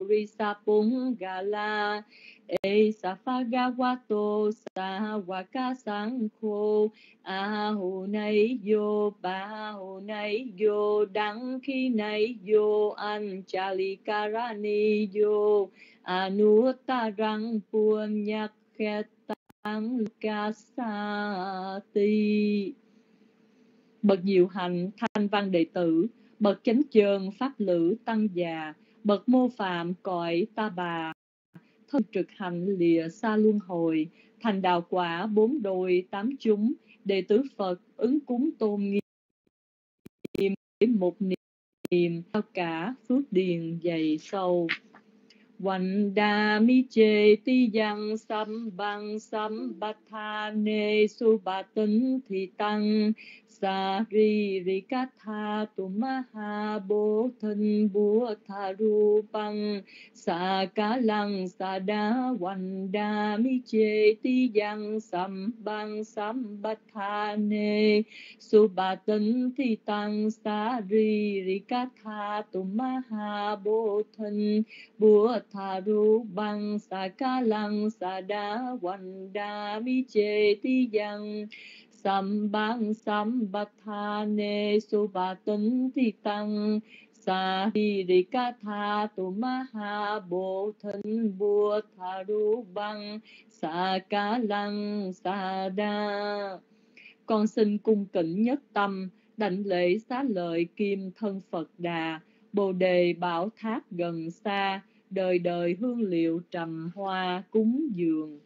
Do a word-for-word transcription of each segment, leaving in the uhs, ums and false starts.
Risapung Gala E Safagawato Sawaka Sankho A Hồ Nay Vô Ba Hồ Nay Vô Đăng Khi Nay Vô Anh Chalikarani Vô Anuttarang Punyak Khetang Kasati. Bậc diệu hạnh thanh văn đệ tử, bậc chánh chơn pháp lữ tăng già, bậc mô phạm cõi ta bà, thân trực hạnh lìa xa luân hồi, thành đạo quả bốn đồi tám chúng, đệ tử Phật ứng cúng tôn nghiêm một niềm cao cả phước điền dày sâu. Vanda mi chê ti yang sam bang sam bát tha ne su ba tính thị tăng sa ri ri cát tha tu ma ha bố thân búa tha ru băng sa cá lăng sa đa vanda mi chê ti yang sam bang sam bát tha ne su ba tính thị tăng sa ri ri cát tha tu ma ha bố thân búa tha ru băng sa ca lăng sa đa vanda mi chê ti yang sam bang sam bát tha ne su ba tính thi tăng sa hi ri ca tha tu ma ha bố thân búa tha ru băng sa ca lăng sa đa. Con xin cung kính nhất tâm đảnh lễ xá lợi kim thân Phật Đà, Bồ đề bảo tháp gần xa, đời đời hương liệu trầm hoa cúng dường.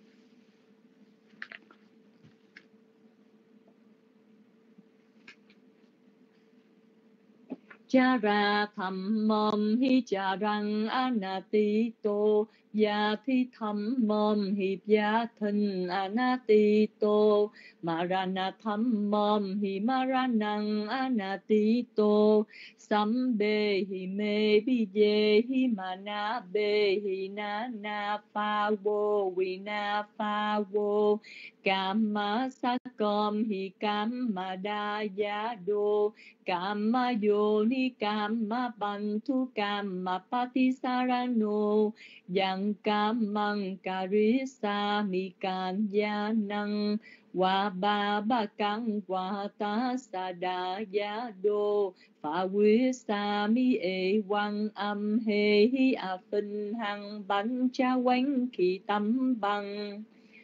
Chara tham mom hi charang anatito ya thi tham mom hi ya thân anatito marana tham mom hi maranang anatito sambe hi me bi je hi mana be hi na na pha wo vi na pha wo kama sakom hi kama da ya do kama yoni kama bantu kama patisarano yang kamang karisa mikanyanang wa ba ba kang wa ta sa da ya do pha quý sa mi e quang âm he hi a phinh hằng bánh cha quánh khi tâm bằng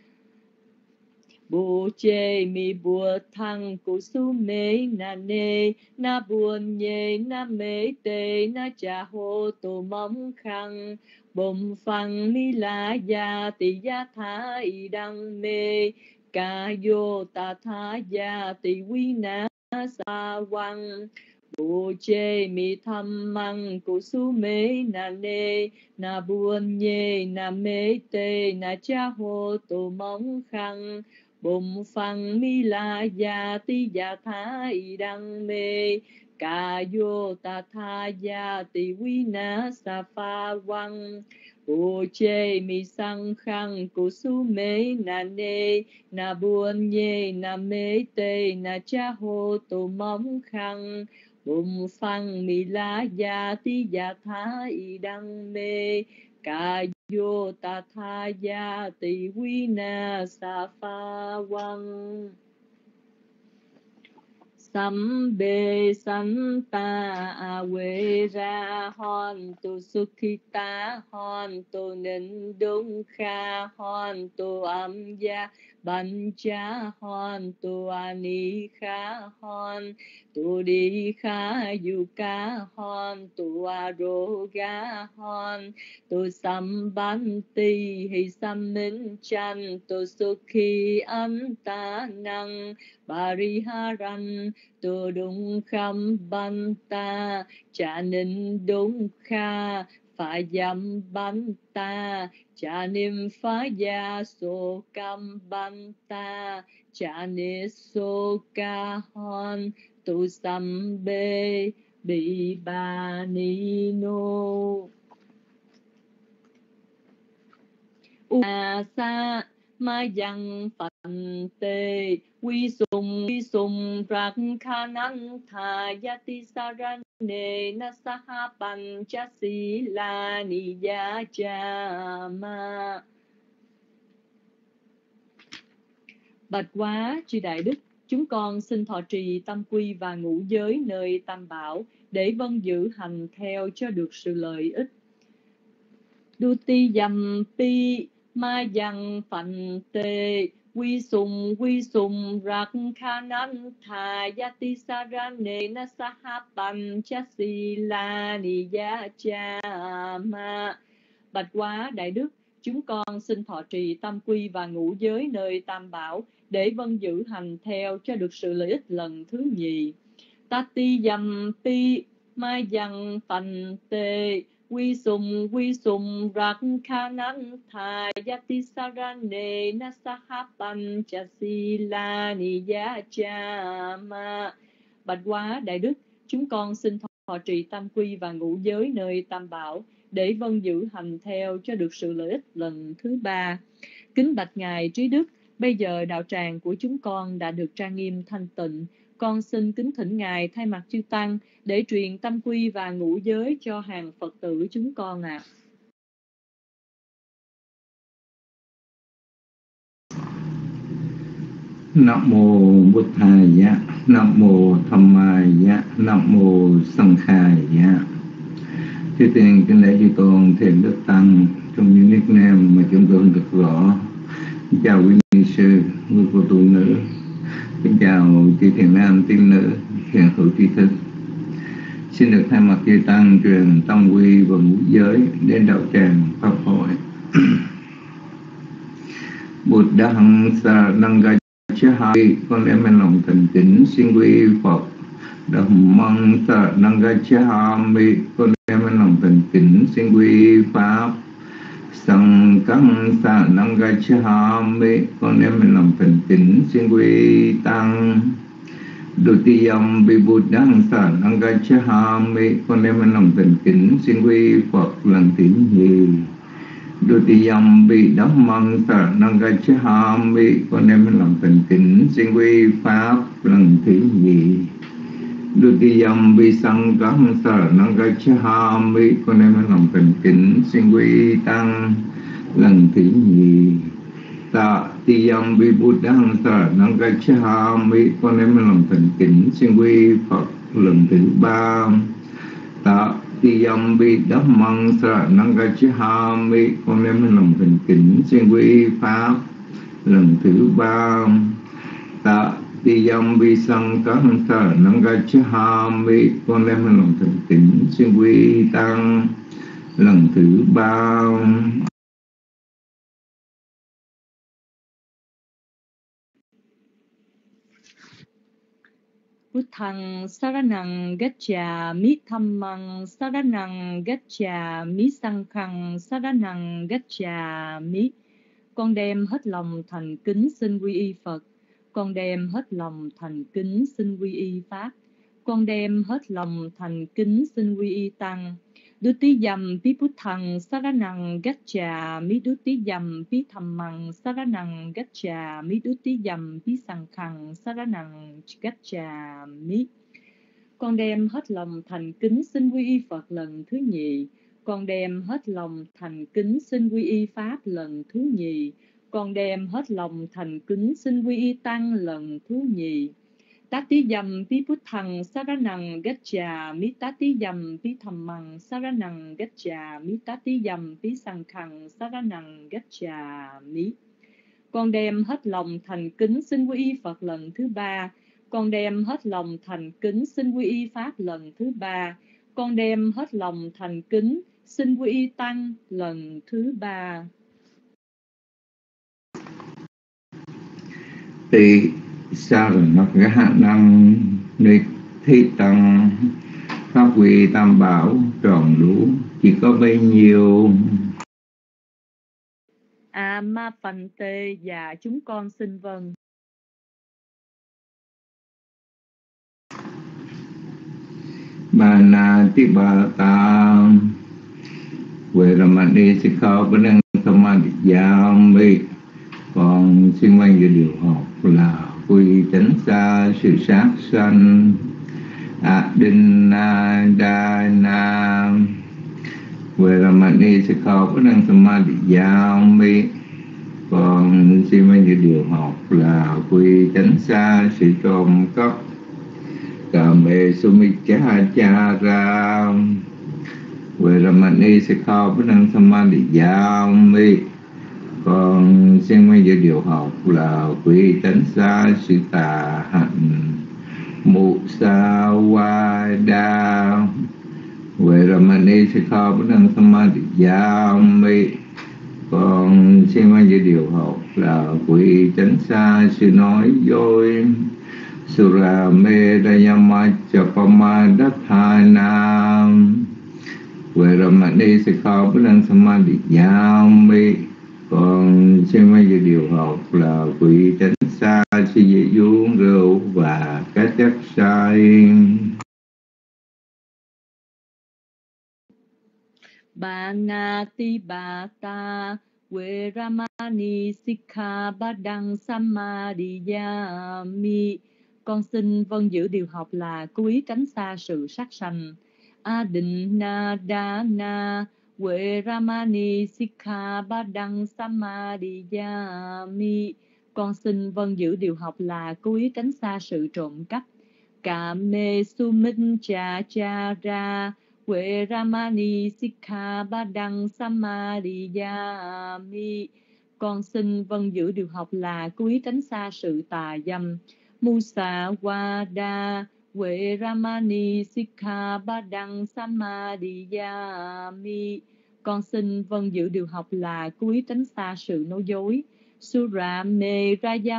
bồ chê mi bùa thăng cụ su mê na nê na buồn nhê na mê tê na cha hô tô mong khăn bồm phăng mi la ya tì ya tha y đăng mê ca vô ta tha ya tì quy na sa quăng bồ chê mi thăm măng cụ su mê na nê na buồn nhê na mê tê na cha hô tô mong khăn bùm phăng mi la ya ti ya tha y đăng mê ca vô ta tha ya ti quy na sa pha quăng bồ chê mi sang khăn cụ su mê na nê na buồn nhê na mê tê na cha hô tô mong khăn bùm phăng mi la ya ti ya tha y đăng mê ca vô ta tha ya ti quy na sa pha quăng sam bê san ta a quê ra hon tu sukhita hon tu ninh đúng kha hon tu âm gia ban cha hon tu ani kha hon tu đi kha yu ka hon tu aroga hon tu sam ban ti hi sam minh chan tu sukhi anta năng bariharan tu đúng kham ban ta cha ninh đúng kha phá dâm ban ta cha niệm phá gia so cam ban ta cha ni so ca hon tu sam bê bị ba ni no a sa ma yang phật tê quy sùng quy sùng rak kha năng tha yati saran nena saha panchasila niyajama. Bạch quá chư đại đức, chúng con xin thọ trì tam quy và ngũ giới nơi tam bảo để vâng giữ hành theo cho được sự lợi ích. Duti dầm pi ma dằng phận tê quy sùng quy sùng rak khanan thà yati sarane na sahapan chasila niyajama. Bạch quá đại đức, chúng con xin thọ trì tam quy và ngũ giới nơi tam bảo để vâng giữ hành theo cho được sự lợi ích lần thứ nhì. Tati dầm pi ma dằng phận tê quy sùng quy sùng rak khanan thà yati sarane na sahapan chasila niyajama. Bạch quá đại đức, chúng con xin thọ trì tam quy và ngũ giới nơi tam bảo để vâng giữ hành theo cho được sự lợi ích lần thứ ba. Kính bạch ngài trí đức, bây giờ đạo tràng của chúng con đã được trang nghiêm thanh tịnh. Con xin kính thỉnh ngài thay mặt chư tăng để truyền tam quy và ngũ giới cho hàng Phật tử chúng con ạ. À. Nam mô Bụt Thaya, Nam mô Dhammaya, Nam mô Sanghaya. Chư tiền kính lễ chư tôn thiền đức tăng trong những nickname mà chúng tôi được rõ. Kính chào quý ni sư, quý cô tu nữ, kính chào chư thiền nam tín nữ, hiền hữu tri thức. Xin được thay mặt chư tăng truyền tam quy và ngũ giới đến đạo tràng pháp hội. Bụt đăng saranang gacchami, con đem bên lòng thành kính xin quy y Phật. Dhammang saranang gacchami, con đem bên lòng thành kính xin quy y Pháp. Sanghang saranang gacchami, con đem bên lòng thành kính xin quy y Tăng. Dutiyam Buddhang saranang gacchami, con đem bên lòng thành kính xin quy y Phật lần thứ nhì. Dutiyam Dhammang saranang gacchami, con đem bên lòng thành kính xin quy y Pháp lần thứ nhì. Dutiyam Sanghang saranang gacchami, con đem bên lòng thành kính xin quy y Tăng lần thứ nhì. Tatiyam Buddhang saranang gacchami, con đem bên lòng thành kính xin quy y Phật lần thứ ba. Tatiyam Dhammang saranang gacchami, con đem bên lòng thành kính xin quy y Pháp lần thứ ba. Tatiyam Sanghang saranang gacchami, con đem bên lòng thành kính xin quy y Tăng lần thứ ba. Buddhang saranang gacchami, Dhammang saranang gacchami, Sanghang saranang gacchami. Con đem hết lòng thành kính xin quy y Phật. Con đem hết lòng thành kính xin quy y Pháp. Con đem hết lòng thành kính xin quy y Tăng. Dutiyam pi Buddhang saranang gacchami, Dutiyam pi Dhammang saranang gacchami, Dutiyam pi Sanghang saranang gacchami. Con đem hết lòng thành kính xin quy y Phật lần thứ nhì. Con đem hết lòng thành kính xin quy y Pháp lần thứ nhì. Con đem hết lòng thành kính xin quy y Tăng lần thứ nhì. Tatiyam pi Buddhang saranang gacchami, Tatiyam pi Dhammang saranang gacchami, Tatiyam pi Sanghang saranang gacchami. Con đem hết lòng thành kính xin quy y Phật lần thứ ba. Con đem hết lòng thành kính xin quy y Pháp lần thứ ba. Con đem hết lòng thành kính xin quy y Tăng lần thứ ba. Tỳ saranang ni thi tăng, pháp quy tam bảo tròn đủ, chỉ có bấy nhiêu. À ma phành tê, dạ chúng con xin vâng. Bà na ti bà ta về là mà đi sẽ khó bên năng samadhi. Con xin quay về điều học là quy tránh xa sự sát sanh, Adinadana Veramani Sikkhapadang Samadhiyami. Con xin mấy những điều học là quy tránh xa sự trộm cắp, Kame Sumichachara Veramani Sikkhapadang Samadhiyami. Con xin mấy những điều học là quy tránh xa sự tà hạnh, Musawada Veramani Sikkhapadang Samadhiyami. Con xin mấy những điều học là quy tránh xa sự nói dối, Sura Medayamachapamadhathana Veramani Sikkhapadang Samadhiyami. Con xin mấy những điều học là quy tránh xa sự dễ uống rượu và các chất say. Banati bata Veramani Sikkhapadang Samadhiyami. Con xin vâng giữ điều học là cố ý tránh xa sự sát sanh. Adinadana Veramani Sikkhapadang Samadhiyami. Con xin vâng giữ điều học là cố ý tránh xa sự trộm cắp. Kame Sumichachara Veramani Sikkhapadang Samadhiyami. Con xin vâng giữ điều học là cố ý tránh xa sự tà dâm. Musawada Veramani Sikkhapadang Samadhiyami. Con xin vâng giữ điều học là cố ý tránh xa sự nói dối. Surame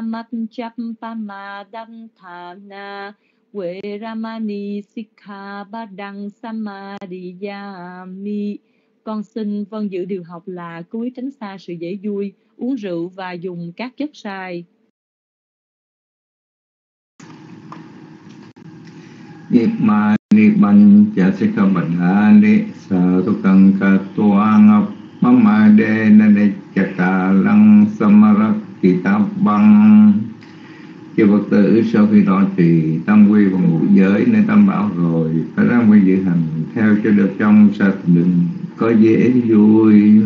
Rayamachappamadhathana Veramani Sikkhapadang Samadhiyami. Con xin vâng giữ điều học là cố ý tránh xa sự dễ vui, uống rượu và dùng các chất sai. Nipma Nipan Jasikabadhani Sarukang Katuang Mamade Nadechakalang Samarakitabang. Chư Phật tử, sau khi tọa trì tam quy và ngũ giới nơi tam bảo rồi, phải ra quy dự hành theo cho được trong sạch, đừng có dễ vui.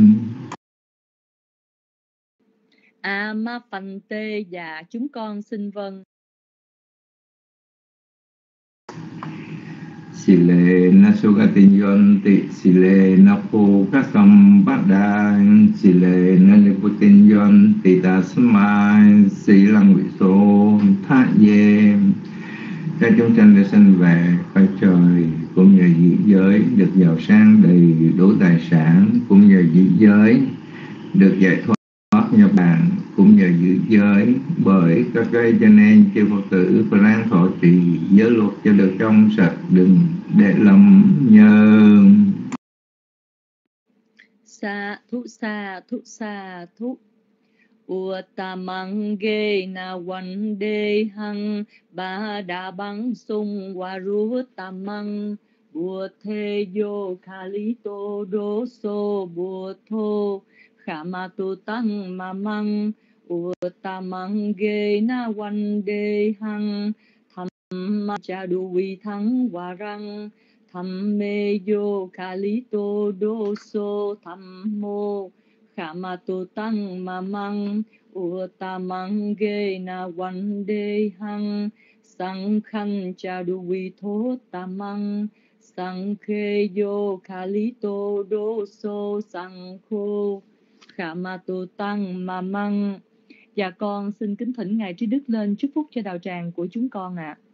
Ama Phante, và chúng con xin vâng. Sile na sugatinyanti, sile na pokasampada, sile na niputinyanti tasmai, silang viso tha ye. Các chúng sanh đã sinh về cõi trời, cũng nhờ dị giới được giàu sang đầy đủ tài sản, cũng nhờ dị giới được giải thoát nhập bàn, cũng nhờ giữ giới. Bởi các cái cho nên chư Phật tử phải ráng thọ trì giới luật cho được trong sạch, đừng để lầm nhơ. Sa thu sa thu sa thu Uttamang ge na one day hang ba da bang sung waru tamang bùa thê yo khalito do so bùa thô khama tu tăng ma mang Uttamang ge na one day hang tham ma cha du vi thắng warang tham me yo khalito do so tham mô Khama tu tăng ma mang Uttamang ge na one day hang sang khăn cha du vi thố tamang sang khe yo khalito do so sang khô Khama tu tăng ma mang. Và con xin kính thỉnh Ngài Trí Đức lên chúc phúc cho đạo tràng của chúng con ạ. À.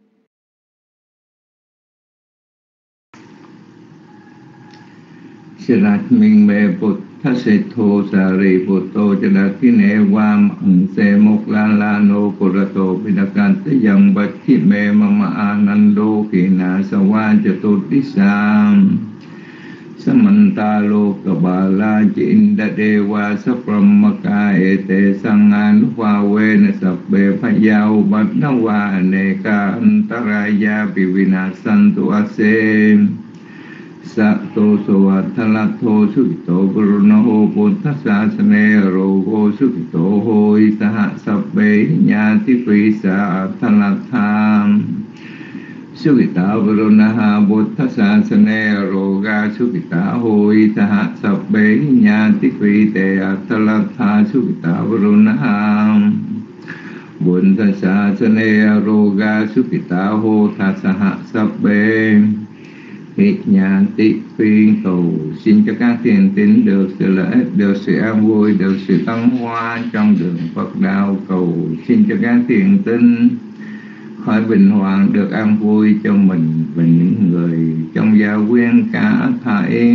Sirat minh mê Bụt Thát Sê Thô Sa Ri Bụt Tô Cha Đa Ki Nê Vam Ẩn Sê Mok La La Nô Cô Ra Tô Pi Đa Can Tế Dòng Bạch Khi Mê Mama Anando Khi Na Sa Wa Cha Tô Tí Sa Samanta Lô Ca Bà La Chi Inda Đê Wa Sa Pramaka E Tê Sang An Hoa Vê Na Sập Bê Phá Giao Bạch Na Wa Nê Ca Antaraya Pi Vina Santu Ase Sato Sovatalato Sukito Guruno Buddhasa Sane Rogo Sukito Hoi Saha Sabbe Nyati Prisa Talatham Sukita Varunaha Buddhasa Sane Roga Sukita Hoitaha Sabbe Nyanti Krite Atalatha Sukita Varunaha Buddhasa Sane Roga Sukita Hoitaha Sabbe Nyanti Khuyên cầu xin cho các thiền tín được sự lợi ích, được sự an vui, được sự tăng hoa trong đường Phật đạo. Cầu xin cho các thiền tín khỏi bình hoàng, được an vui cho mình và những người trong gia quyến cả thảy.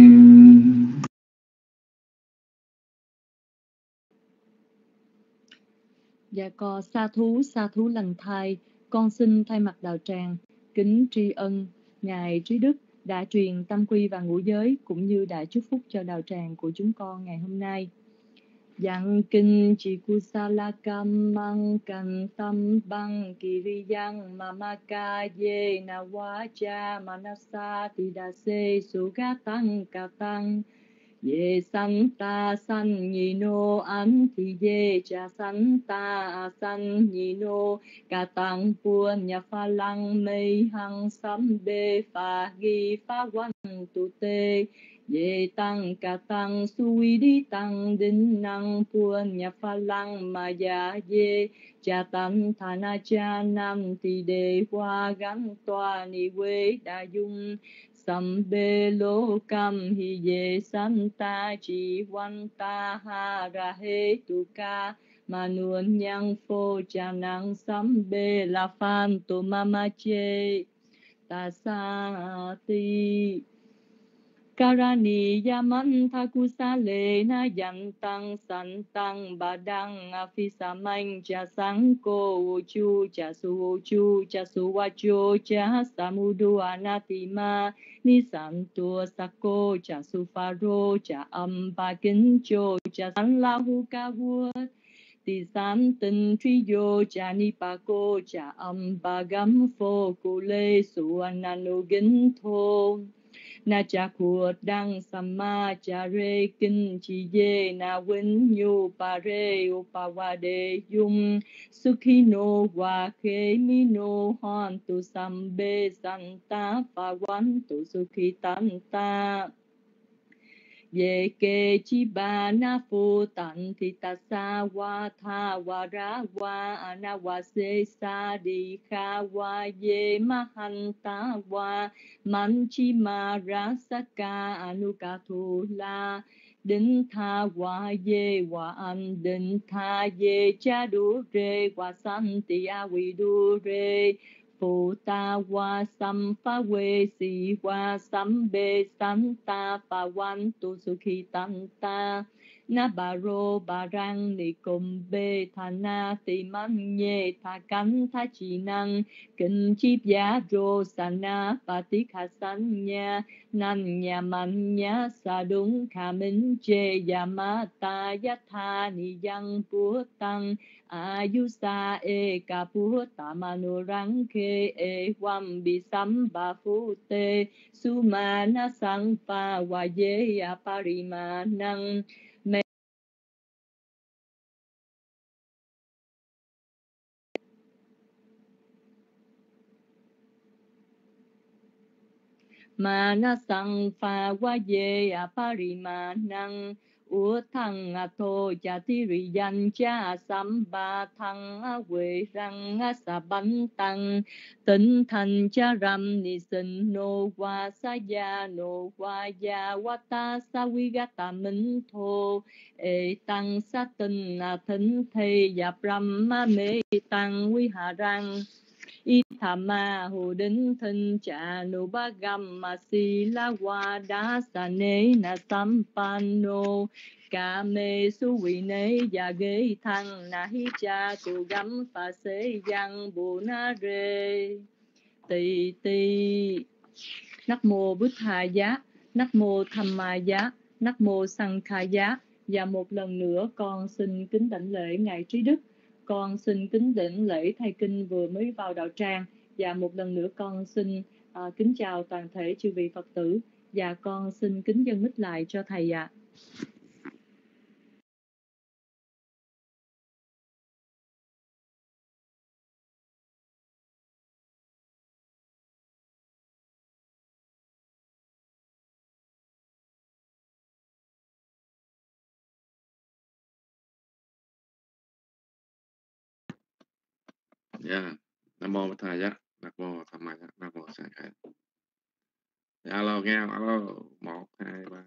Dạ con sa thú sa thú lành thai, con xin thay mặt đạo tràng kính tri ân ngài Trí Đức đã truyền tâm quy và ngũ giới, cũng như đã chúc phúc cho đạo tràng của chúng con ngày hôm nay. Yang kinh chỉ kusala kamang kan tam bang kiriyang mamaka ye na wacha manasa tidase sugatang katang ye santa san nhino an thì ye cha santa san nhino katang puan nhà pha lăng mây hằng sam bê pha gi pha quan tu tê ye tăng ca tăng suy đi tăng đinh năng puan nhà pha lăng mà ya ye cha tăng thana cha nam thì đề hoa gắn toa ni quê đa dung sam bê lô cam hi ye santa chi văn ta ha ra he tu ca mà nuôn nhang phô cha năng sam bê la phan tu mama che ta sa ti Karani yaman thakusa le na yan tăng san tăng ba đăng phi sa manh cha sang cô chu cha su chu cha su wa chu cha samudu anatima ni san tua sako cha su pharo cha âm ba kính cho cha san la hu ca vua Tỳ san tinh truy vô cha ni pa cô cha âm ba gam phô cô lê su ananu gính thô na cha khuột đăng samma cha re kinh chi ye na win nhu pa re upa wa de yum sukhino wa khe mi no han tu sambe santa pa wan tu sukhitanta ye ke chi ba na phu tan thi ta sa wa tha wa ra wa ana wa se sa di kha wa ye ma han ta wa man chi ma ra sa ka anu ka thu la đinh tha wa ye wa an đinh tha ye cha du re wa san ti a wi du re Phù ta wa sam pha we si wa sam be san ta pa wan tu su khi tan ta na ba ro ba rang ni kum be tha na ti man nye tha kan tha chi năng kinh chip giá ro sa na pa ti kha san nha nan nhà man nha sa đúng kha minh che ya ma ta ya tha ni yang pu tăng Ayusa e kapu tamanu rangke e wam bisam bafute sumana sangpa waye aparimanang me mana sangpa waye aparimanang Ủa thằng à thô cha thi rì danh cha sắm ba thằng à quê răng à sa bánh tăng tinh thành cha ram ni sinh nô qua sa ya nô qua ya wa ta sa vi ga ta minh thô ê tăng sa tinh à thính thê ya brahma mê tăng vi hà răng Ithama hồ đính thân cha nô ba gam ma si la wa đa sa ne na sampano ca mê su vị nê ya ghê thăng na hi cha tu gam pha se yang bu na re tỳ tỳ Nắc mô Bút Thà Giá, Nắc mô Tham Ma Giá, Nắc mô Sang Kha Giá. Và một lần nữa con xin kính đảnh lễ ngài Trí Đức, con xin kính đảnh lễ thầy kinh vừa mới vào đạo tràng, và một lần nữa con xin uh, kính chào toàn thể chư vị Phật tử, và con xin kính dâng mít lại cho thầy ạ. À. Dạ. Nam mô Bổn Thầy Giá. Nam mô Tham Ma Giá. Nam mô Sang Khai. Dạ, alo nghe không? Alo. Một, hai, ba.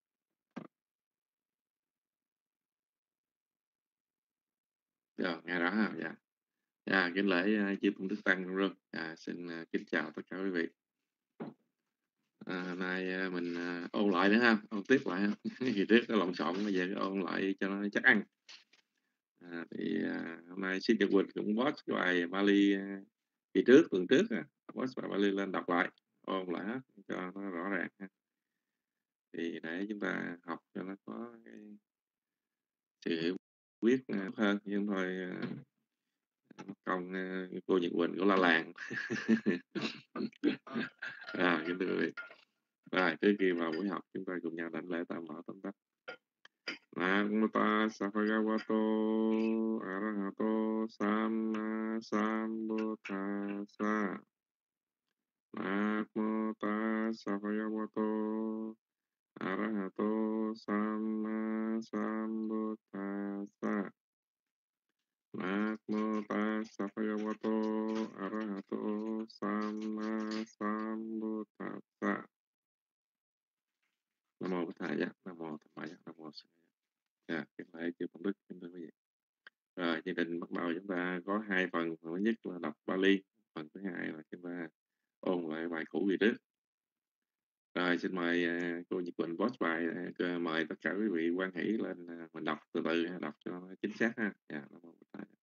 Dạ, nghe rõ không? Dạ. Dạ, kính lễ uh, chư Tôn Đức Tăng luôn. Dạ, xin uh, kính chào tất cả quý vị. À, hôm nay uh, mình uh, ôn lại nữa ha, ôn tiếp lại ha. Kỳ trước nó lộn xộn, bây giờ ôn lại cho nó chắc ăn. À, thì uh, hôm nay xin Nhật Quỳnh cũng post cái bài Bali uh, kỳ trước, tuần trước à. Post bài Bali lên đọc lại, ôn lại hết cho nó rõ ràng ha. Thì để chúng ta học cho nó có cái sự hiểu biết uh, hơn, nhưng thôi uh, công uh, cô Nhật Quỳnh cũng la làng. À, kính thưa quý vị. Rồi, trước khi vào buổi học, chúng ta cùng nhau đảnh lễ tam bảo tóm tắt. Namo tassa bhagavato arahato samma sambuddhassa. Namo tassa bhagavato arahato samma sambuddhassa. Namo tassa bhagavato arahato samma sambuddhassa. Nam mô Bổn Thầy Giá. Nam mô Tham Ma Giá. Nam mô Sang Khai. Dạ, kính lễ chư Tôn Đức, kính thưa quý vị. Rồi, chương trình bắt đầu chúng ta có hai phần. Phần thứ nhất là đọc Bali, phần thứ hai là chúng ta ôn lại bài cũ gì trước. Rồi, xin mời uh, cô Nhật Quỳnh post bài, uh, mời tất cả quý vị quan hỷ lên uh, mình đọc từ từ, đọc cho nó chính xác ha. Dạ, Nam mô Bổn Thầy.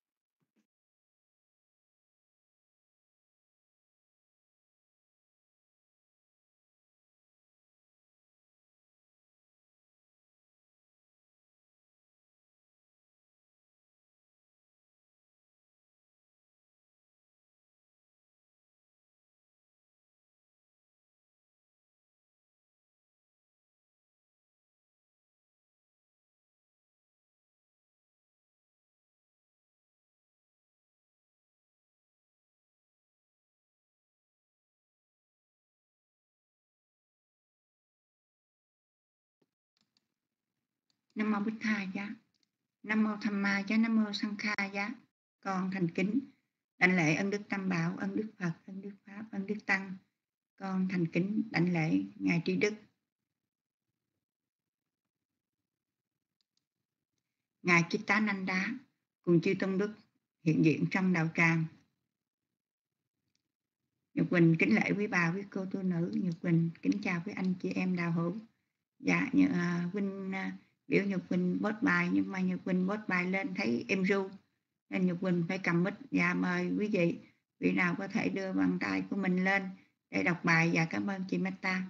Nam mô Bích Tha Giá. Nam mô Tham Ma Giá. Nam mô Sang Kha Giá. Con thành kính đảnh lễ ân đức Tam Bảo, ân đức Phật, ân đức Pháp, ân đức Tăng. Con thành kính đảnh lễ ngài Trí Đức, ngài Chitta-nanda cùng chư Tôn Đức hiện diện trong đạo tràng. Nhật Quỳnh kính lễ quý bà, quý cô tu nữ. Nhật Quỳnh kính chào quý anh chị em đạo hữu. Dạ, uh, Quỳnh uh, biểu Nhật Quỳnh post bài, nhưng mà Nhật Quỳnh post bài lên thấy em ru nên Nhật Quỳnh phải cầm mic. Dạ, mời quý vị, vị nào có thể đưa bàn tay của mình lên để đọc bài. Dạ, cảm ơn chị Meta.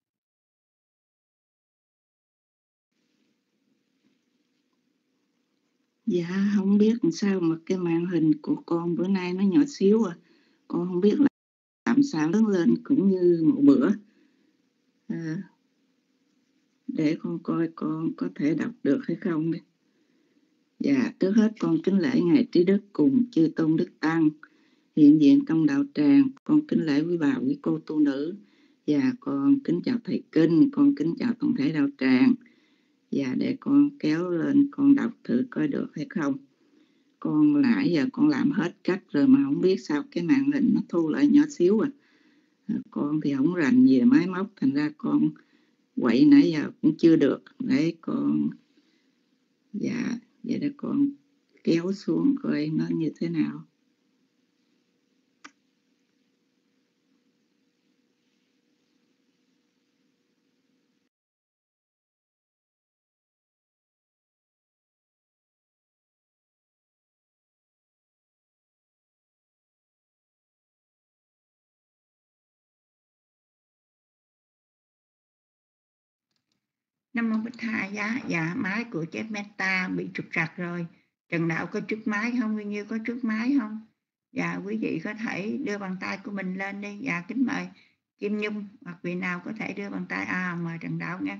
Dạ, không biết làm sao mà cái màn hình của con bữa nay nó nhỏ xíu à. Con không biết là làm sao lớn lên cũng như một bữa. À, để con coi con có thể đọc được hay không đi. Dạ, trước hết con kính lễ ngài Trí Đức cùng chư Tôn Đức Tăng hiện diện trong đạo tràng. Con kính lễ quý bà, quý cô tu nữ. Dạ, con kính chào thầy kinh, con kính chào toàn thể đạo tràng. Dạ, để con kéo lên con đọc thử coi được hay không. Con nãy giờ con làm hết cách rồi mà không biết sao cái màn hình nó thu lại nhỏ xíu à. Con thì không rành về máy móc, thành ra con quậy nãy giờ cũng chưa được. Để con, dạ, vậy để con kéo xuống coi nó như thế nào. Nam mô Bích Tha Giá. Dạ, máy của chép Meta bị trục trặc rồi. Trần Đạo có trước máy không? Nguyên Như có trước máy không? Dạ, quý vị có thể đưa bàn tay của mình lên đi. Dạ, kính mời Kim Nhung hoặc vị nào có thể đưa bàn tay. À, mời Trần Đạo nha.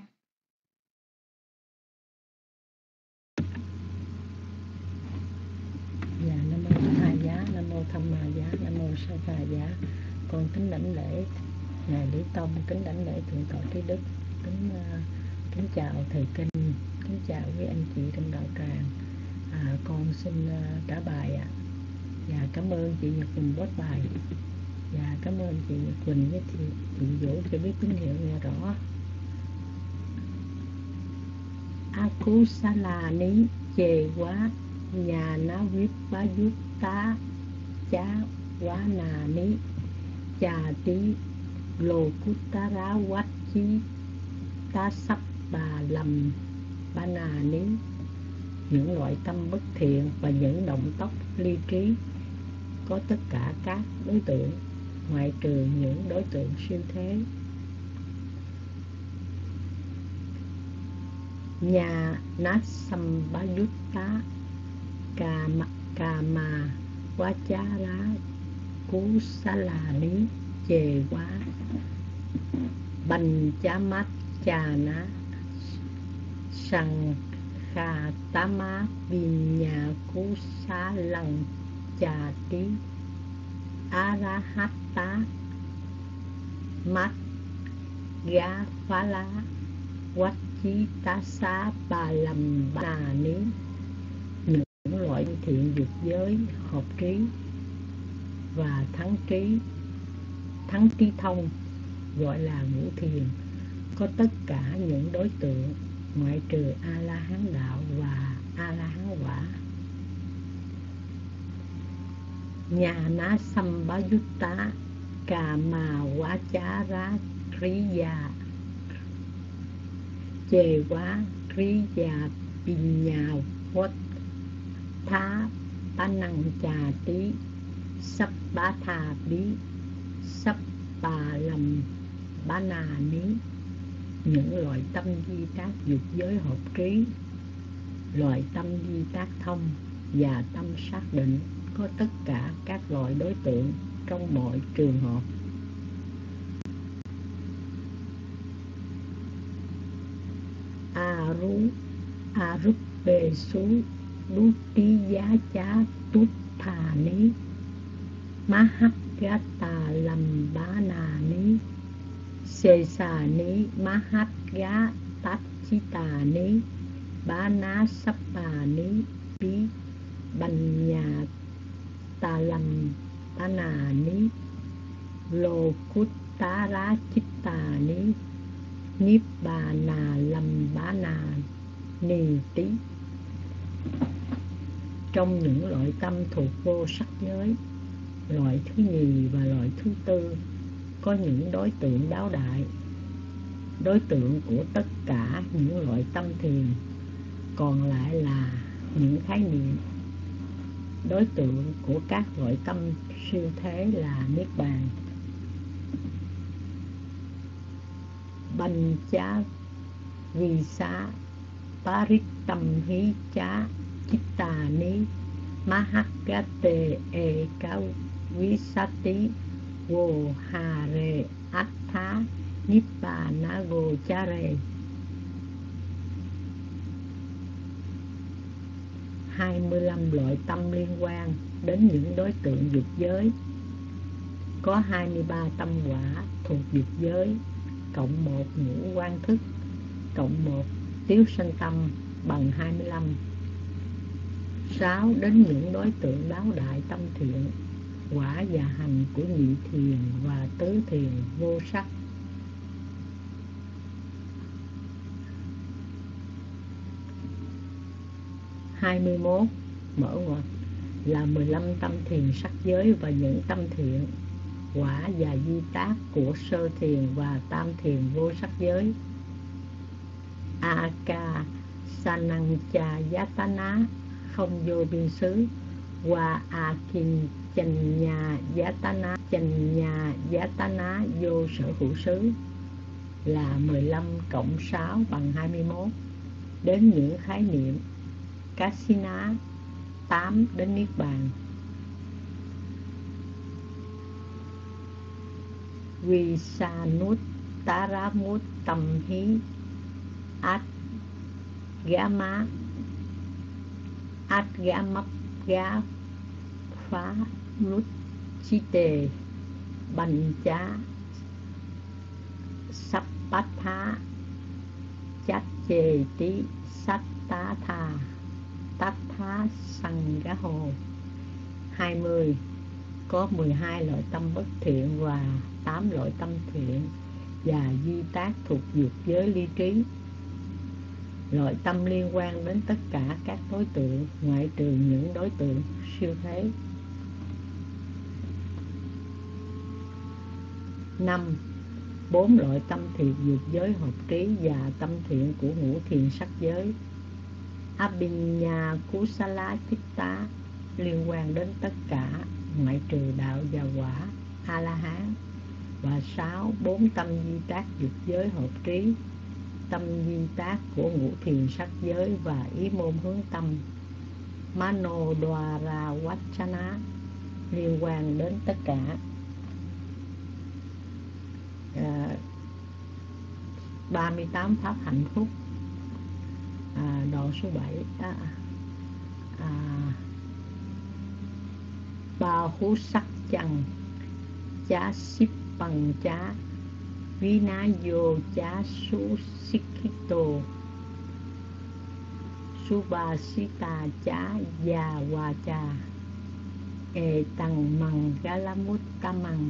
Dạ, Nam mô Bích Tha Giá. Nam mô Tham Ma Giá. Nam mô Sa Kha Giá. Con kính đảnh lễ ngài Lý Tông, kính đảnh lễ thượng tọa Trí Đức, kính uh, kính chào thầy kinh, kính chào quý anh chị trong đạo tràng. À, con xin uh, trả bài ạ. À. Dạ cảm ơn chị Nhật Quỳnh post bài. Dạ cảm ơn chị Nhật Quỳnh với chị, chị Vũ cho biết tín hiệu nghe rõ. Akusala ní chề quá nhà ná viết bá dút tá chá quá nà ní chà tí lô cút tá rá quát chí tá sắp bà lầm ba nà ní. Những loại tâm bất thiện và những động tác ly trí có tất cả các đối tượng, ngoại trừ những đối tượng siêu thế. Nhà nát sâm bá dút tá cà mà cà mà quá chá lá cú xá là ní chề quá bành chá mát chà ná sằng khà tá má bin nhà cú xá lăng chà tí á ra hát tá mát gá phá lá quát chí tá xá bà lầm bà nà ní. Những loại thiện dục giới hợp trí và thắng trí thắng trí thông gọi là ngũ thiền có tất cả những đối tượng, ngoại trừ A La Hán đạo và A La Hán quả. Nhà ná sâm bá dút tá cà mà quá chá rá trí già chề quá trí già bình nhà quất thá bá năng trà tí sắp bá thà bí sắp bà lầm bá nà ní. Những loại tâm di tác dục giới hợp trí, loại tâm di tác thông và tâm xác định có tất cả các loại đối tượng trong mọi trường hợp. A rú a rúp bê sú đú tí giá chá tút thà ní má hắc gá tà lầm bá nà ní xê xà ní má hắc gá tát chí tà ní bá ná sắp bà ní bí bành nhà tà lầm bá nà ní lô cút tá rá chít tà ní niếp bà nà lầm bá nà nì tí. Trong những loại tâm thuộc vô sắc giới, loại thứ nhì và loại thứ tư có những đối tượng đáo đại, đối tượng của tất cả những loại tâm thiền, còn lại là những khái niệm. Đối tượng của các loại tâm siêu thế là Niết Bàn. Bành chá vì xá parit tâm hí chá chít tà ní má hắc gá tê e cao vi sát tí vô hà rê át thá niết bà ná gô chá rê. hai mươi lăm loại tâm liên quan đến những đối tượng dục giới. Có hai mươi ba tâm quả thuộc dục giới, cộng một ngũ quan thức, cộng một tiếu sanh tâm bằng hai mươi lăm. Sáu đến những đối tượng đáo đại tâm thiện, quả và hành của nhị thiền và tứ thiền vô sắc. hai mươi mốt mở ngoặt là mười lăm tâm thiền sắc giới và những tâm thiện, quả và di tác của sơ thiền và tam thiền vô sắc giới. Aka Sanang Cha Yatana không vô biên xứ, và Akin Chanh Nhà Yatana Chanh Nhà Yatana vô sở hữu xứ là mười lăm cộng sáu bằng hai mươi mốt. Đến những khái niệm Kasina tám đến Niết Bàn. Visanut Taramut Tâm Hí Át Gá Má Át Gá Mắp Gá Phá Nút Chi Tề Bành Chá Sắp Bát Thá Chát Chê Tí Sát Tá Thà Tát Thá Sằng Gá Hồ. hai mươi. Có mười hai loại tâm bất thiện và tám loại tâm thiện và duy tác thuộc dục giới ly trí. Loại tâm liên quan đến tất cả các đối tượng, ngoại trừ những đối tượng siêu thế. Năm. Bốn loại tâm thiện dục giới hợp trí và tâm thiện của ngũ thiền sắc giới. Abhinya Kusala Chitta liên quan đến tất cả, ngoại trừ đạo và quả A-la-hán. Và sáu. Bốn tâm di tác dục giới hợp trí, tâm di tác của ngũ thiền sắc giới và ý môn hướng tâm Manodwara Vachana liên quan đến tất cả. À, ba mươi tám pháp hạnh phúc. À, đoạn số bảy. À, à, ba hú sắc chăng chá ship bằng chá vinayo chá su sikito subhasita chá già hòa cha e tăng măng galamut tamăng.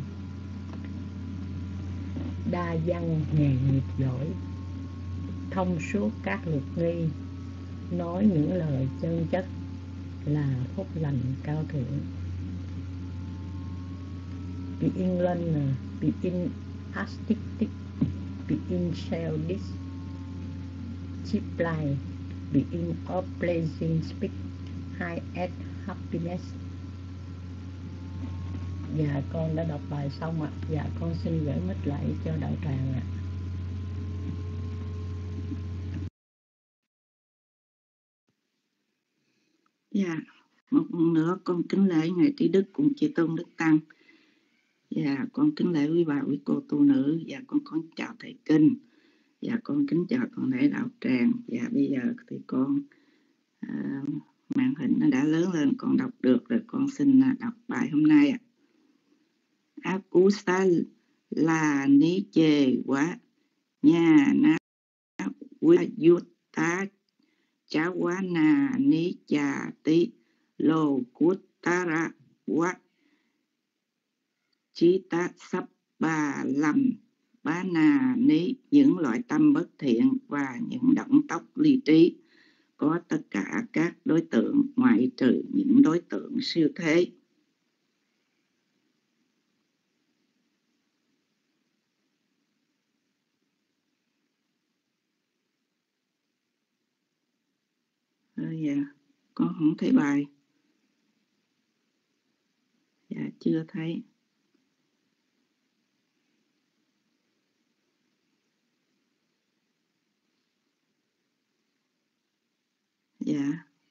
Đa văn nghề nghiệp giỏi, thông suốt các luật nghi, nói những lời chân chất, là phúc lành cao thượng. Be in learner, be in aesthetic, be in self discipline, be in all pleasing speech, high at happiness. Dạ con đã đọc bài xong ạ. Dạ con xin gửi mic lại cho đạo tràng ạ. Dạ, một lần nữa con kính lễ Ngài Trí Đức cùng Chư Tôn Đức Tăng. Dạ, con kính lễ quý bà, quý cô tu nữ. Dạ, con con chào thầy kinh. Dạ, con kính chào toàn thể đạo tràng. Dạ, bây giờ thì con à, màn hình nó đã lớn lên, con đọc được rồi. Con xin đọc bài hôm nay ạ. Akusa là ní chê quá nhà na quý yút tá chá quá nà ní chà tí lô cút tá ra quá chí tá sắp ba lầm bá nà ní những loại tâm bất thiện và những động tốc ly trí, có tất cả các đối tượng ngoại trừ những đối tượng siêu thế. Rồi, dạ, con không thấy bài. Dạ, chưa thấy. Dạ.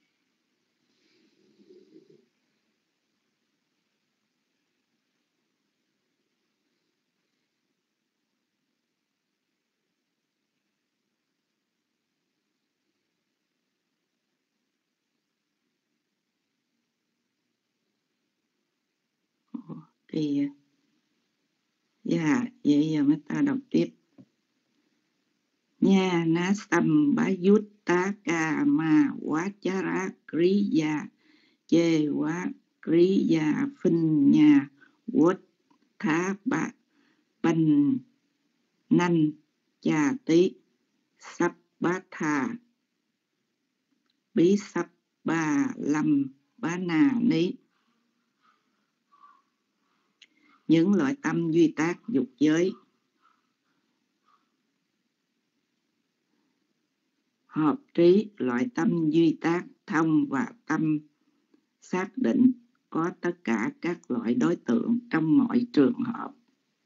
Ồ, kỳ. Dạ, vậy giờ mấy ta đọc tiếp. Nha ná sam bá yút tá ca ma quá chá rá krí ya chê quá krí ya phinh nha quất thá bá banh nanh chà tí sắp bá thà bí sắp ba lâm bá nà ní. Những loại tâm duy tác dục giới hợp trí, loại tâm duy tác thông và tâm xác định, có tất cả các loại đối tượng trong mọi trường hợp.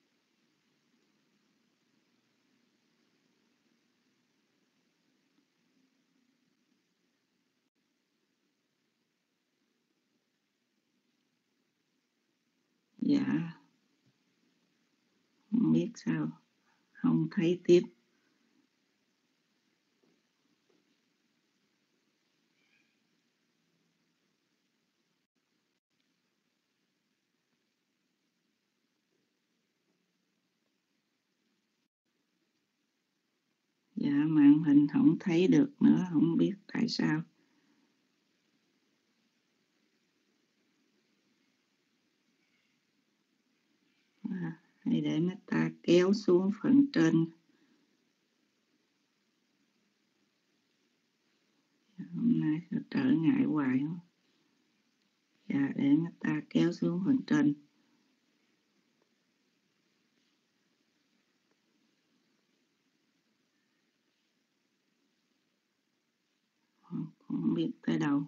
Dạ, không biết sao không thấy tiếp. Dạ, màn hình không thấy được nữa, không biết tại sao. để metta kéo xuống phần trên. Hôm nay sẽ trở ngại hoài không? Dạ, để metta kéo xuống phần trên. Không biết tới đâu.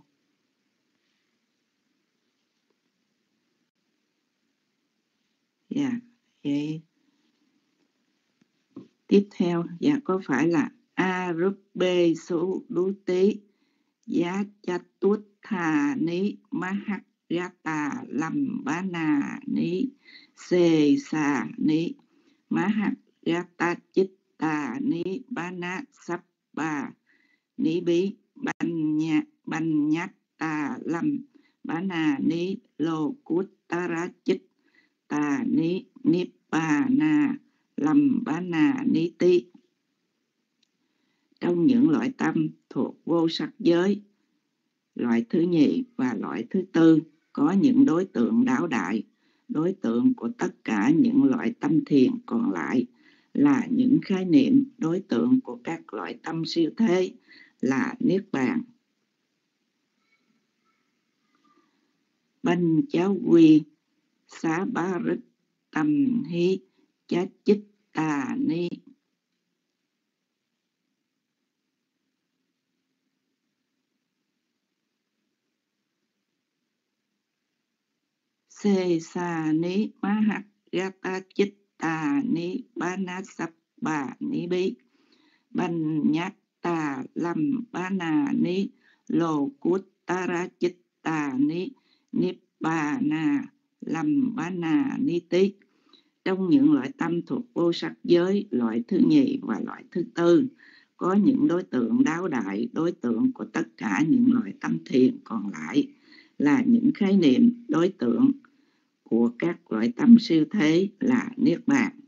Dạ, vậy tiếp theo, dạ có phải là Arubbe số đú tí giá cha tuốt thà ní mahak gata lâm bá na ní xê xà ní mahak gata chít tà ní bá na sắp bà ní bí ban nhạc ban nhát tà lâm bá na ní lô cút tá rá chít tà ní ní bà na lâm bá na ní tí. Trong những loại tâm thuộc vô sắc giới, loại thứ nhì và loại thứ tư có những đối tượng đáo đại. Đối tượng của tất cả những loại tâm thiền còn lại là những khái niệm. Đối tượng của các loại tâm siêu thế là Niết Bàn. Banh cháu quy xá bá rít tâm hí chá chích tà ni xê sa ní mahak gata chích tà ní bá na sắp bà ní bí banh nhát tà lâm bá na ní lô cút tá rá chích tà ní ní bà na lâm bá na ní tí. Trong những loại tâm thuộc vô sắc giới, loại thứ nhì và loại thứ tư có những đối tượng đáo đại. Đối tượng của tất cả những loại tâm thiền còn lại là những khái niệm. Đối tượng của các loại tâm siêu thế là Niết Bàn.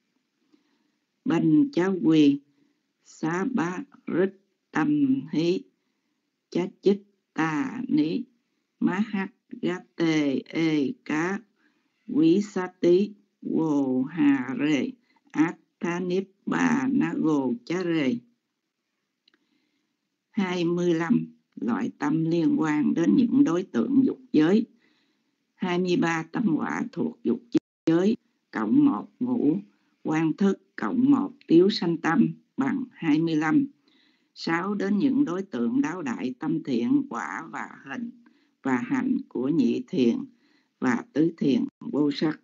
Banh cháu quy xá bá rít tâm hí chá chích tà ní mahak gate e cá quý sa tí vô hà rê át tha niếp bà na gồ chá rê. hai mươi lăm loại tâm liên quan đến những đối tượng dục giới. hai mươi ba tâm quả thuộc dục giới cộng một ngũ quan thức cộng một tiếu sanh tâm bằng hai mươi lăm. sáu đến những đối tượng đáo đại tâm thiện quả và hình và hành của nhị thiền và tứ thiền vô sắc.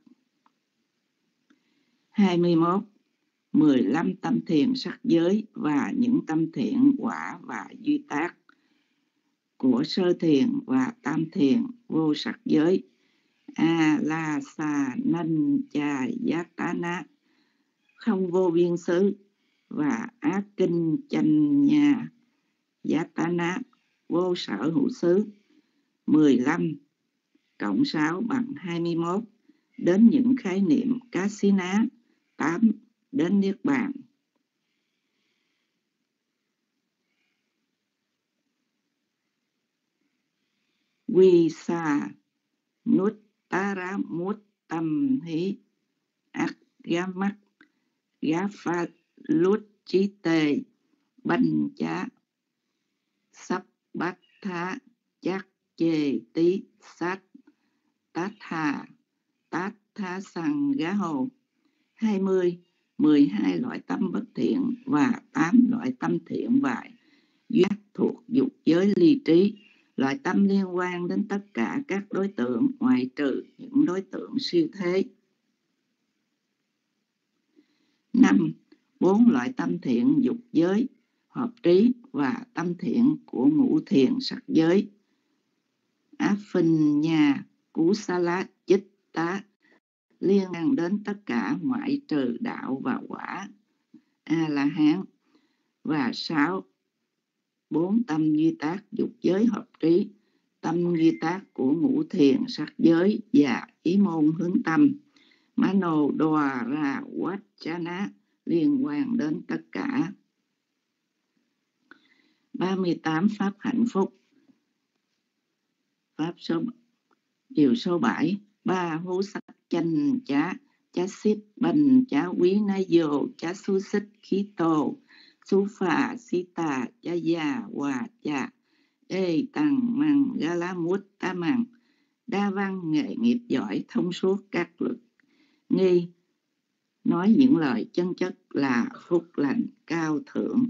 hai mươi mốt mười lăm tâm thiền sắc giới và những tâm thiện quả và duy tác của sơ thiền và tam thiền vô sắc giới. A la sa nanh cha giác tá ná không vô biên xứ và á kinh chanh nhà giác tá ná vô sở hữu xứ. mười lăm cộng sáu bằng hai mươi mốt đến những khái niệm cá xí ná. tám đến Niết Bàn. Quy sa nút tá rá mút tâm hí ác gá mắt gá pha lút trí tề banh chá sắp bát thá chắc chê tí sát tát hà tát thá sằng gá hồ. hai mươi mười hai loại tâm bất thiện và tám loại tâm thiện và duy thuộc dục giới ly trí. Loại tâm liên quan đến tất cả các đối tượng ngoại trừ những đối tượng siêu thế. năm. Bốn loại tâm thiện dục giới hợp trí và tâm thiện của ngũ thiền sắc giới. Á phình nhà cú sa lá chích tá liên quan đến tất cả ngoại trừ đạo và quả A La Hán. Và sáu. Bốn tâm duy tác dục giới hợp trí, tâm duy tác của ngũ thiền sắc giới và ý môn hướng tâm Mano Đoà Ra Quát Chá Ná liên quan đến tất cả. ba mươi tám pháp hạnh phúc. Pháp số điều số bảy. Ba hú sắc chanh chá chá xít bần chá quý na dồ chá su xích khí tổ su phà si tà chá già hòa chà ê tăng măng ga lá mút ta măng đa văn nghệ nghiệp giỏi thông suốt các luật nghi nói những lời chân chất là phúc lành cao thượng.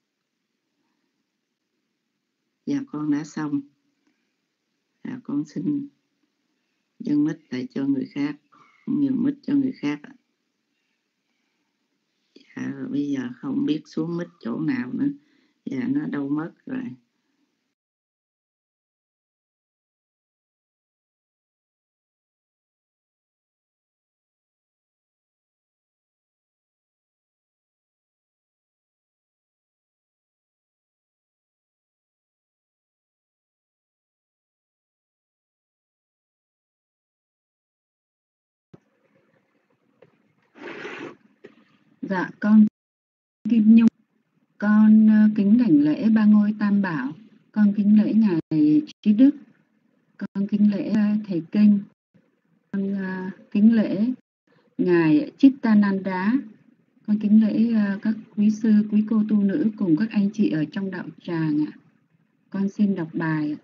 Dạ con đã xong. Dạ con xin dâng mic lại cho người khác, nhường mic cho người khác. Dạ bây giờ không biết xuống mic chỗ nào nữa. Dạ nó đâu mất rồi. Dạ con Kim Nhung, con uh, kính đảnh lễ ba ngôi Tam Bảo, con kính lễ ngài Trí Đức, con kính lễ uh, thầy Kinh, con uh, kính lễ ngài Chittananda, con kính lễ uh, các quý sư, quý cô tu nữ cùng các anh chị ở trong đạo tràng ạ. Con xin đọc bài.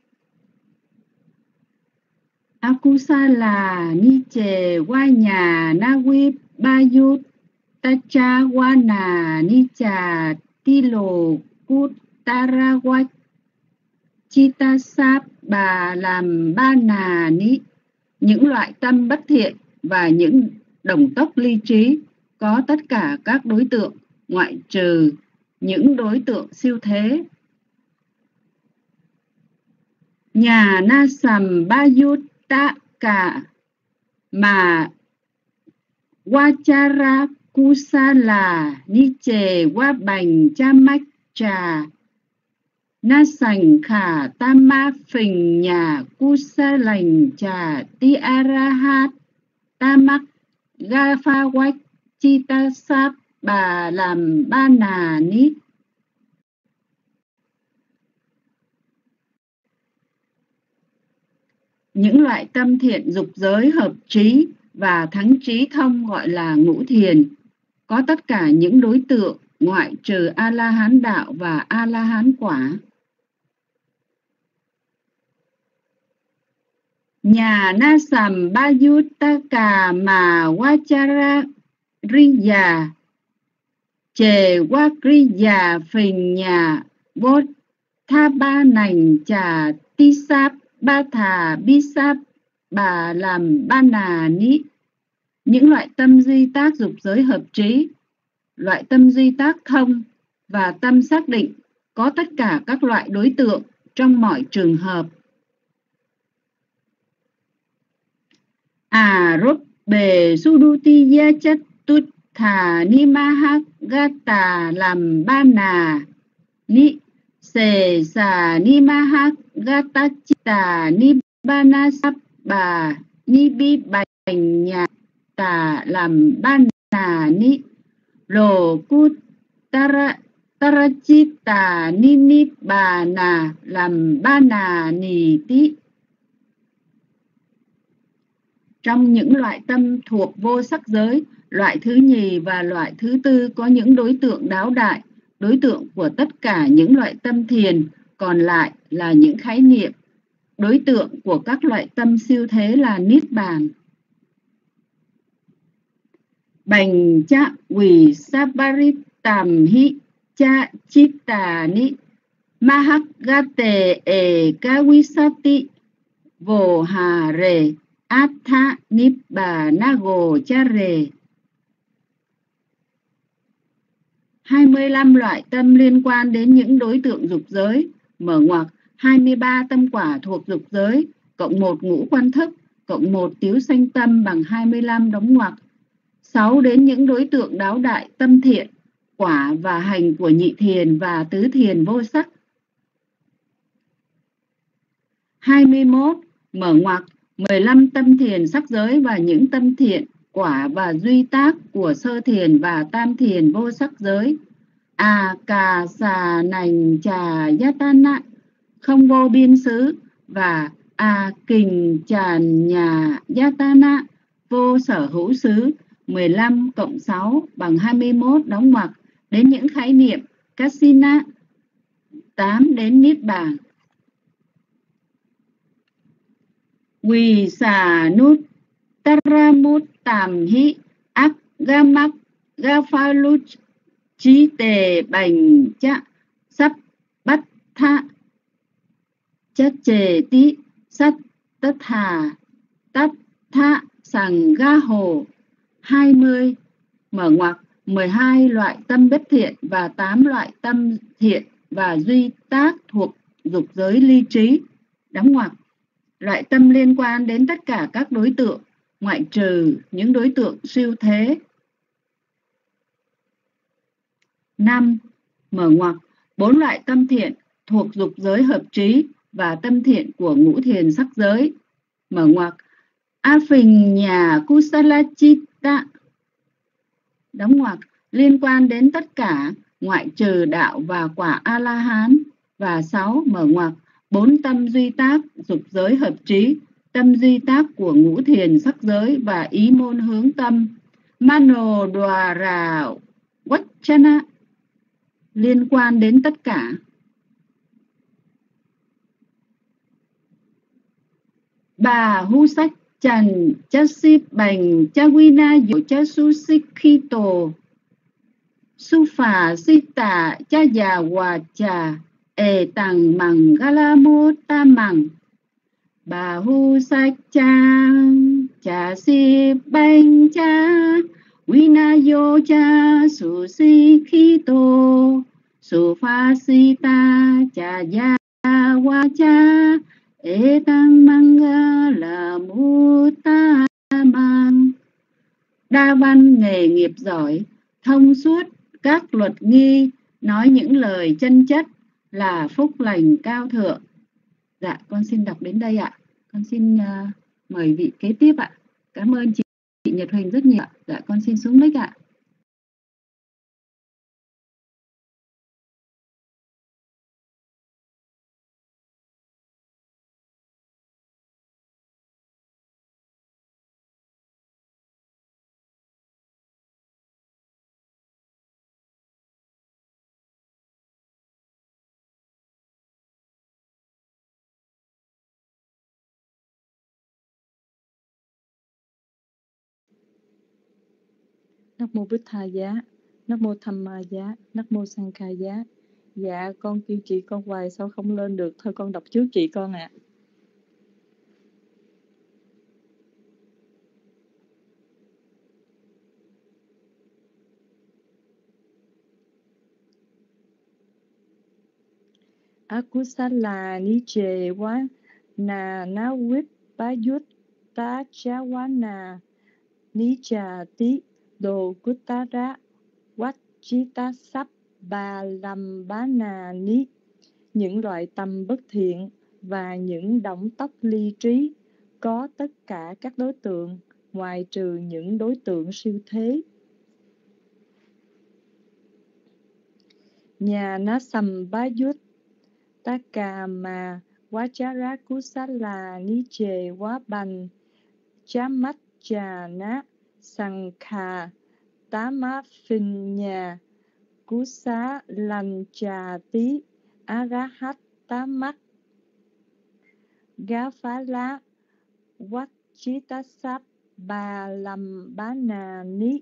Akusala niche wanya nawi bayut tacha wana nicha tilo kutarawa chitasap bà làm ba nà ni. Những loại tâm bất thiện và những đồng tốc ly trí có tất cả các đối tượng ngoại trừ những đối tượng siêu thế. Nhà na sầm ba yut ta cả mà Vachara Kusala Niche Wa Bành Cha Mách Trà Na Sành Khả Tam Ma Phình Nhà Kusa Lành Trà Ti Arahat Tam Mắc Ga Pha Quách Chi Ta Sáp bà làm ba nà nít. Những loại tâm thiện dục giới hợp trí và thắng trí thông gọi là ngũ thiền, có tất cả những đối tượng ngoại trừ A-la-hán đạo và A-la-hán quả. Nhà na sầm ba yutaka mà Vachara Riya Chề Wa Kriya Phình Nhà Vốt Tha Ba Nành Trà Ti Sáp Ba Thà Bi Sáp bà làm ba nà ní. Những loại tâm duy tác dục giới hợp trí, loại tâm duy tác thông và tâm xác định có tất cả các loại đối tượng trong mọi trường hợp. À rốt bề Sudutiya chất tút thà ni ma hắc gata làm ba nà ni. Sề xà ni ma hắc gata chita ni ba na sắp bà ni bi bành nhà tà làm ba nà ni. Rồ cu tara tarachita ni ni bà nà làm ba nà nì tí. Trong những loại tâm thuộc vô sắc giới, loại thứ nhì và loại thứ tư có những đối tượng đáo đại, đối tượng của tất cả những loại tâm thiền, còn lại là những khái niệm. Đối tượng của các loại tâm siêu thế là Niết Bàn. Bành cha quỷ sabaritam hi cha chitani mahagate e kawisati vô hà rề atha nibbanago cha rề. hai mươi lăm loại tâm liên quan đến những đối tượng dục giới, mở ngoặc hai mươi ba tâm quả thuộc dục giới, cộng một ngũ quan thức, cộng một tiếu sanh tâm bằng hai mươi lăm đóng ngoặc. sáu đến những đối tượng đáo đại tâm thiện, quả và hành của nhị thiền và tứ thiền vô sắc. hai mươi mốt mở ngoặc mười lăm tâm thiền sắc giới và những tâm thiện, quả và duy tác của sơ thiền và tam thiền vô sắc giới. A cà xà nành trà yatana không vô biên xứ và A kình tràn nhà yatana vô sở hữu xứ mười lăm cộng sáu bằng hai mươi mốt đóng ngoặc đến những khái niệm Kasina tám đến Niết Bàn. Quỳ xà nút taramut tam hi ác gamak gafalut trí tề bành cha sắp bắt tha chất chề tí sắt tất hà tất tha sằng ga hồ hai mươi mở ngoặc mười hai loại tâm bất thiện và tám loại tâm thiện và duy tác thuộc dục giới ly trí đóng ngoặc. Loại tâm liên quan đến tất cả các đối tượng ngoại trừ những đối tượng siêu thế. Năm mở ngoặc bốn loại tâm thiện thuộc dục giới hợp trí và tâm thiện của ngũ thiền sắc giới mở ngoặc a phình nhà kusalachita đóng ngoặc liên quan đến tất cả ngoại trừ đạo và quả A La Hán. Và sáu mở ngoặc bốn tâm duy tác dục giới hợp trí, tâm duy tác của ngũ thiền sắc giới và ý môn hướng tâm mano dwara vachana liên quan đến tất cả. Bà hu sách trần cha si bành cha wina dụ cha su sikito su phà si tả cha già hòa trà ê tằng mằng gala mô ta mằng. Bà hu sách cha cha si bành cha wina yo cha su sikito su phà si ta cha già hòa cha ê tăng manga là mu ta mang. Đa văn nghề nghiệp giỏi, thông suốt các luật nghi, nói những lời chân chất là phúc lành cao thượng. Dạ, con xin đọc đến đây ạ. Con xin uh, mời vị kế tiếp ạ. Cảm ơn chị, chị Nhật Huỳnh rất nhiều. Dạ, con xin xuống mic ạ. Nam mô Bích Tha Giá, Nam mô Tham Ma Giá, Nam mô Sang Kha Giá. Dạ, con kêu chị con hoài sao không lên được? Thôi con đọc trước chị con ạ. À. Akusala niche wa na na wip bayut ta chawana nicha ti do kutara wachita sap ba lam bá na ni. Những loại tâm bất thiện và những động tóc ly trí có tất cả các đối tượng ngoài trừ những đối tượng siêu thế. Nhà na sầm bá yut Takama Vajara Kusala Niche Waban Chamachana Sankha Tamafinya Kusa Lanchati Arahat Tamak Gafala Vachitasap Balambanani.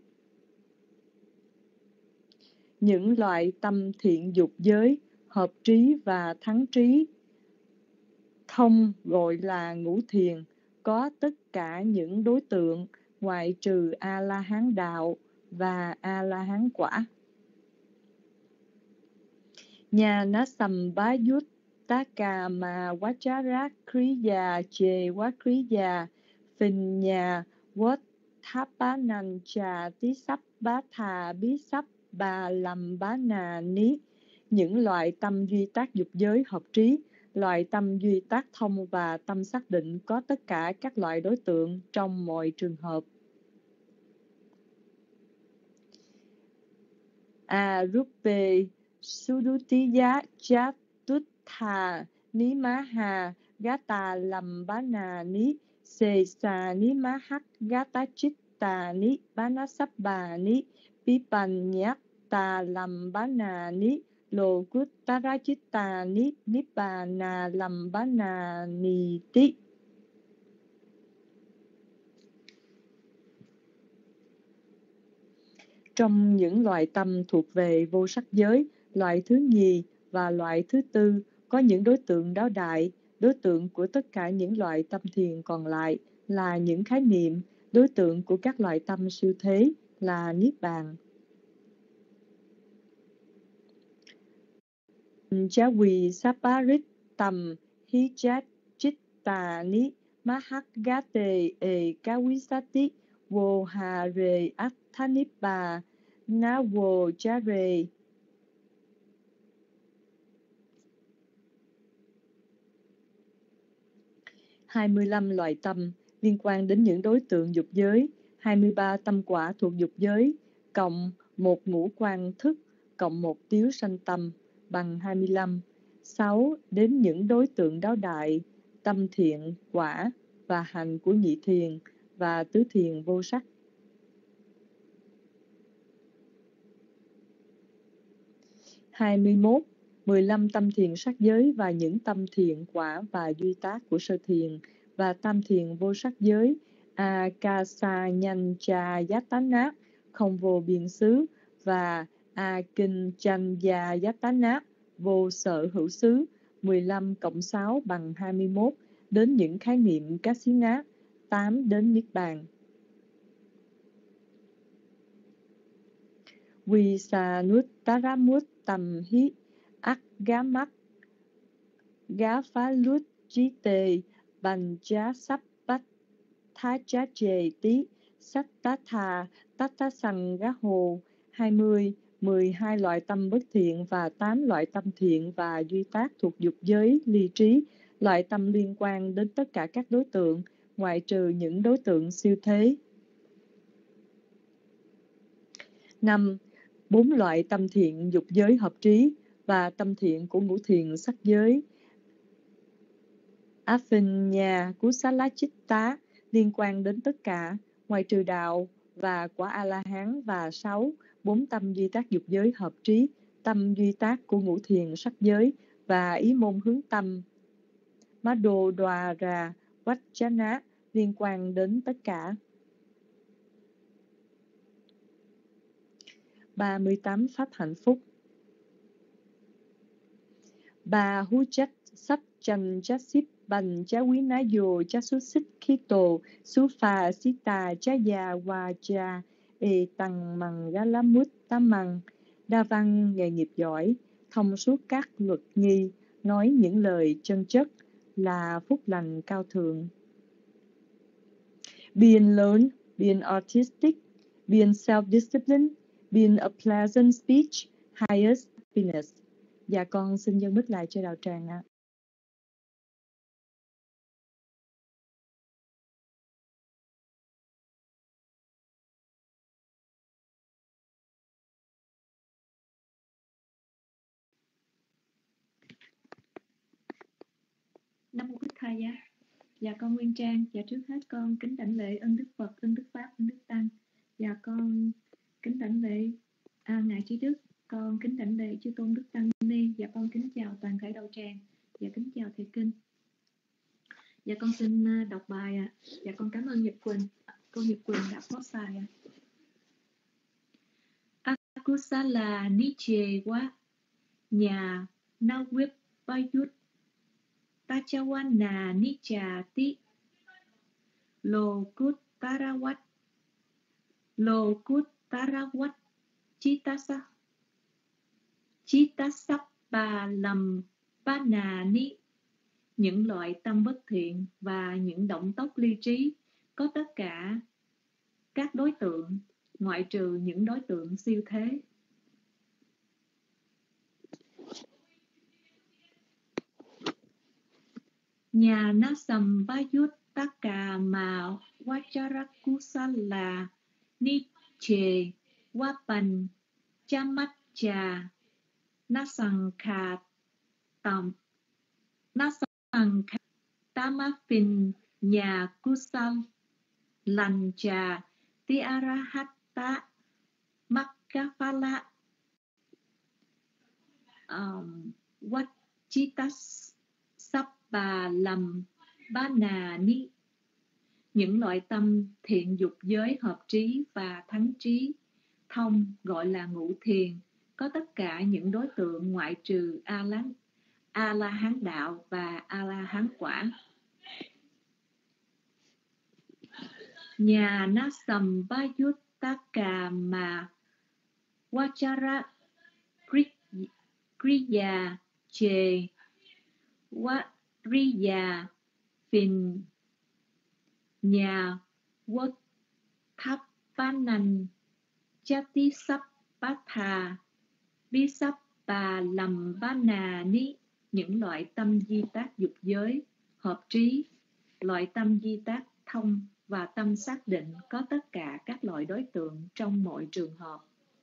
Những loại tâm thiện dục giới hợp trí và thắng trí thông gọi là ngũ thiền có tất cả những đối tượng ngoại trừ A La Hán đạo và A La Hán quả. Nhà na sambhayut takama vajara kriya che vakriya phình nhà vốt thapanancha tí sắp bá thà bí sắp bà làm bá nà ní. Những loại tâm duy tác dục giới hợp trí, loại tâm duy tác thông và tâm xác định có tất cả các loại đối tượng trong mọi trường hợp. Arupe sudutiya chatutha nimaha gata lambana ni Se sa ni mahat gata chitta ni banasabba ni pipanyat ta lambana ni lokuttara chitta ni nibbana lambana ni ti. Trong những loại tâm thuộc về vô sắc giới, loại thứ nhì và loại thứ tư có những đối tượng đáo đại. Đối tượng của tất cả những loại tâm thiền còn lại là những khái niệm. Đối tượng của các loại tâm siêu thế là Niết Bàn. Jawi saparit tam hijat chitta ni mahagate e kawisati vô hà rề atthanipa na vô chare. hai mươi lăm loại tâm liên quan đến những đối tượng dục giới, hai mươi ba tâm quả thuộc dục giới, cộng một ngũ quan thức, cộng một tiếu sanh tâm bằng hai mươi lăm. sáu đến những đối tượng đáo đại, tâm thiện, quả và hành của nhị thiền và tứ thiền vô sắc. hai mươi mốt. mười lăm tâm thiền sắc giới và những tâm thiện quả và duy tác của sơ thiền và tam thiền vô sắc giới. Akasa nhanh cha yatana không vô biên xứ và Akinchanya yatana vô sở hữu xứ. mười lăm cộng sáu bằng hai mươi mốt đến những khái niệm Kasina, tám đến Niết Bàn. Visanuttaramut tam hi akgamak gafalut jite banjasappat thajajeti sattatha tattasangaho. hai mươi. mười hai loại tâm bất thiện và tám loại tâm thiện và duy tác thuộc dục giới ly trí. Loại tâm liên quan đến tất cả các đối tượng, ngoại trừ những đối tượng siêu thế. năm. Bốn loại tâm thiện dục giới hợp trí và tâm thiện của ngũ thiền sắc giới. Afinya Kusalachitta liên quan đến tất cả, ngoại trừ đạo và quả A-la-hán. Và sáu. Bốn tâm duy tác dục giới hợp trí, tâm duy tác của ngũ thiền sắc giới và ý môn hướng tâm Madodwara Vajjana liên quan đến tất cả. ba mươi tám pháp hạnh phúc. Ba hú chất sắc chân chất xíp bành chá quý ná dồ chá xuất xích khí tổ su phà xí tà chá già hòa chà ê tăng mằng gá lá mút tá mằng. Đa văn nghề nghiệp giỏi, thông suốt các luật nghi, nói những lời chân chất là phúc lành cao thượng. Being learned, being artistic, being self-disciplined, being a pleasant speech, highest happiness. Dạ con xin dâng bích lại cho đạo tràng ạ. Nam mô Bích Thầy. Dạ con Nguyên Trang. Dạ trước hết con kính đảnh lễ ơn Đức Phật, ơn Đức Pháp, ơn Đức Tăng. Dạ con kính đảnh lễ à, ngài Trí Đức. Con kính đảnh lễ chư tôn Đức Tăng Ni. Dạ con kính chào toàn thể đạo tràng. Dạ kính chào thầy kinh. Dạ con xin đọc bài ạ. À. Dạ con cảm ơn Nhật Quỳnh. Cô Nhật Quỳnh đã post bài ạ. À. Akusala niche wa nhà na whip bayut Tachawana nichati Lokuttarawat Lokuttarawat Chitasa Chitasappa lam panani. Những loại tâm bất thiện và những động tốc ly trí có tất cả các đối tượng, ngoại trừ những đối tượng siêu thế. Nhà Nasam Bayut Taka Ma Vajarakusala Niche Wapan Chamacha Nasankha Tam Nasankha Tamafin nhà kusal lành trà tiarahatta makkapala um, Vachitas Sappa Lam Bana Ni. Những loại tâm thiện dục giới hợp trí và thắng trí thông gọi là ngũ thiền, có tất cả những đối tượng ngoại trừ a la a la hán đạo và a la hán quả. Nhà nasam bayuttaka ma vachara kriya che Riya Phìn nhà Vô Tháp Panan Chati Sappatha Visappa Lambana Ni. Những loại tâm di tác dục giới hợp trí, loại tâm di tác thông và tâm xác định có tất cả các loại đối tượng trong mọi trường hợp.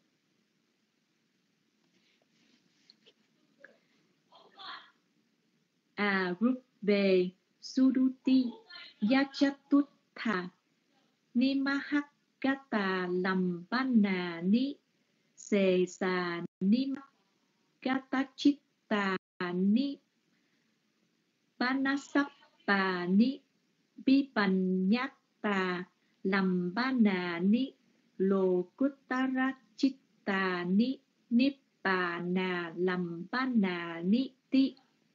Arubbe Suduti Yachatutha Nimahakata Lambana Ni Sesa Nimakata Ni Panasappa Ni Vipanyata Lambana Ni Lokuttara Chitta Ni Nibbana Lambana Ni Ti.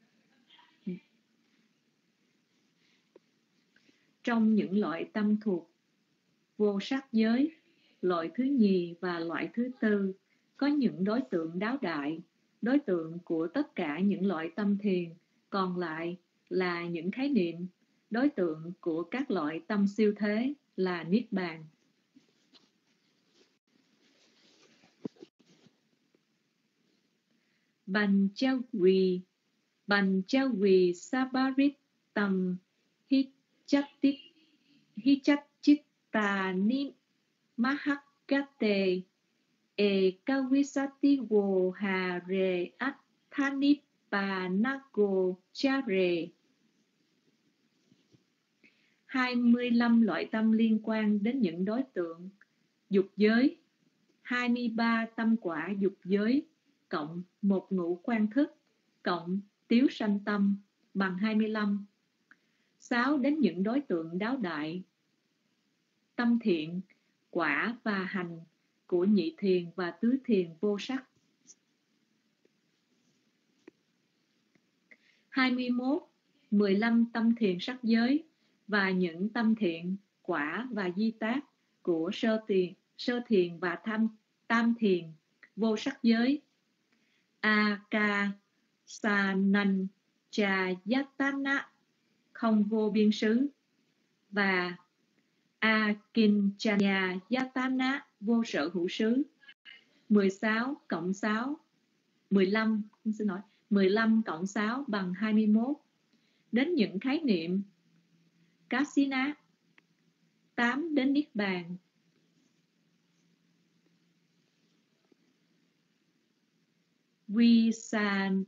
Trong những loại tâm thuộc vô sắc giới, loại thứ nhì và loại thứ tư có những đối tượng đáo đại, đối tượng của tất cả những loại tâm thiền, còn lại là những khái niệm, đối tượng của các loại tâm siêu thế là Niết Bàn. Banchavi Banchavi Sabaritam Hichatit Hichachitta Ni Mahakate Ekavisati Wo Hare Atthanippanago Chare. hai mươi lăm loại tâm liên quan đến những đối tượng dục giới, hai mươi ba tâm quả dục giới, cộng một ngũ quan thức, cộng tiếu sanh tâm bằng hai mươi lăm. sáu đến những đối tượng đáo đại, tâm thiện, quả và hành của nhị thiền và tứ thiền vô sắc. hai mươi mốt, mười lăm tâm thiền sắc giới và những tâm thiện, quả và di tác của sơ thiền, sơ thiền và tham, tam thiền vô sắc giới. Aka Sanan Chayatana không vô biên xứ và Akinchanya Yatana vô sở hữu xứ. mười sáu cộng sáu, mười lăm, xin lỗi, mười lăm cộng sáu bằng hai mươi mốt. Đến những khái niệm Kasina, tám đến Niết Bàn. Visanut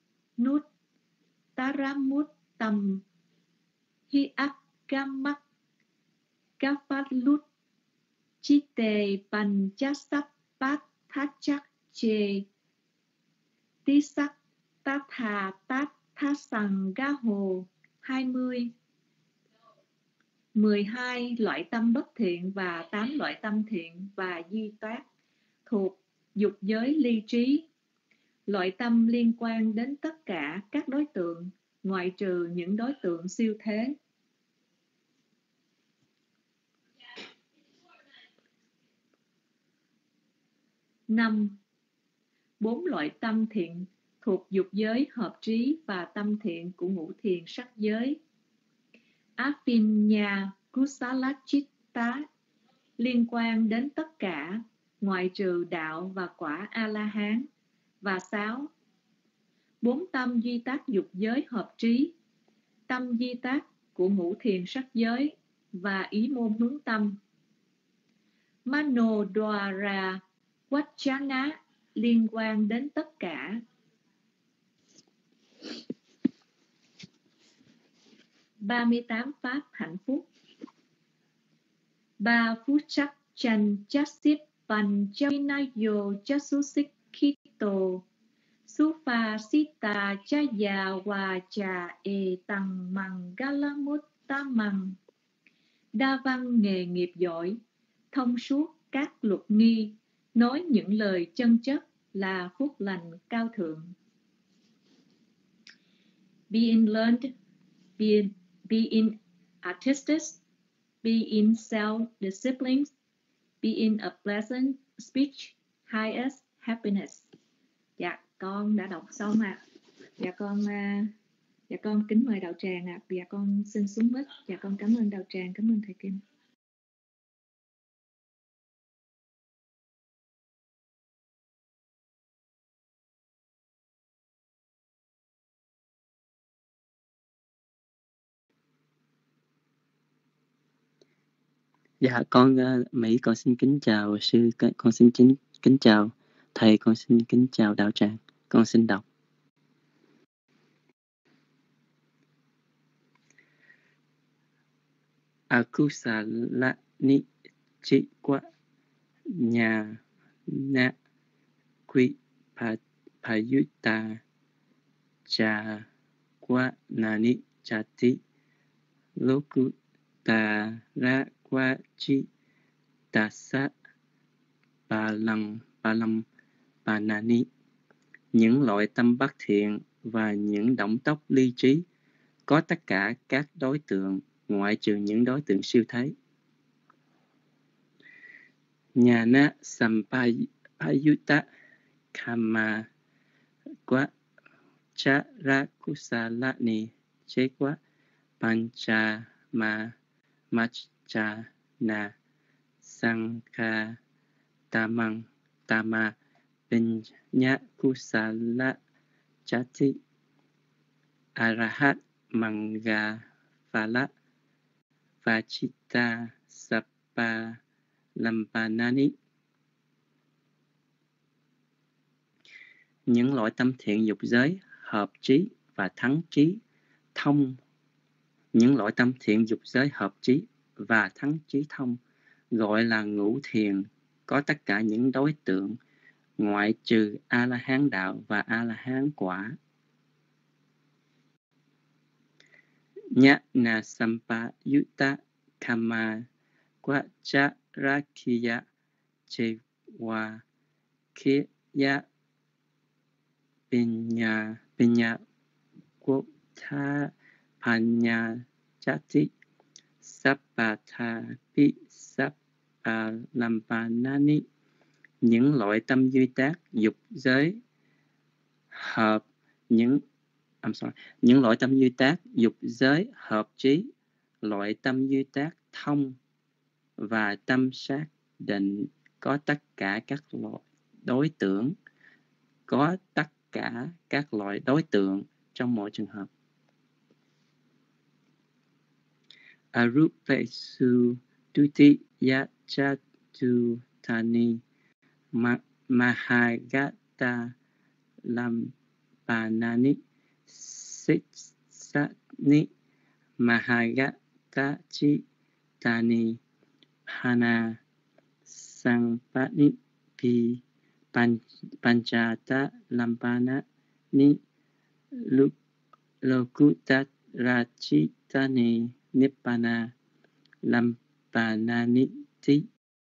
Taramuttam Hiakamak Kapalut Chitte Panchasapat Thachak Che Tisak Tatha Tat Thasangaho. hai mươi, mười hai loại tâm bất thiện và tám loại tâm thiện và di tác thuộc dục giới ly trí, loại tâm liên quan đến tất cả các đối tượng ngoại trừ những đối tượng siêu thế. năm. Bốn loại tâm thiện thuộc dục giới hợp trí và tâm thiện của ngũ thiền sắc giới. Apinya Kusalachitta liên quan đến tất cả ngoại trừ đạo và quả A-la-hán. Và sáu. Bốn tâm duy tác dục giới hợp trí, tâm duy tác của ngũ thiền sắc giới và ý môn hướng tâm. Manodwara Vachana liên quan đến tất cả ba mươi tám pháp hạnh phúc. Ba phút chắc chân chasip pan javinayo chasusikito sufa sita chaya wacha e tăng mangalamuttamang. Đa văn nghề nghiệp giỏi, thông suốt các luật nghi, nói những lời chân chất là phúc lành cao thượng. Being learned, being, being artistic, being self-disciplined, being a pleasant speech, highest happiness. Dạ, con đã đọc xong ạ. À. Dạ con uh, dạ con kính mời đạo tràng ạ. À. Dạ con xin xuống mic. Dạ con cảm ơn đạo tràng, cảm ơn thầy Kim. Dạ con uh, Mỹ con xin kính chào sư, con xin kính kính chào thầy, con xin kính chào đạo tràng. Con xin đọc. Akusala ni chikwa nhà na quy pa payuta cha qua nani chati loku ta ra qua chi ta sa ba lăng ba lâm ba nani. Những loại tâm bất thiện và những động tốc ly trí có tất cả các đối tượng ngoại trừ những đối tượng siêu thấy. Nhà na sampayutta kama qua cha ra kusala ni che qua pancha ma macha na sankha tamang tama pinya kusala chati arahat manga phala vachita sapa lampanani. Những loại tâm thiện dục giới hợp trí và thắng trí thông. Những loại tâm thiện dục giới hợp trí và thắng trí thông gọi là ngũ thiền, có tất cả những đối tượng ngoại trừ A-la-hán đạo và A-la-hán quả. Nhã na sampayutta kama quacharakiya chewa kiya pinya pinya quota panya chati sapatha pi sapalampanani. Những loại tâm duy tác dục giới hợp những I'm sorry, những loại tâm duy tác dục giới hợp trí, loại tâm duy tác thông và tâm sát định có tất cả các loại đối tượng, có tất cả các loại đối tượng trong mọi trường hợp. Arupesu tuti yachatu tani mahagata lampanani sitsani mahagata chi tani hana sampani pi panchata lampana ni lokutat rachitani nibbana lampanani ti.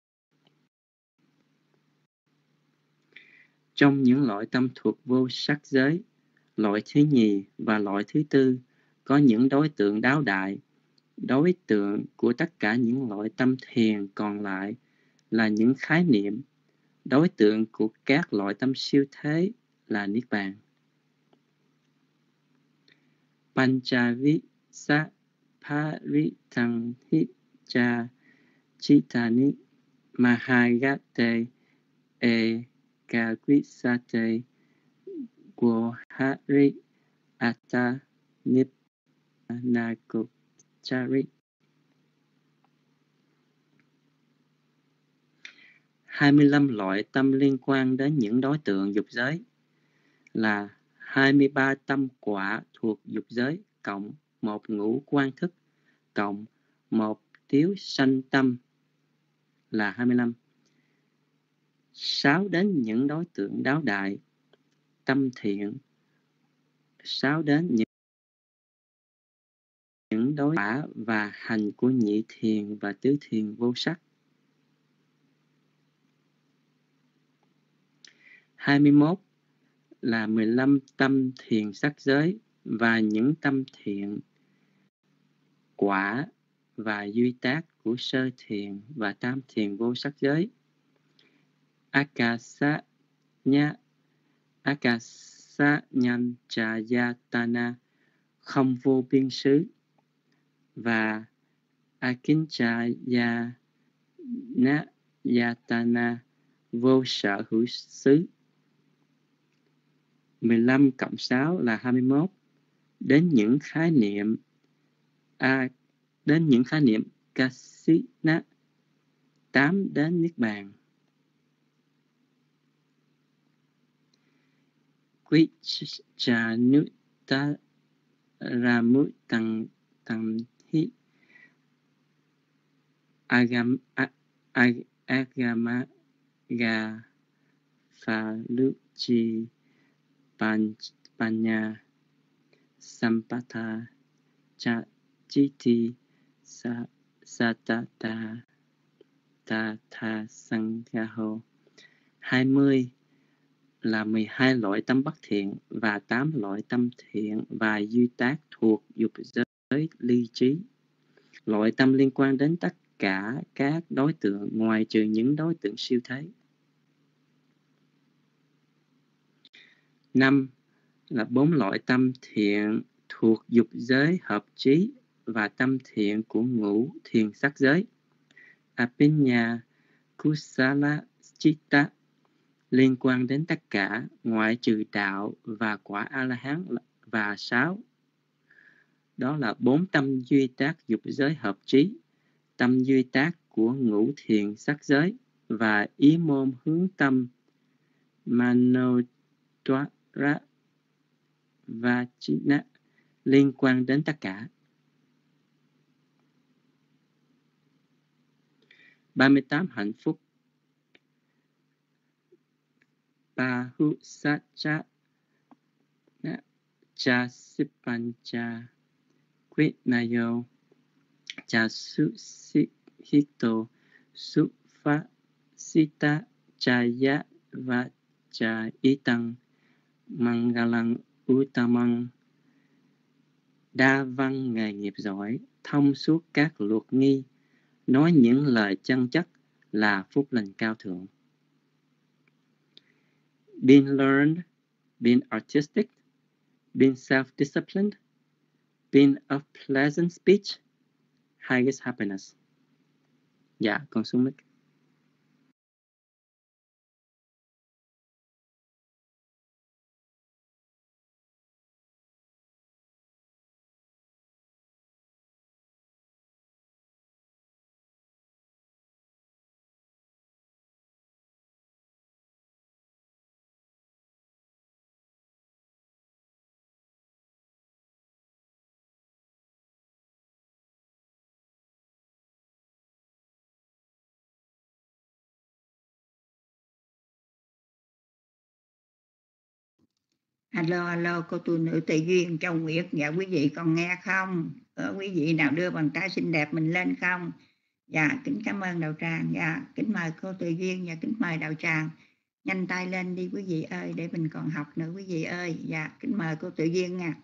Trong những loại tâm thuộc vô sắc giới, loại thứ nhì và loại thứ tư có những đối tượng đáo đại. Đối tượng của tất cả những loại tâm thiền còn lại là những khái niệm. Đối tượng của các loại tâm siêu thế là Niết Bàn. Panchavi sa paritang hi cha chitani mahagate e kagwisate guhari atta nibbanagochari. hai mươi lăm loại tâm liên quan đến những đối tượng dục giới là hai mươi ba tâm quả thuộc dục giới cộng một ngũ quan thức cộng một tiếu sanh tâm là hai mươi lăm. Sáu đến những đối tượng đáo đại, tâm thiện. Sáu đến những những đối quả và hành của nhị thiền và tứ thiền vô sắc. hai mươi mốt là mười lăm tâm thiền sắc giới và những tâm thiện quả và duy tác của sơ thiền và tam thiền vô sắc giới. Akasa nha Akasa nhan chayatana không vô biên xứ và Akinchaya na yatana vô sở hữu xứ. mười lăm cộng sáu là hai mươi mốt. Đến những khái niệm a đến những khái niệm kasina. tám đến niết bàn. Vichanuta ramu tăng tăng hi agam ag, agama ga phaluchi panya sampatha cha chiti sa satata ta tha sangaho. hai mươi là mười hai loại tâm bất thiện và tám loại tâm thiện và duy tác thuộc dục giới ly trí. Loại tâm liên quan đến tất cả các đối tượng ngoài trừ những đối tượng siêu thế. năm là bốn loại tâm thiện thuộc dục giới hợp trí và tâm thiện của ngũ thiền sắc giới. Apinya Kusala Chitta liên quan đến tất cả ngoại trừ đạo và quả A-la-hán. Và sáu, đó là bốn tâm duy tác dục giới hợp trí, tâm duy tác của ngũ thiền sắc giới và ý môn hướng tâm Manodwara Vachina liên quan đến tất cả. ba mươi tám hạnh phúc. Bahusacha cha sipancha quinayo cha susihito sufa sita chaya và cha itang mangalang utamang. Đa văn nghề nghiệp giỏi, thông suốt các luật nghi, nói những lời chân chất là phúc lành cao thượng. Being learned, being artistic, being self-disciplined, being of pleasant speech, highest happiness. Dạ, con xuống mic. Alo, alo, cô tu nữ Tề Duyên, Châu Nguyệt, dạ quý vị còn nghe không? Ở quý vị nào đưa bàn tay xinh đẹp mình lên không? Dạ, kính cảm ơn Đạo Tràng, dạ, kính mời cô Tề Duyên và kính mời Đạo Tràng. Nhanh tay lên đi quý vị ơi, để mình còn học nữa quý vị ơi. Dạ, kính mời cô Tề Duyên nha.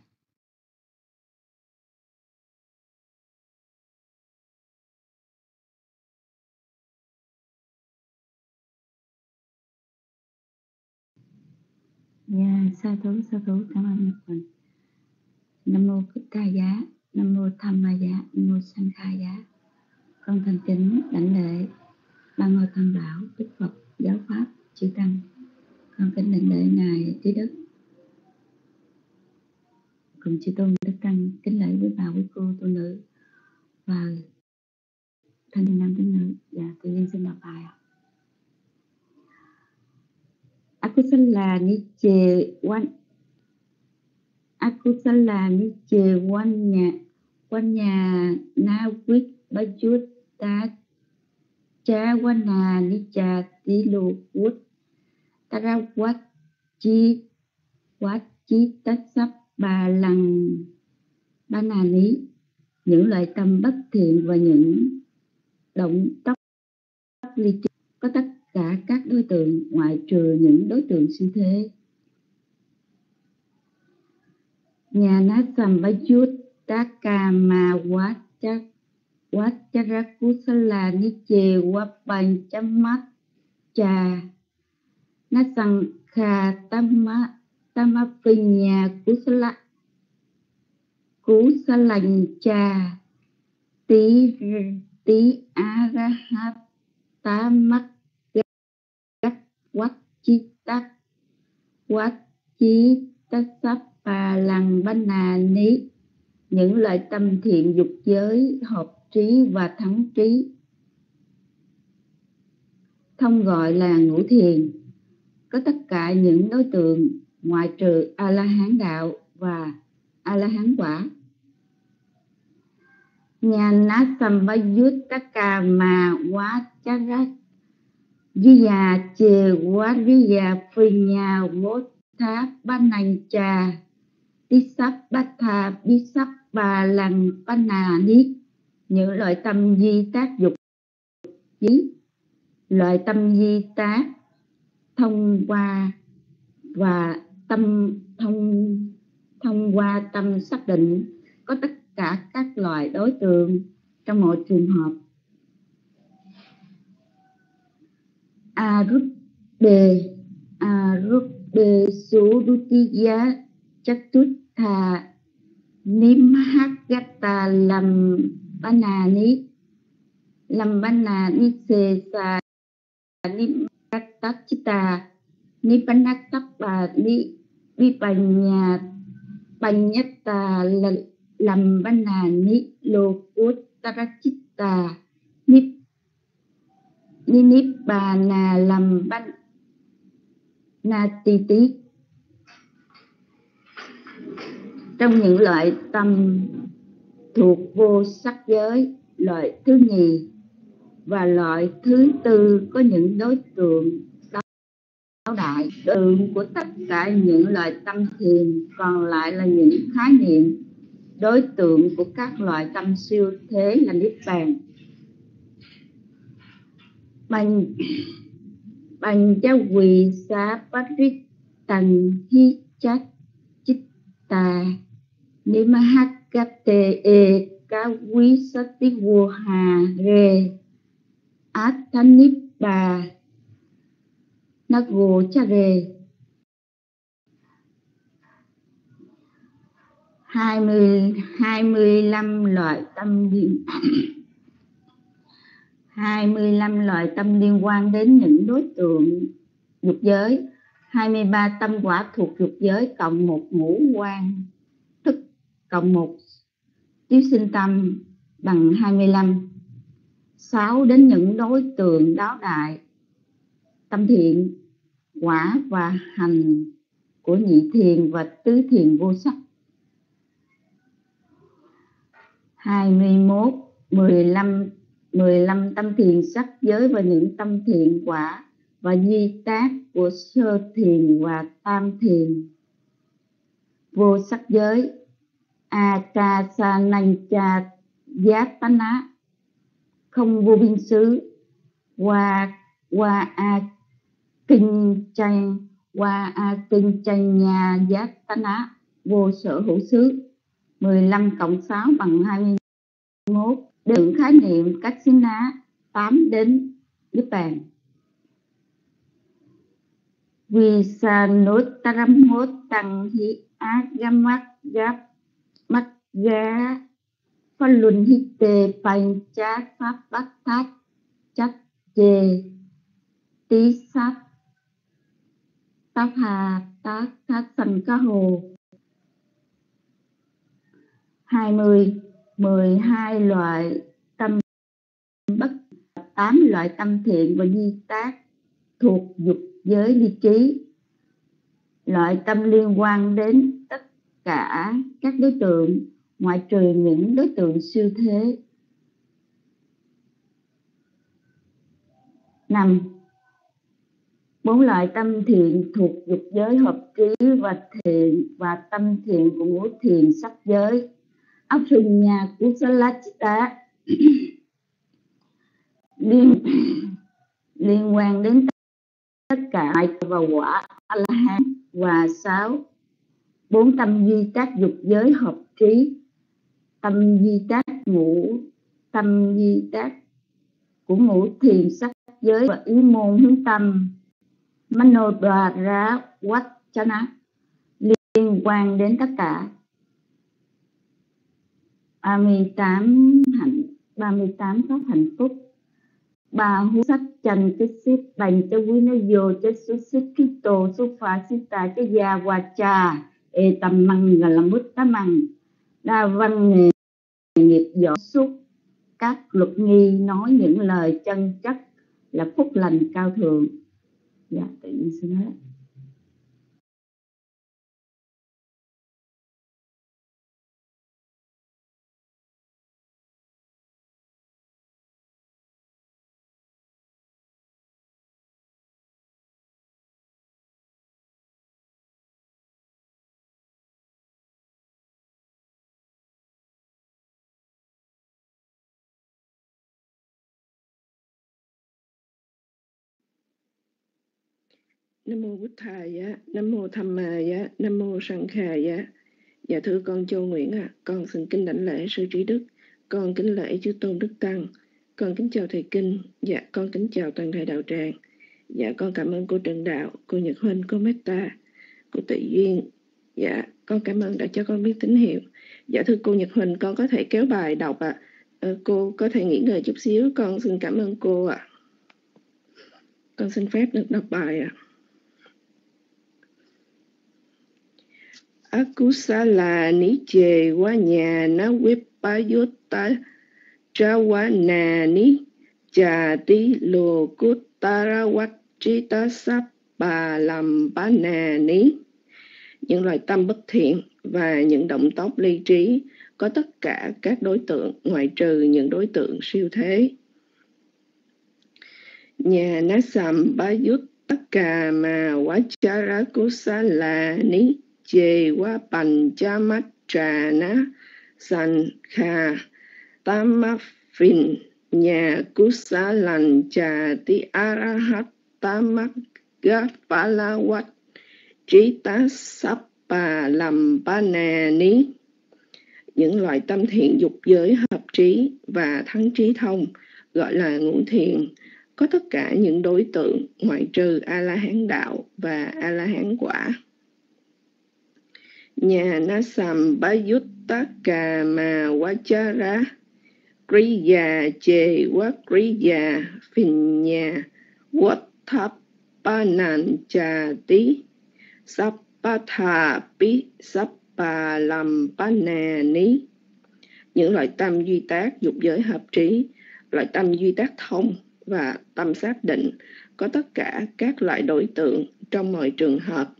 Dạ, sa thú, sa thú, cảm ơn Nhật Quỳnh. Nam mô Phật Ca Giá, Nam mô Tham Ma Giá, Nam mô Sanh Kha Giá. Con thành kính đảnh lễ ba ngôi tam bảo, Đức Phật, Giáo Pháp, Chư Tăng. Con kính đảnh lễ Ngài Trí Đức cùng chư tôn Đức Tăng, kính lễ với bà, quý cô, tu nữ và thanh niên nam tín nữ. Dạ, tự nhiên xin đọc bài ạ. Akusala niche wan Akusala niche wanya Quan nhà na quyết ba chút ta cha quan hà ni cha tí lô quốc ta ra quát chi quát chi tất sắp ba lăng ba nà ní, những loại tâm bất thiện và những động tóc ly trí có tất cả các đối tượng ngoại trừ những đối tượng siêu thế. Nhà ná sầm ba chút ta ca ma quá chắc quá chắc ra cú sa là ni chê quá bành chăm mắt cha ná sang kha tâm má tâm má pin nhà cú sa la cú sa lành cha tí tí a ra hát tá mắt gắt quát chi tắc quát chi tắc sắp bà lằng ba nà ní, những loại tâm thiện dục giới hợp trí và thắng trí, thông gọi là ngũ thiền, có tất cả những đối tượng ngoại trừ A La Hán đạo và A La Hán quả. Nhà ná sambhayuttaka mà quá charat Giya chê quá riya phi nhà vô thá ba nành trà tí sắp bát thà bí sắp bà lành ba nà ní, những loại tâm di tác dục dí, loại tâm di tác thông qua và tâm thông thông qua tâm xác định, có tất cả các loại đối tượng trong mọi trường hợp. Arubbe Arubbe Sudutiya Chattutha Nimhagata Lam Banani Lam Banani Se Sa Nimhagata Chitta Nipanakappa Ni Vipanya Panyata Lam Banani Lokuttarachitta Nip Nibbana Lam Banatiti. Trong những loại tâm thuộc vô sắc giới, loại thứ nhì và loại thứ tư có những đối tượng đáo đại. Đối tượng của tất cả những loại tâm thiền còn lại là những khái niệm. Đối tượng của các loại tâm siêu thế là Niết Bàn. Bành Bành cha quỳ xá bát rít tần hi chát chít tà Nimahakate e ka quý sati vô hà re Athanippa Nago cha re. hai mươi, hai mươi lăm loại tâm liên hai mươi lăm loại tâm liên quan đến những đối tượng dục giới, hai mươi ba tâm quả thuộc dục giới cộng một ngũ quan thức cộng một chiếu sinh tâm bằng hai mươi lăm. sáu đến những đối tượng đáo đại, tâm thiện, quả và hành của nhị thiền và tứ thiền vô sắc. hai mươi mốt, mười lăm, mười lăm tâm thiền sắc giới và những tâm thiện quả và di tác của sơ thiền và tam thiền vô sắc giới. Akasanancha Yatana không vô biên xứ. Qua qua a kinh chay qua a kinh chay nhà Yatana vô sở hữu xứ. mười lăm cộng sáu bằng hai mươi mốt. Đừng khái niệm các xính ná tám đến Niết Bàn. Visanuttaramhot tăng hi agamat gap mắt gá pha luân hít tê bành chá pháp bát thát chắc chê tí sát tác hà tác thát sanh cá hồ. hai mươi, mười hai loại tâm bất, tám loại tâm thiện và di tác thuộc dục giới ly trí, loại tâm liên quan đến tất cả các đối tượng ngoại trừ những đối tượng siêu thế. Năm, bốn loại tâm thiện thuộc dục giới hợp trí và thiện và tâm thiện của ngũ thiền sắc giới Aphunya Kusalachita liên liên quan đến tất cả và quả A-la-hán. Và sáu, bốn tâm duy tác dục giới hợp trí, tâm duy tác ngũ tâm duy tác của ngũ thiền sắc giới và ý môn hướng tâm Manodhara Vachana liên quan đến tất cả. ba mươi tám hạnh ba mươi tám pháp hạnh phúc. Ba hú sách chanh cái xếp bành cho quý nó vô cho xuất xích ký tô xuất phá xích ta cho gia hòa trà ê tâm măng và làm bút tá măng đa văn nghề nghiệp dõi xuất các luật nghi nói những lời chân chất là phúc lành cao thượng. Dạ, tự nhiên xin hết. Nam mô Bụt Thaya, Nam mô Tham Maya, Nam mô Sang Khaya. Dạ thưa con Châu Nguyễn ạ, à, con xin kính đảnh lễ sư trí đức, con kính lễ chư tôn đức tăng, con kính chào thầy kinh, dạ con kính chào toàn thể đạo tràng. Dạ con cảm ơn cô Trần Đạo, cô Nhật Huynh, cô Meta, cô Tị Duyên. Dạ con cảm ơn đã cho con biết tín hiệu. Dạ thưa cô Nhật Huynh, con có thể kéo bài đọc ạ. À. Ờ, cô có thể nghỉ ngơi chút xíu, con xin cảm ơn cô ạ. À. Con xin phép được đọc bài ạ. À. Akusala niche wanya na vipayutta chawana ni jati lokutara vachita sappa lampana ni. Những loài tâm bất thiện và những động tóc ly trí có tất cả các đối tượng ngoại trừ những đối tượng siêu thế. Nhà nasam bayuttaka ma vachara kusala ni Chê wa panchamatra sankha tamafin nhà kusalan cha ti arahat tamagapalawat trita sappa lampanani. Những loại tâm thiện dục giới hợp trí và thắng trí thông gọi là ngũ thiền có tất cả những đối tượng ngoại trừ A-la-hán đạo và A-la-hán quả. Nhà nasam bayuttaka ma vachara kriya che wa kriya phinya vatthapanan chati sappathapi sappalampanani. Những loại tâm duy tác dục giới hợp trí, loại tâm duy tác thông và tâm xác định có tất cả các loại đối tượng trong mọi trường hợp.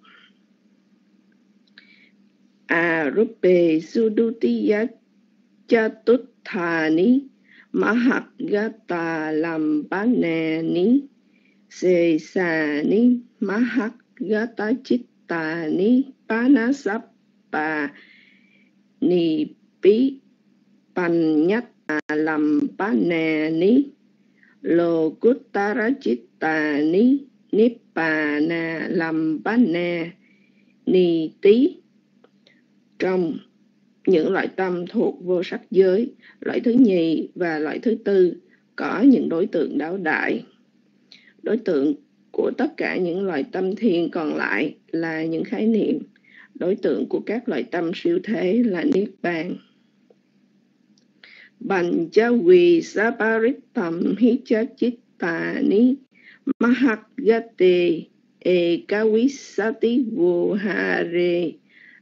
Arupe sudutiya chatuthani mahagata lampanani sesani mahagata chittani panasappa nipi panyata lampanani lokuttara chittani nippana lampana niti. Trong những loại tâm thuộc vô sắc giới, loại thứ nhì và loại thứ tư có những đối tượng đáo đại. Đối tượng của tất cả những loại tâm thiền còn lại là những khái niệm. Đối tượng của các loại tâm siêu thế là Niết Bàn. Panchavi saparitam hichachittani mahagate ekavissati vohare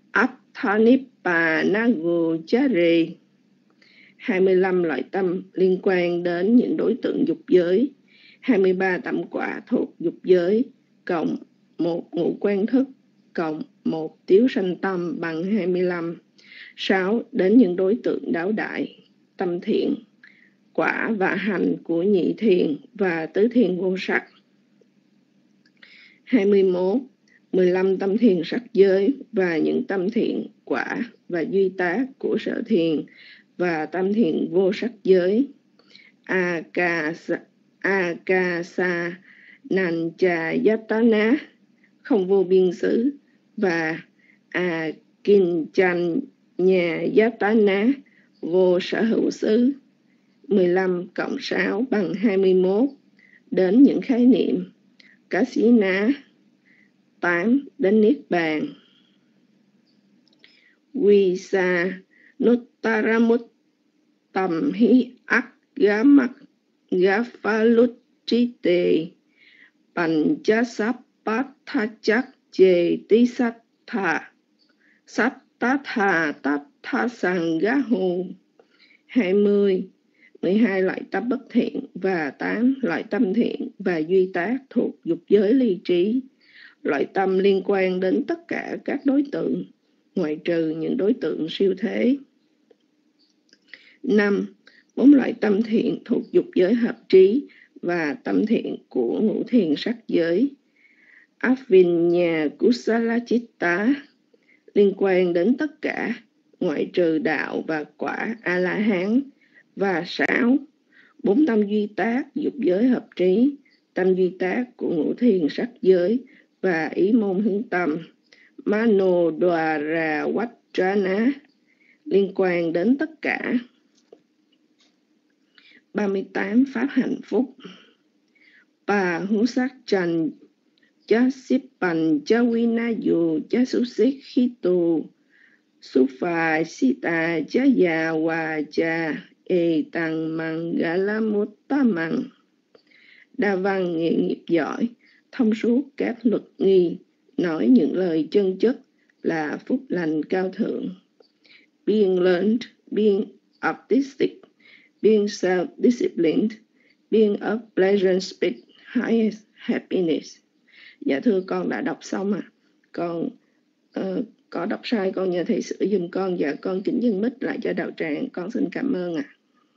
Atthanippanagochare. hai mươi lăm loại tâm liên quan đến những đối tượng dục giới, hai mươi ba tâm quả thuộc dục giới, cộng một ngũ quan thức, cộng một tiếu sanh tâm bằng hai mươi lăm, Sáu, đến những đối tượng đáo đại, tâm thiện, quả và hành của nhị thiền và tứ thiền vô sắc. Hai mươi mốt, mười lăm tâm thiền sắc giới và những tâm thiện quả và duy tác của sở thiền và tâm thiện vô sắc giới. Akasa, akasa nancha yatana, không vô biên xứ, và akinchanya yatana, vô sở hữu xứ. Mười lăm cộng sáu bằng hai mươi mốt, đến những khái niệm. Kasina. Tám, đến Niết Bàn. Visa Nuttaramut Tam Hi Agamak Gafaluchite Panchasappatthachak Cheti Sattha Sattatha Tattha Sangaho. Hai mươi, mười hai loại tâm bất thiện và tám loại tâm thiện và duy tác thuộc dục giới ly trí. Loại tâm liên quan đến tất cả các đối tượng, ngoại trừ những đối tượng siêu thế. Năm, bốn loại tâm thiện thuộc dục giới hợp trí và tâm thiện của ngũ thiền sắc giới. Avinya Kusala Chitta, liên quan đến tất cả, ngoại trừ đạo và quả A-la-hán. Và sáu, bốn tâm duy tác dục giới hợp trí, tâm duy tác của ngũ thiền sắc giới và ý môn hướng tâm. Manodwara Vajrana, liên quan đến tất cả. ba mươi tám pháp hạnh phúc. Pa husat chan cha sipan cha vinayu cha susikhitu sufa sita cha ya wa cha e tăng mangalamuttamang. Đa văn nghệ nghiệp giỏi, thông suốt các luật nghi, nói những lời chân chất là phúc lành cao thượng. Being learned, being artistic, being self-disciplined, being of pleasant speech, highest happiness. Dạ thưa con đã đọc xong à. Con uh, có đọc sai con nhờ thầy sửa giùm con. Dạ con kính dâng mic lại cho đạo tràng. Con xin cảm ơn ạ. À.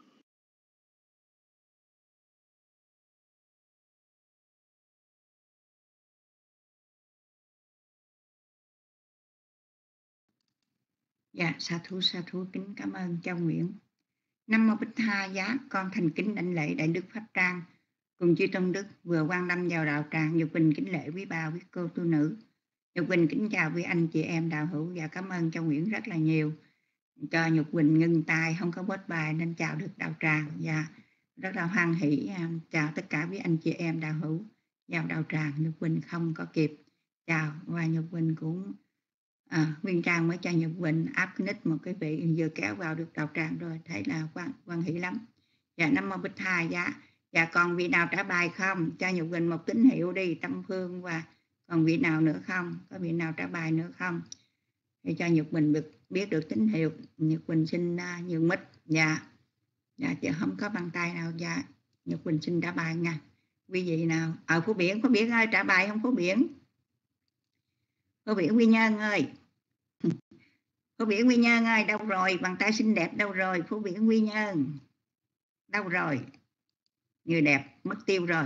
Dạ, sa thú sa thú kính cảm ơn Châu Nguyễn. Nam mô Bích Tha Giá, con thành kính đảnh lễ Đại Đức Pháp Trang cùng chư tôn đức vừa quan tâm vào đạo tràng. Nhật Quỳnh kính lễ quý bà, quý cô tu nữ. Nhật Quỳnh kính chào quý anh chị em đạo hữu và cảm ơn Châu Nguyễn rất là nhiều cho Nhật Quỳnh ngưng tay không có bớt bài nên chào được đạo tràng và rất là hoan hỷ chào tất cả quý anh chị em đạo hữu vào đạo tràng. Nhật Quỳnh không có kịp chào và Nhật Quỳnh cũng À, Nguyên Trang mới cho Nhật Quỳnh áp nick một cái vị vừa kéo vào được đạo tràng rồi, thấy là quan, quan hỷ lắm. Dạ Nam mô Bích Tha Giá. Dạ còn vị nào trả bài không? Cho Nhật Quỳnh một tín hiệu đi, Tâm Phương. Và còn vị nào nữa không? Có vị nào trả bài nữa không? Để cho Nhật Quỳnh được biết được tín hiệu. Nhật Quỳnh xin uh, nhường mic. Dạ. Dạ chứ không có bàn tay nào. Dạ Nhật Quỳnh xin trả bài nha. Quý vị nào? Ở Phú Biển, Phú Biển ơi trả bài không Phú Biển? Phú Biển Quy Nhơn ơi. Phú Biển Quy Nhơn ơi, đâu rồi? Bàn tay xinh đẹp đâu rồi? Phú Biển Quy Nhơn đâu rồi? Người đẹp mất tiêu rồi.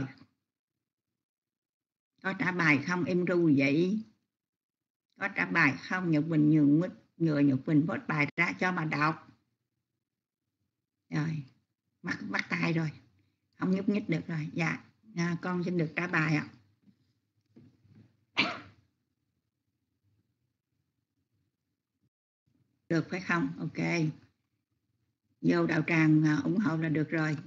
Có trả bài không em ru vậy? Có trả bài không? Nhật Quỳnh nhường mít người Nhật Quỳnh post bài ra cho mà đọc. Rồi bắt bắt tay rồi, không nhúc nhích được rồi. Dạ à, con xin được trả bài ạ. Được phải không? Ok. Vô đạo tràng ủng hộ là được rồi.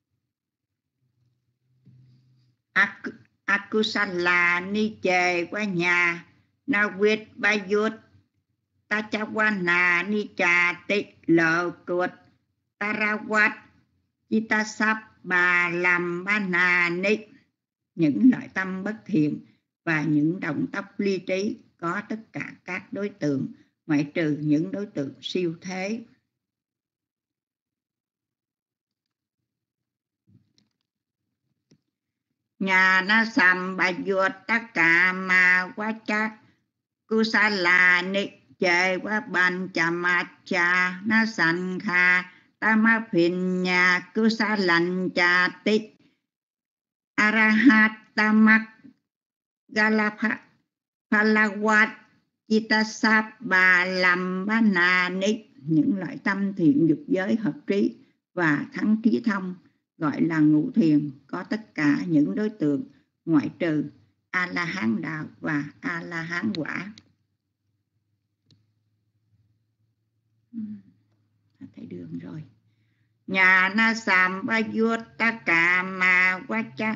Akusala ni chề qua nhà na quyết ba yut ta cha qua nà ni trà tị lợ tuột ta ra quát chi ta sắp bà làm ba nà ni. Những loại tâm bất thiện và những động tác ly trí có tất cả các đối tượng, ngoại trừ những đối tượng siêu thế. Nhà na sầm bà ruột tất cả mà quá chắc Kusala ni chê quá ban chà mát cha na sanh kha ta ma phiền nhà cứ sa lạnh cha tích arahat tamak galapha palawat chitasap bà làm ba na nít, những loại tâm thiện dục giới hợp trí và thắng trí thông gọi là ngũ thiền, có tất cả những đối tượng ngoại trừ A La Hán đạo và A La Hán quả. Thấy đường rồi. Nhà na sam ba yuốt ta cả mà quá chắc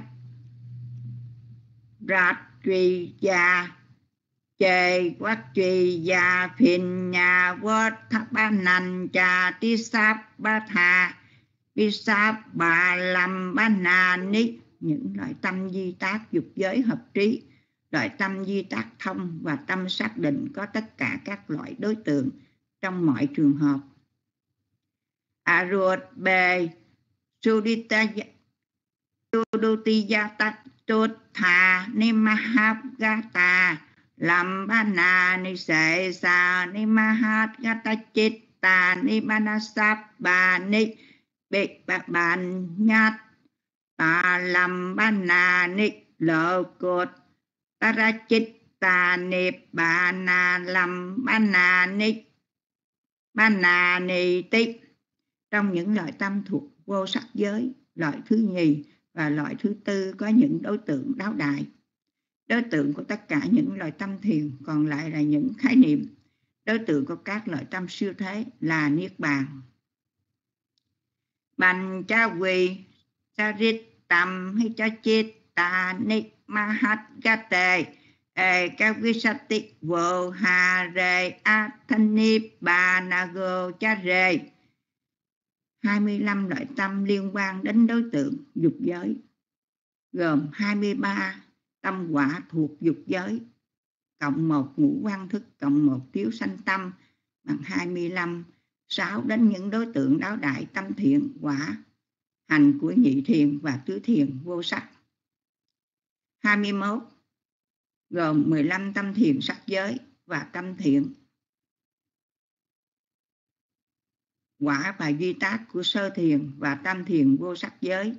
rát truy gia chê quát truy gia phiền nhà vót tháp ba nành trà tí sáp ba thà tí sáp bà làm ba nà nít, những loại tâm di tác dục giới hợp trí, loại tâm di tác thông và tâm xác định có tất cả các loại đối tượng trong mọi trường hợp. Aruột bề Sudita Sudutiyata Tốt Thà Nimahap Gata Làm Ba Na Ni Sệ Sa Nimahat Gata Chitta Nibanasap Ba Ni Bịch Bạc Bàn Nhát Ta Làm Ba Na Ni Lộ Cột Tarachitta Nip Ba Na Làm Ba Na Ni Ba Na Ni Tích. Trong những loại tâm thuộc vô sắc giới, loại thứ nhì và loại thứ tư có những đối tượng đáo đại. Đối tượng của tất cả những loại tâm thiền còn lại là những khái niệm. Đối tượng của các loại tâm siêu thế là niết bàn. Bành cha quỳ sarit tam hay cha chết ta ni mahat gate e các vi sati vô hà re athani ba nago cha re. hai mươi lăm loại tâm liên quan đến đối tượng dục giới, gồm hai mươi ba tâm quả thuộc dục giới, cộng một ngũ quan thức, cộng một thiếu sanh tâm bằng hai mươi lăm, sáu đến những đối tượng đáo đại tâm thiện quả, hành của nhị thiền và tứ thiền vô sắc. hai mươi mốt gồm mười lăm tâm thiền sắc giới và tâm thiện quả và duy tác của sơ thiền và tam thiền vô sắc giới.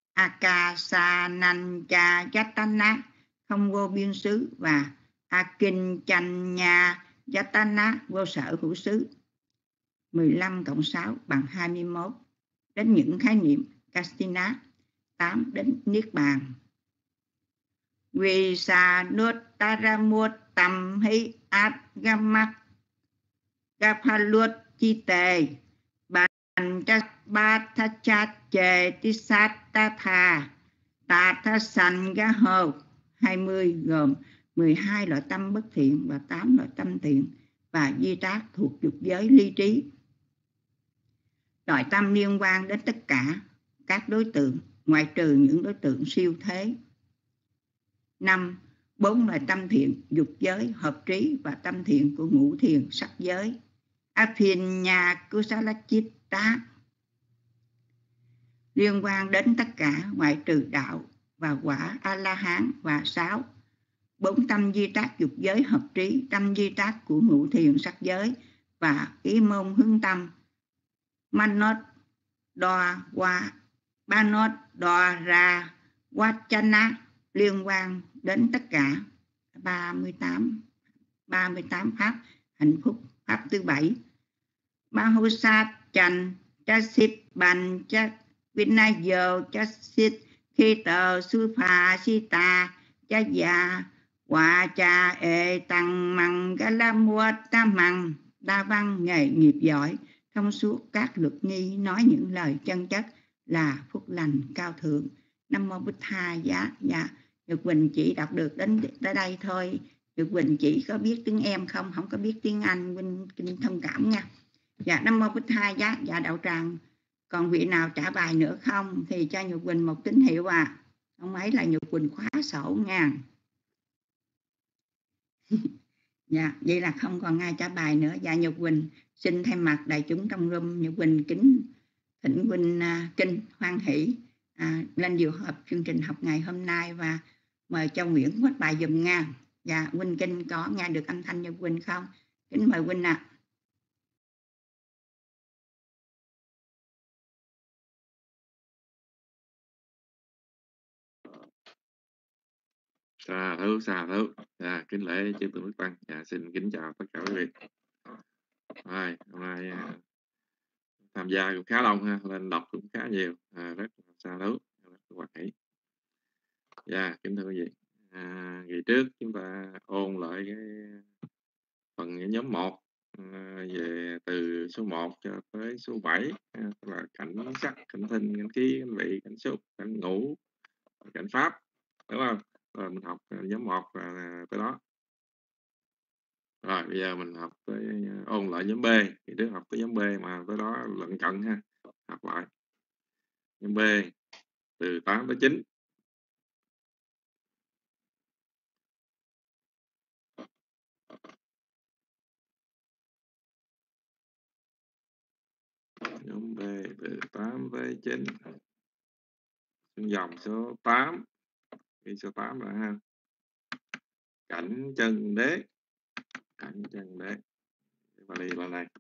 Akasanancha Yatana không vô biên xứ và Akinchanya Yatana vô sở hữu xứ. mười lăm cộng sáu bằng hai mươi mốt. Đến những khái niệm Kastina. tám đến Niết Bàn. Visanuttaramut tam hi atgamak gapalut chite Bành cha ba tha cha chê tí sát ta thà ta tha sanh gá hồ. hai mươi gồm mười hai loại tâm bất thiện và tám loại tâm thiện và di tác thuộc dục giới ly trí. Loại tâm liên quan đến tất cả các đối tượng ngoại trừ những đối tượng siêu thế. năm. Bốn loại tâm thiện dục giới hợp trí và tâm thiện của ngũ thiền sắc giới. Aphinya Kusalachitta liên quan đến tất cả ngoại trừ đạo và quả A-la-hán. Và sáu. Bốn tâm di tác dục giới hợp trí, tâm di tác của ngũ thiền sắc giới và ý môn hướng tâm Manot Đo Qua Banot Đo Ra Wachana liên quan đến tất cả ba mươi tám ba mươi tám pháp hạnh phúc. Pháp thứ bảy. Bahusat Chan Chasip Ban Chas Vinayo Chasit Khi Tờ Sư Phà Sita Chaya Quả Cha E Tăng Măng Galamua Ta Măng Đa văn nghề nghiệp giỏi, thông suốt các luật nghi, nói những lời chân chất là phúc lành cao thượng. Nam mô Bụt Tha Giá. Dạ, Nhật Quỳnh chỉ đọc được đến tới đây thôi. Nhật Quỳnh chỉ có biết tiếng em không, không có biết tiếng Anh. Quỳnh kinh thông cảm nha. Dạ, Nam mô Bụt Tha Giá. Dạ, đạo tràng còn vị nào trả bài nữa không thì cho Nhật Quỳnh một tín hiệu à. Ông ấy là Nhật Quỳnh khóa sổ nha. Dạ, vậy là không còn ai trả bài nữa. Dạ, Nhật Quỳnh xin thay mặt đại chúng trong room, Nhật Quỳnh kính thỉnh Quỳnh uh, kinh hoan hỷ à, lên dự họp chương trình học ngày hôm nay và mời cho Nguyễn quét bài dùm nha. Dạ, Quỳnh kinh có nghe được âm thanh Nhật Quỳnh không? Kính mời huynh ạ. Xà thú, xà thú. Dạ, kính lễ chư tôn đức tăng. Dạ, xin kính chào tất cả quý vị. Rồi, hôm nay à, tham gia cũng khá đông ha, lên đọc cũng khá nhiều, à, rất là xà thú, rất là hoan hỷ. Dạ, kính thưa quý vị. À, kỳ trước chúng ta ôn lại cái phần cái nhóm một, à, về từ số một cho tới số bảy, à, tức là cảnh sắc, cảnh thinh, cảnh khí, cảnh vị, cảnh xúc, cảnh ngũ, cảnh pháp, đúng không? Rồi mình học à, nhóm một là tới đó. Rồi bây giờ mình học tới ôn lại nhóm B. Thì trước học tới nhóm B mà tới đó lận cận ha. Học lại nhóm B từ tám tới chín. Nhóm B từ tám tới chín. Dòng số tám. Cái số tám là ha. Cảnh chân đế. Cảnh chân đế. Và đi lần này.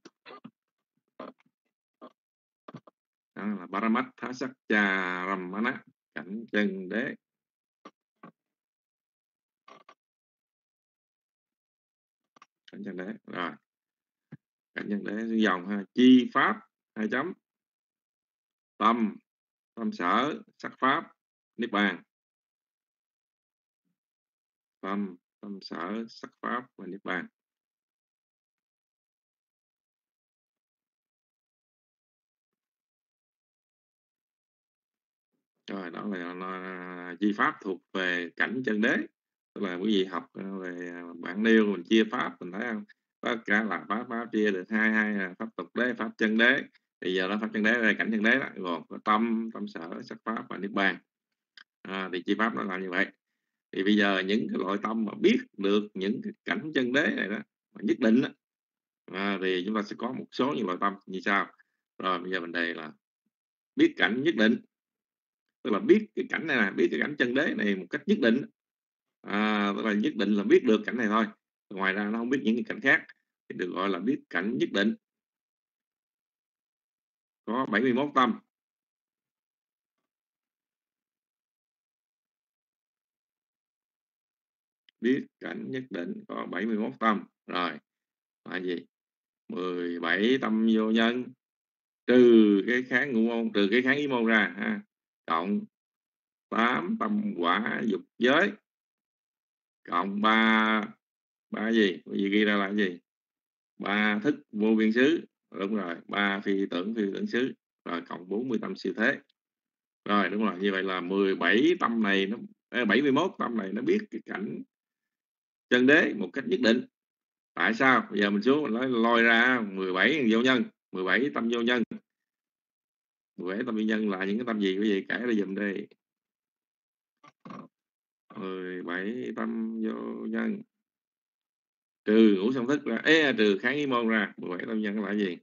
Đó là Paramat Thá Sắc Cha Ramana. Cảnh chân đế. Cảnh chân đế. Rồi. Cảnh chân đế dòng ha. Chi pháp. Hai chấm. Tâm. Tâm sở. Sắc pháp. Niết bàn. Tâm. Tâm sở. Sắc pháp và niết bàn. Rồi đó là, là chi pháp thuộc về cảnh chân đế, tức là quý vị học về bản nêu mình chia pháp mình thấy không, tất cả là pháp pháp chia được hai hai là pháp tục đế, pháp chân đế. Bây giờ đó pháp chân đế là cảnh chân đế đó, gồm có tâm, tâm sở, sắc pháp và niết bàn. À, thì chi pháp nó là như vậy. Thì bây giờ những cái loại tâm mà biết được những cái cảnh chân đế này đó mà nhất định đó, à, thì chúng ta sẽ có một số những loại tâm như sau. Rồi bây giờ mình đây là biết cảnh nhất định, tức là biết cái cảnh này là biết cái cảnh chân đế này một cách nhất định, à, tức là nhất định là biết được cảnh này thôi, ngoài ra nó không biết những cái cảnh khác, thì được gọi là biết cảnh nhất định. Có bảy mươi mốt tâm. Biết cảnh nhất định có bảy mươi mốt tâm. Rồi là gì? mười bảy tâm vô nhân, trừ cái kháng ngũ môn, trừ cái kháng ý môn ra ha, cộng tám tâm quả dục giới, cộng ba ba gì? Cái gì ghi ra là cái gì? Ba thức vô biên xứ, đúng rồi, ba phi tưởng phi tưởng xứ, rồi cộng bốn mươi tâm siêu thế. Rồi đúng rồi, như vậy là mười bảy tâm này nó bảy mươi mốt tâm này nó biết cái cảnh chân đế một cách nhất định. Tại sao? Bây giờ mình xuống mình nói lôi ra mười bảy vô nhân, mười bảy tâm vô nhân. mười bảy tâm vô nhân là những cái tâm gì quý vị kể ra dùm đây. mười bảy tâm vô nhân. Trừ ngũ song thức ra, ê, trừ kháng ý môn ra, mười bảy tâm nhân là gì?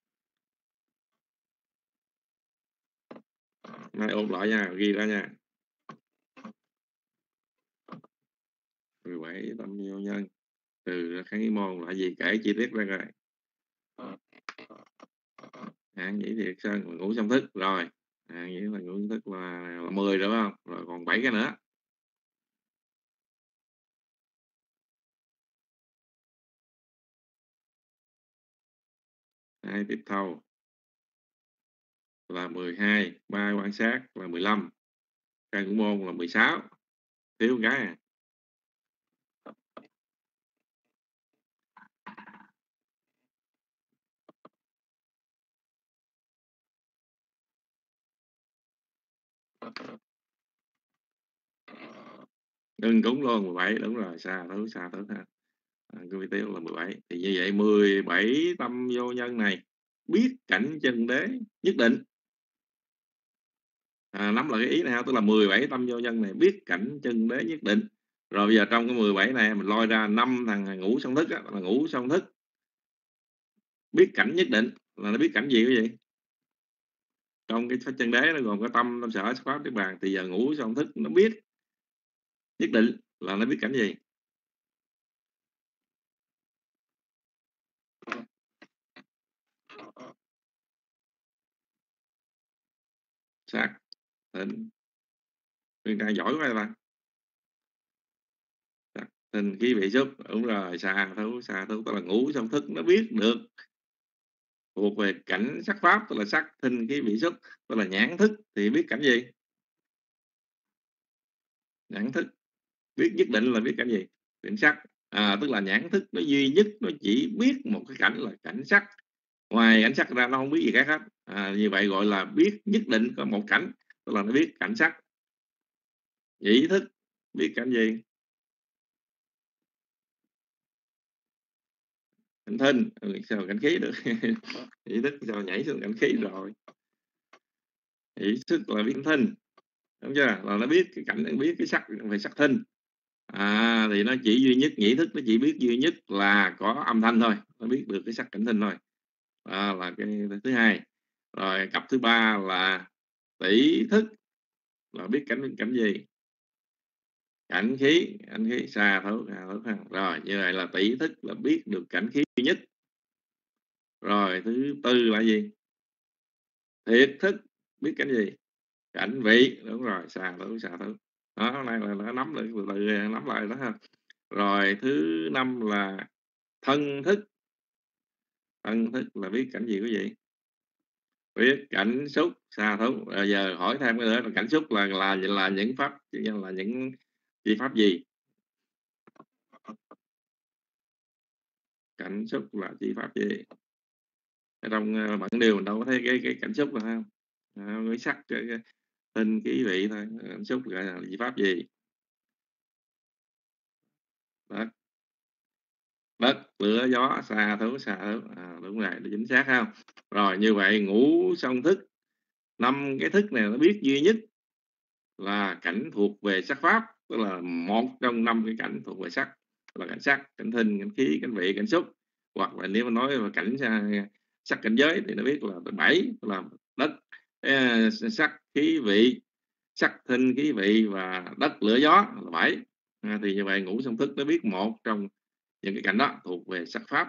Nay ôn lại nha, ghi ra nha. mười bảy tâm vô nhân, trừ kháng ý môn là gì? Kể chi tiết ra rồi. Hạng nhĩ thiệt sơn, ngũ song thức rồi. Hạng nhĩ là ngũ song thức là, là mười rồi phải không? Rồi còn bảy cái nữa. Hai tiếp thâu là mười hai, ba quan sát là mười lăm, căn ngũ môn là mười sáu, thiếu cái à. Ngưng cúng luôn mười bảy, đúng rồi, xa thứ xa thứ ha. À, cái vi tiêu là mười bảy. Thì như vậy mười bảy tâm vô nhân này biết cảnh chân đế nhất định. À, nắm lại cái ý này ha, tức là mười bảy tâm vô nhân này biết cảnh chân đế nhất định. Rồi bây giờ trong cái mười bảy này mình lôi ra năm thằng ngũ song thức á, là ngũ song thức biết cảnh nhất định là nó biết cảnh gì quý vị? Trong cái pháp chân đế nó gồm có tâm, tâm sở, sắc pháp, niết bàn, thì giờ ngũ song thức nó biết nhất định là nó biết cảnh gì? sắc thịnh. Nguyên Trang giỏi quá bạn. Sắc thịnh khí vị xúc, đúng rồi. Xà thấu, xà thấu tức là ngũ song thức, nó biết được thuộc về cảnh sắc pháp, tức là sắc thịnh khí vị xúc, tức là nhãn thức thì biết cảnh gì? Nhãn thức biết nhất định là biết cảnh gì? Cảnh sắc. À, tức là nhãn thức nó duy nhất, nó chỉ biết một cái cảnh là cảnh sắc, ngoài cảnh sắc ra nó không biết gì khác hết. À, như vậy gọi là biết nhất định có một cảnh, tức là nó biết cảnh sắc. Nhĩ thức biết cảnh gì? Cảnh thinh. Ừ, sao cảnh khí được? Nhĩ thức sao nhảy xuống cảnh khí rồi? Nhĩ thức là biết cảnh thinh, đúng chưa? Là nó biết cái cảnh, biết cái sắc về sắc thinh. À, thì nó chỉ duy nhất, nhĩ thức nó chỉ biết duy nhất là có âm thanh thôi, nó biết được cái sắc cảnh thinh thôi. À, là cái thứ hai. Rồi cặp thứ ba là tỷ thức, là biết cảnh cảnh gì? Cảnh khí, cảnh khí xa thấu, xa thấu ha. Rồi như vậy là tỷ thức là biết được cảnh khí duy nhất. Rồi thứ tư là gì? Thiệt thức biết cảnh gì? Cảnh vị, đúng rồi, xa thấu, xa thấu. Đó, hôm nay là nó nắm được từ từ nắm lại đó ha. Rồi thứ năm là thân thức. Thân thức là biết cảnh gì quý vị? Biết cảnh xúc, xa thấu. Rồi giờ hỏi thêm cái nữa là cảnh xúc là là là những pháp, là những chi pháp gì? Cảnh xúc là chi pháp gì? Ở trong uh, bản điều mình đâu có thấy cái cái cảnh xúc là không? À, cái sắc, cái, cái tinh, cái ý vị thôi. Cảnh xúc gọi là chi pháp gì? Đất, đất, lửa, gió, xa thấu, xa thấu. À, đúng rồi, chính xác không? Rồi như vậy ngũ song thức, năm cái thức này nó biết duy nhất là cảnh thuộc về sắc pháp, tức là một trong năm cái cảnh thuộc về sắc, là cảnh sắc, cảnh thinh, cảnh khí, cảnh vị, cảnh xúc. Hoặc là nếu mà nói về cảnh sắc cảnh giới thì nó biết là bảy, là đất, sắc, khí, vị, sắc, thinh, khí, vị và đất, lửa, gió là bảy. À, thì như vậy ngũ song thức nó biết một trong những cái cảnh đó thuộc về sắc pháp.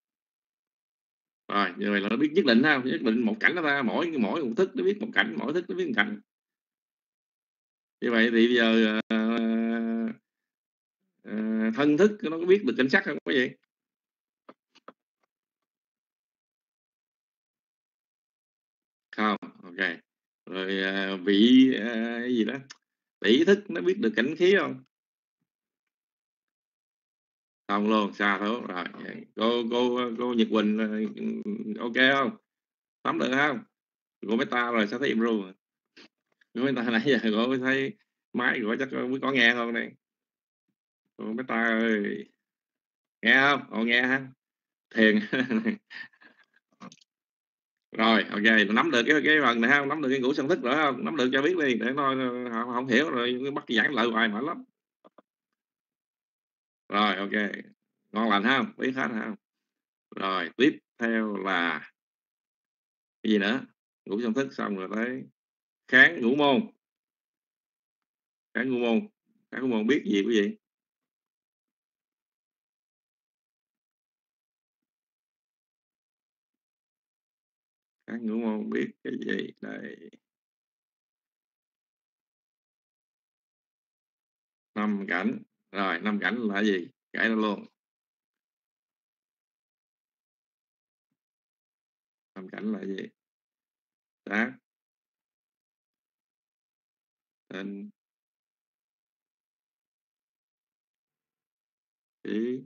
Rồi như vậy là nó biết nhất định ha, nhất định một cảnh đó ra, mỗi mỗi một thức nó biết một cảnh, mỗi thức nó biết một cảnh. Như vậy thì bây giờ uh, uh, thân thức nó có biết được cảnh sắc không có gì? Không, ok. Rồi uh, vị uh, gì đó, tỷ thức nó biết được cảnh khí không? Không luôn, xa thấu. Rồi cô cô cô Nhật Quỳnh uh, ok không? Nắm được không? Cô Meta rồi sao thấy im ru? Cô Meta nãy giờ cô thấy máy của chắc mới có nghe không đây? Cô Meta ơi, nghe không? Ồ, nghe ha? Thiền. Rồi ok, nắm được cái cái phần này không? Nắm được cái ngũ song thức rồi không? Nắm được cho biết đi, để nó không, không hiểu rồi bắt giảng lợi hoài mệt lắm. Rồi ok, ngon lành không? Biết hết không? Rồi tiếp theo là cái gì nữa? Ngũ song thức xong rồi tới kháng ngũ môn. Kháng ngũ môn, kháng ngũ môn biết gì quý vị? Kháng ngũ môn biết cái gì? Đây, năm cảnh. Rồi năm cảnh là gì? Kể nó luôn. Năm cảnh là gì? Sắc, thinh, khí,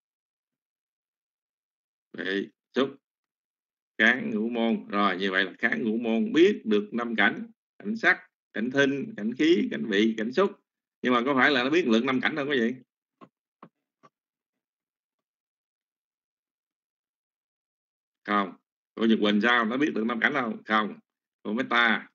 vị, xúc, kháng ngũ môn. Rồi như vậy là kháng ngũ môn biết được năm cảnh: cảnh sắc, cảnh thinh, cảnh khí, cảnh vị, cảnh xúc. Nhưng mà có phải là nó biết lượng năm cảnh không quý vị? Không. Cô Nhật Quỳnh sao? Nó biết được năm cảnh không? Không. Cô Meta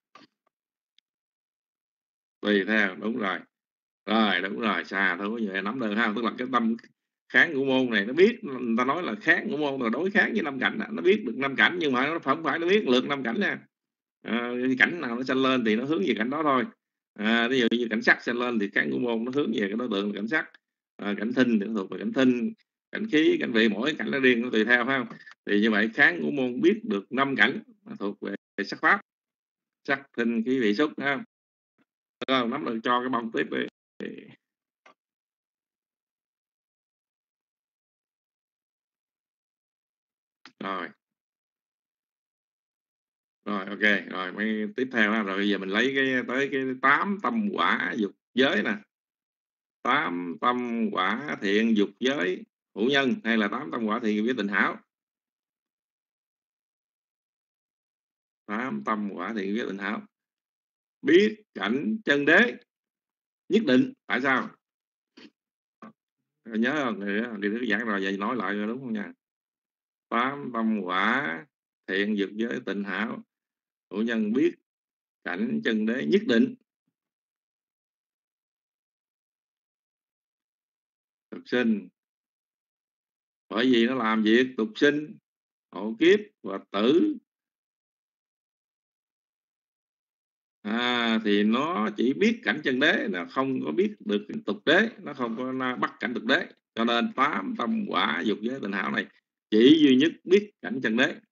tùy theo, đúng rồi. Rồi đúng rồi, xa thôi, vậy nắm được ha. Tức là cái tâm kháng ngũ môn này nó biết, người ta nói là kháng ngũ môn là đối kháng với năm cảnh, nó biết được năm cảnh nhưng mà nó không phải nó biết lượt năm cảnh nha. À, cảnh nào nó sanh lên thì nó hướng về cảnh đó thôi. À, ví dụ như cảnh sắc sanh lên thì kháng ngũ môn nó hướng về cái đối tượng là cảnh sắc. À, cảnh thinh thì thuộc về cảnh thinh, cảnh khí, cảnh vị, mỗi cảnh nó riêng, nó tùy theo phải không? Thì như vậy kháng ngũ môn biết được năm cảnh thuộc về sắc pháp. sắc thinh khí vị xúc ha. Rồi, nắm được cho cái bông tiếp đi. Rồi. Rồi, ok. Rồi, mấy tiếp theo ha. Rồi bây giờ mình lấy cái tới cái tám tâm quả dục giới nè. Tám tâm quả thiện dục giới hữu nhân, hay là tám tâm quả thiện dục giới tịnh hảo. Tám tâm quả thiện dục giới tịnh hảo. Biết cảnh chân đế nhất định. Tại sao? Nhớ không? Đi thứ giảng rồi, vậy nói lại rồi đúng không nha? Tám tâm quả thiện dục giới tịnh hảo hữu nhân, biết cảnh chân đế nhất định. Tục sinh, bởi vì nó làm việc tục sinh, hộ kiếp và tử, à, thì nó chỉ biết cảnh chân đế, nó không có biết được tục đế, nó không có bắt cảnh tục đế. Cho nên tám tâm quả dục giới tịnh hảo này chỉ duy nhất biết cảnh chân đế.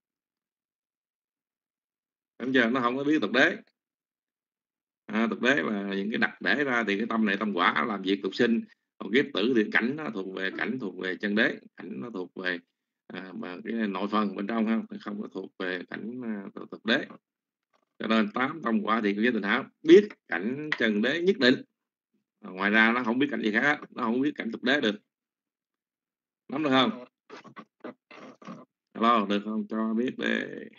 Đúng chưa? Nó không có biết tục đế. À, tục đế là những cái đặc để ra, thì cái tâm này tâm quả làm việc tục sinh, còn kiếp tử thì cảnh nó thuộc về cảnh thuộc về chân đế, cảnh nó thuộc về à, mà cái nội phần bên trong, không không có thuộc về cảnh uh, tục đế. Cho nên tám tâm quả thì cái tịnh hảo biết cảnh chân đế nhất định, à, ngoài ra nó không biết cảnh gì khác, nó không biết cảnh tục đế được. Nắm được không? Alo, được không? Cho biết đi.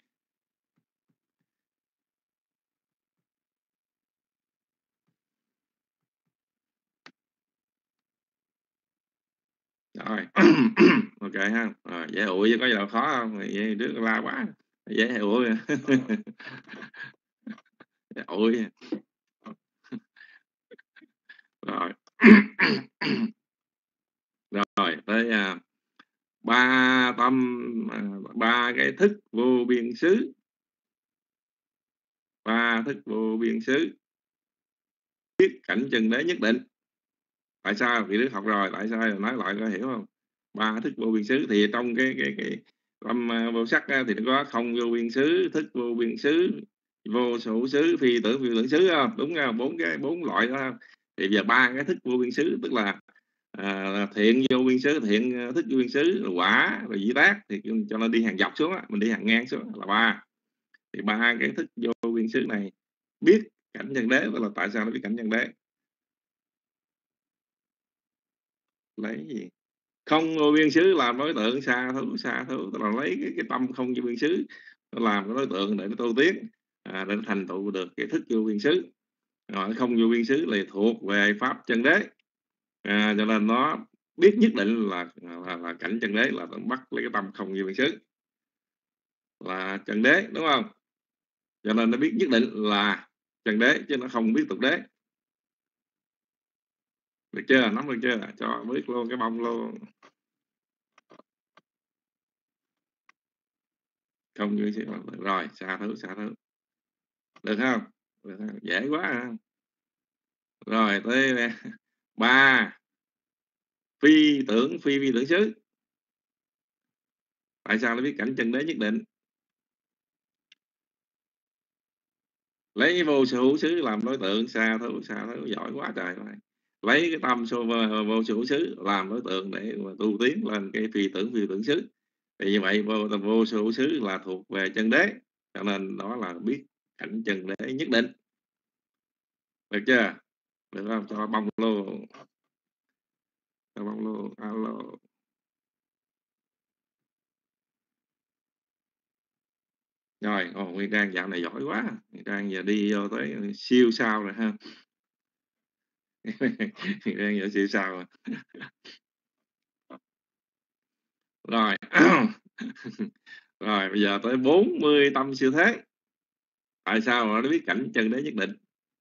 Rồi. Ok ha. Rồi, dễ ủi chứ có gì đâu khó không? Vậy đứa la quá. Dễ ủi. Dễ ủi. Rồi. Rồi tới à, ba tâm à, ba cái thức vô biên xứ. Ba thức vô biên xứ biết cảnh chân đế nhất định. Tại sao? Vì Đức học rồi, tại sao nói lại có hiểu không? Ba thức vô biên xứ thì trong cái cái cái tâm uh, vô sắc á, thì nó có không vô biên xứ, thức vô biên xứ, vô số xứ, phi tưởng phi tưởng xứ, không đúng không? Bốn cái bốn loại đó không? Thì giờ ba cái thức vô biên xứ tức là à, thiện vô biên xứ, thiện thức vô biên xứ, quả rồi dĩ tác, thì cho nó đi hàng dọc xuống á, mình đi hàng ngang xuống là ba. Thì ba cái thức vô biên xứ này biết cảnh chân đế, tức là tại sao nó biết cảnh chân đế? Lấy gì? Không vô biên xứ làm đối tượng xa thú, xa thú tức là lấy cái, cái tâm không vô biên xứ nó làm cái đối tượng để nó tu tiến, à, để nó thành tựu được cái thức vô biên xứ. Rồi không vô biên xứ là thuộc về pháp chân đế, à, cho nên nó biết nhất định là là, là cảnh chân đế, là bắt lấy cái tâm không vô biên xứ là chân đế, đúng không? Cho nên nó biết nhất định là chân đế chứ nó không biết tục đế. Được chưa? Nắm được chưa? Cho biết luôn cái bông luôn. Không như thế. Rồi xa thứ xa thứ được không? Được không? Dễ quá à. Rồi tới ba phi tưởng phi phi tưởng xứ. Tại sao nó biết cảnh chân đế nhất định? Lấy vô sự hữu xứ làm đối tượng, xa thứ xa thứ giỏi quá trời rồi. Lấy cái tâm vô, vô sự hữu xứ làm đối tượng để mà tu tiến lên cái phi tưởng phi tưởng xứ. Thì như vậy vô, vô sự hữu xứ là thuộc về chân đế, cho nên đó là biết cảnh chân đế nhất định. Được chưa? Được không? Cho bông luôn. Cho bông luôn. Alo. Rồi, ồ, Nguyên Trang dạo này giỏi quá. Nguyên Trang giờ đi vô tới siêu sao rồi ha. Nguyên Trang giờ siêu sao rồi. Rồi. Rồi, bây giờ tới bốn mươi tâm siêu thế. Tại sao mà nó biết cảnh chân đế nhất định?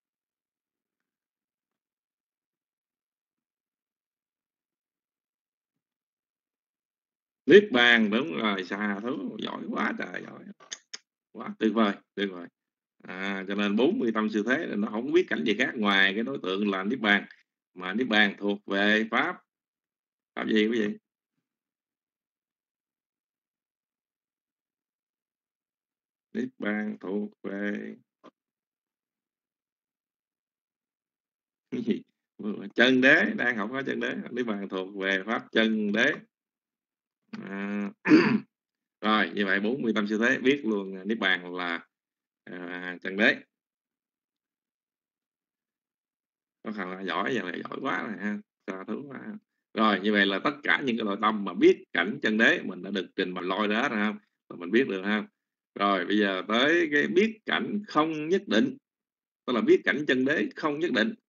Niết bàn, đúng rồi, xa thú, giỏi quá trời, giỏi quá, tuyệt vời, tuyệt vời. À, cho nên bốn mươi tâm siêu thế là nó không biết cảnh gì khác ngoài cái đối tượng là niết bàn, mà niết bàn thuộc về pháp pháp gì quý vị? Niết bàn thuộc về chân đế, đang học pháp chân đế. Niết bàn thuộc về pháp chân đế. À, rồi như vậy bốn mươi tâm siêu thế biết luôn niết bàn là à, chân đế. Có khả năng giỏi, giờ này giỏi quá rồi ha, sao thứ quá. Rồi như vậy là tất cả những cái nội tâm mà biết cảnh chân đế mình đã được trình bày lôi ra rồi không, mình biết được ha. Rồi bây giờ tới cái biết cảnh không nhất định, tức là biết cảnh chân đế không nhất định.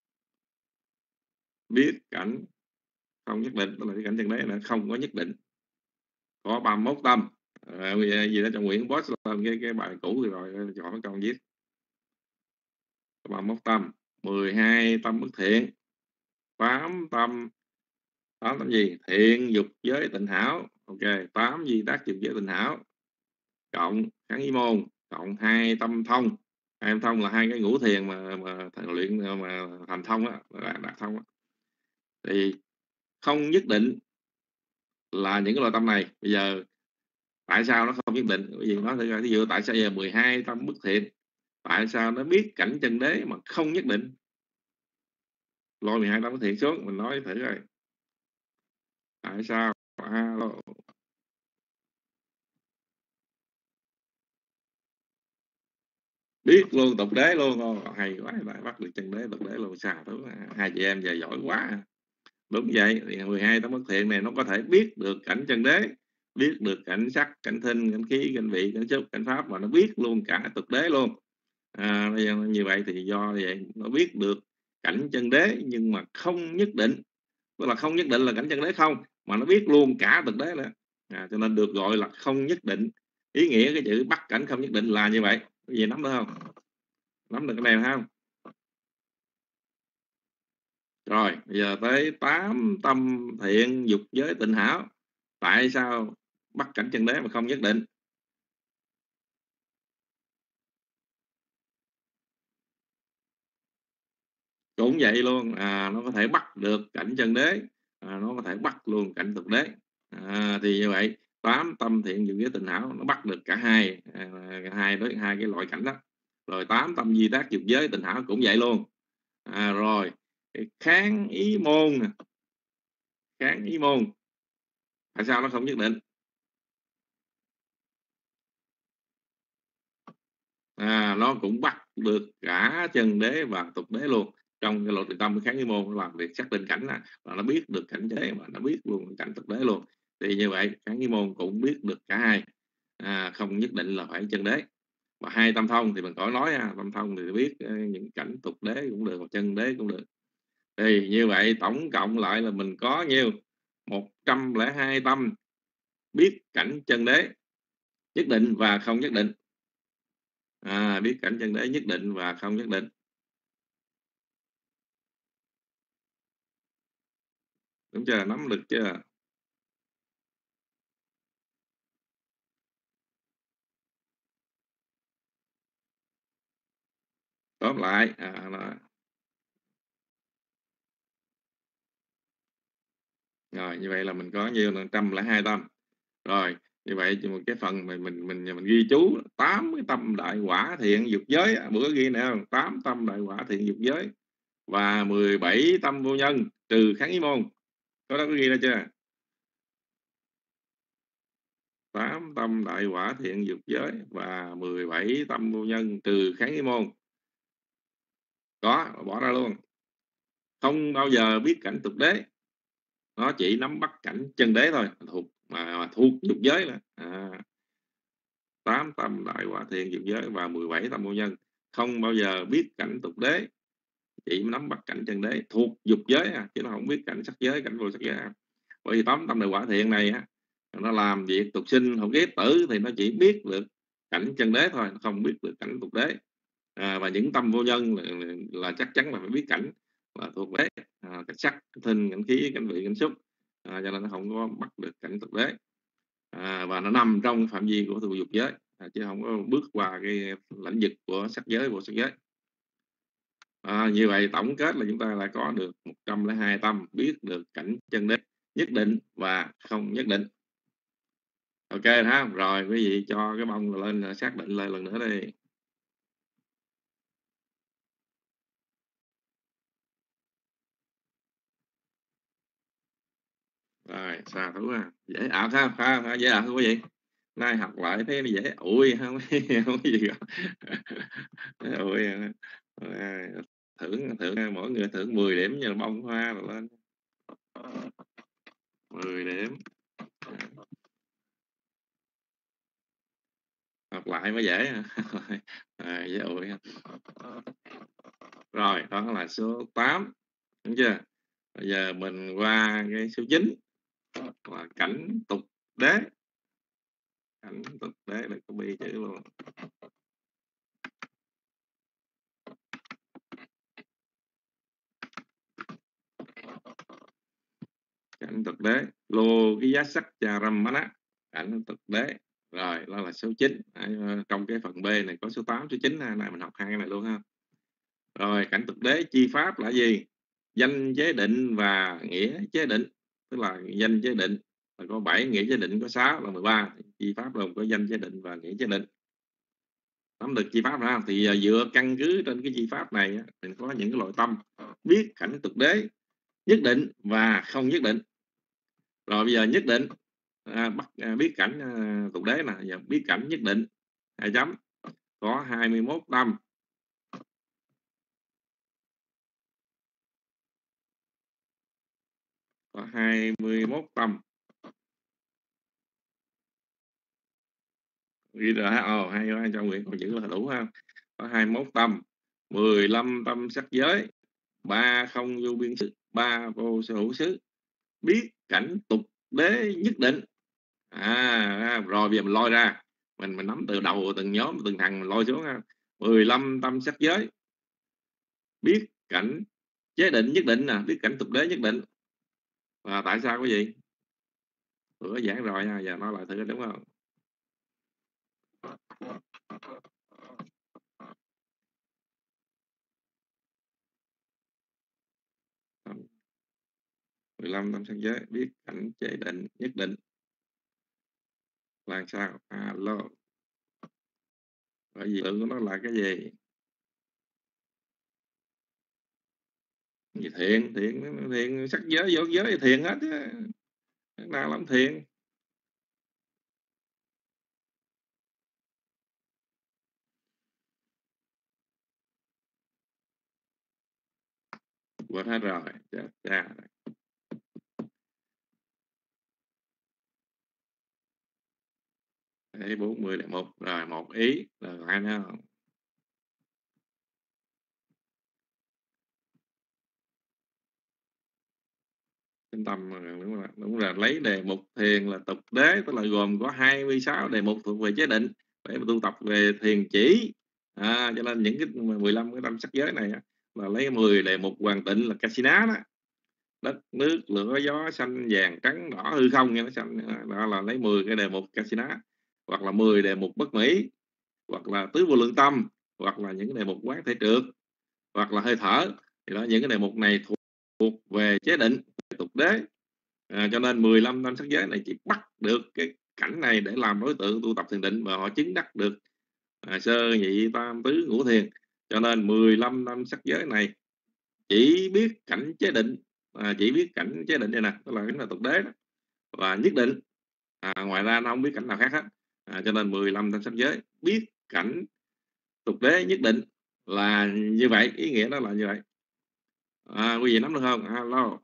Biết cảnh không nhất định, tức là cái cảnh chân đế là không có nhất định, có ba mươi mốt tâm. À, gì đó trong Nguyễn Boss làm cái cái bài cũ rồi chọn câu viết ba mươi mốt tâm, mười hai tâm bất thiện, tám tâm tám tâm gì thiện dục giới tịnh hảo, ok, tám gì tác dục giới tịnh hảo, cộng kháng ý môn, cộng hai tâm thông. Hai tâm thông là hai cái ngũ thiền mà mà thành luyện mà thành thông á, đạt thông á. Thì không nhất định là những cái loại tâm này. Bây giờ tại sao nó không nhất định? Bởi vì nó thử ví dụ tại sao giờ mười hai tâm bất thiện, tại sao nó biết cảnh chân đế mà không nhất định? Lôi mười hai tâm bất thiện xuống mình nói thử coi. Tại sao? Alo. Biết luôn tục đế luôn. Ồ, hay quá, lại bắt được chân đế tục đế luôn. Sao thứ hai chị em giờ giỏi quá. Đúng vậy, thì mười hai tấm bất thiện này nó có thể biết được cảnh chân đế, biết được cảnh sắc, cảnh thinh, cảnh khí, cảnh vị, cảnh xúc, cảnh pháp, và nó biết luôn cả tục đế luôn. À, như vậy thì do vậy nó biết được cảnh chân đế nhưng mà không nhất định, tức là không nhất định là cảnh chân đế không, mà nó biết luôn cả tục đế nữa. À, cho nên được gọi là không nhất định. Ý nghĩa cái chữ bắt cảnh không nhất định là như vậy. Cái gì nắm được không? Nắm được cái này không? Rồi bây giờ tới tám tâm thiện dục giới tịnh hảo. Tại sao bắt cảnh chân đế mà không nhất định? Cũng vậy luôn. À, nó có thể bắt được cảnh chân đế, à, nó có thể bắt luôn cảnh thực đế. À, thì như vậy tám tâm thiện dục giới tịnh hảo nó bắt được cả hai, à, hai đối hai cái loại cảnh đó. Rồi tám tâm di tác dục giới tịnh hảo cũng vậy luôn. À, rồi kháng ý môn, kháng ý môn tại sao nó không nhất định? À, nó cũng bắt được cả chân đế và tục đế luôn. Trong cái lộ trình tâm kháng ý môn nó làm việc xác định cảnh đó, và nó biết được cảnh đế mà nó biết luôn cảnh tục đế luôn. Thì như vậy kháng ý môn cũng biết được cả hai, à, không nhất định là phải chân đế. Và hai tâm thông thì mình khỏi nói ha, tâm thông thì biết những cảnh tục đế cũng được, và chân đế cũng được. Thì như vậy tổng cộng lại là mình có nhiêu? một trăm lẻ hai tâm biết cảnh chân đế nhất định và không nhất định. À, biết cảnh chân đế nhất định và không nhất định. Đúng chưa? Nắm được chưa? Tóm lại à, nó... rồi như vậy là mình có nhiêu? một trăm lẻ hai tâm. Rồi như vậy một cái phần mình mình mình mình ghi chú tám cái tâm đại quả thiện dục giới, bữa ghi nè, tám tâm đại quả thiện dục giới và mười bảy tâm vô nhân trừ kháng ý môn. Có đó có ghi ra chưa? tám tâm đại quả thiện dục giới và mười bảy tâm vô nhân trừ kháng ý môn. Có, bỏ ra luôn. Không bao giờ biết cảnh tục đế, nó chỉ nắm bắt cảnh chân đế thôi, thuộc mà, mà thuộc dục giới là à, tám tâm đại quả thiện dục giới và mười bảy tâm vô nhân không bao giờ biết cảnh tục đế, chỉ nắm bắt cảnh chân đế thuộc dục giới à, chứ nó không biết cảnh sắc giới, cảnh vô sắc giới à. Bởi vì tám tâm đại quả thiện này á, nó làm việc tục sinh hậu kiếp tử thì nó chỉ biết được cảnh chân đế thôi, nó không biết được cảnh tục đế. À, và những tâm vô nhân là, là, là chắc chắn là phải biết cảnh là thuộc đế, à, cảnh sắc, cảnh thinh, cảnh khí, cảnh vị, cảnh xúc, à, cho nên nó không có bắt được cảnh tục đế, à, và nó nằm trong phạm vi của thuộc dục giới, à, chứ không có bước qua cái lãnh vực của sắc giới, vô sắc giới. À, như vậy tổng kết là chúng ta lại có được một trăm lẻ hai tâm biết được cảnh chân đế nhất định và không nhất định. Ok ha, rồi quý vị cho cái bông lên xác định lại lần nữa đi. Rồi xa thú ha, dễ ảo ha, ha, ha dễ ảo không quý vị. Nay học lại thấy nó dễ ui không không có gì cả. Ui à, thưởng thưởng mỗi người thưởng mười điểm như là bông hoa rồi lên mười điểm. Học lại mới dễ à, dễ ui. Rồi đó là số tám, đúng chưa? Bây giờ mình qua cái số chín là cảnh tục đế. Cảnh tục đế là có bi chữ luôn. Cảnh tục đế lô cái giá sắc trà râm á, cảnh tục đế. Rồi đó là số chín. Trong cái phần B này có số tám, số chín này mình học hai cái này luôn ha. Rồi cảnh tục đế chi pháp là gì? Danh chế định và nghĩa chế định. Tức là danh chế định là có bảy, nghĩa chế định có sáu là mười ba. Chi pháp gồm có danh chế định và nghĩa chế định. Nắm được chi pháp ra thì dựa căn cứ trên cái chi pháp này mình có những cái loại tâm biết cảnh tục đế nhất định và không nhất định. Rồi bây giờ nhất định à, bắt à, biết cảnh à, tục đế nè, giờ biết cảnh nhất định hai chấm có hai mươi mốt tâm. Có hai mươi mốt tâm. Ghi rồi ha. Ồ, hai hai cho nguyện còn chữ là đủ ha. Có hai mươi mốt tâm, mười lăm tâm sắc giới, ba không vô biên xứ, ba vô sở hữu xứ, biết cảnh tục đế nhất định. À, rồi bây giờ mình lôi ra, mình mình nắm từ đầu từng nhóm từng thằng mình lôi xuống ha. mười lăm tâm sắc giới, biết cảnh chế định nhất định nè, biết cảnh tục đế nhất định. Và tại sao cái gì? Bữa giảng rồi nha, giờ nói lại thử đúng không? mười lăm tâm sắc giới, biết cảnh chế định nhất định là sao? Alo. Bởi vì tượng của nó là cái gì? Gì thiện, thiện, thiện sắc giới, vô giới thì thiện hết chứ. Nào lắm thiện. Quên hết rồi. Chết cha. Đấy, bốn mươi là một. Rồi, một ý. Rồi, ai nữa không? Tinh tâm đúng là, đúng là lấy đề mục thiền là tục đế, tức là gồm có hai mươi sáu đề mục thuộc về chế định để mà tu tập về thiền chỉ. À, cho nên những cái mười lăm cái tâm sắc giới này là lấy mười đề mục hoàn tịnh là Kasina đó. Đất, nước, lửa, gió, xanh, vàng, trắng, đỏ, hư không nha, nó xanh đó là lấy mười cái đề mục Kasina, hoặc là mười đề mục bất mỹ, hoặc là tứ vô lượng tâm, hoặc là những cái đề mục quán thể trượt, hoặc là hơi thở. Thì đó, những cái đề mục này thuộc, thuộc về chế định, tục đế. À, cho nên mười lăm tâm sắc giới này chỉ bắt được cái cảnh này để làm đối tượng tu tập thiền định và họ chứng đắc được à, sơ nhị tam tứ ngũ thiền. Cho nên mười lăm tâm sắc giới này chỉ biết cảnh chế định, à, chỉ biết cảnh chế định đây nè, đó là cái là tục đế đó, và nhất định. À, ngoài ra nó không biết cảnh nào khác hết. À, cho nên mười lăm tâm sắc giới biết cảnh tục đế nhất định là như vậy, ý nghĩa đó là như vậy. À, quý vị nắm được không? Alo.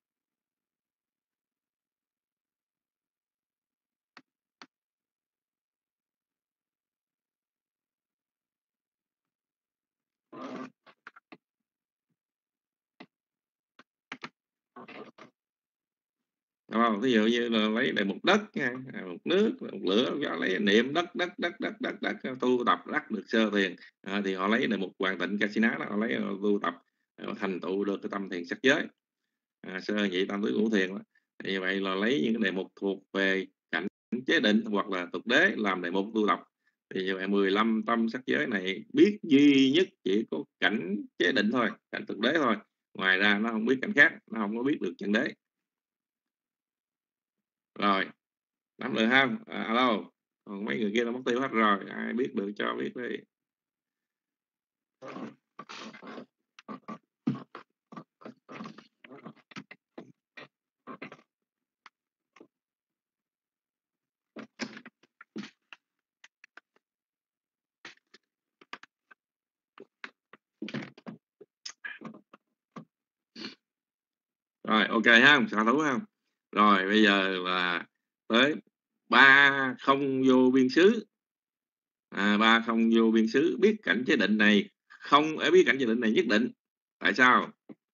Đúng không? Ví dụ như là lấy đề mục đất nha, một nước, một lửa, gió, lấy niệm đất đất đất đất đất đất tu tập đắc được sơ thiền. À, thì họ lấy đề mục hoàn tịnh Kasina đó, họ lấy tu tập thành tựu được cái tâm thiền sắc giới, à, sơ nhị tam tứ ngũ thiền đó. Thì như vậy là lấy những cái đề mục thuộc về cảnh chế định hoặc là tục đế làm đề mục tu tập. Thì như vậy mười lăm tâm sắc giới này biết duy nhất chỉ có cảnh chế định thôi, cảnh tục đế thôi. Ngoài ra nó không biết cảnh khác, nó không có biết được chân đế. Rồi, nắm được không? À, alo. Còn mấy người kia nó mất tiêu hết rồi, ai biết được cho biết đi. Rồi ok ha, xả thú ha. Rồi bây giờ là tới ba không vô biên xứ. À, ba không vô biên xứ, biết cảnh chế định này không, ở biết cảnh chế định này nhất định. Tại sao?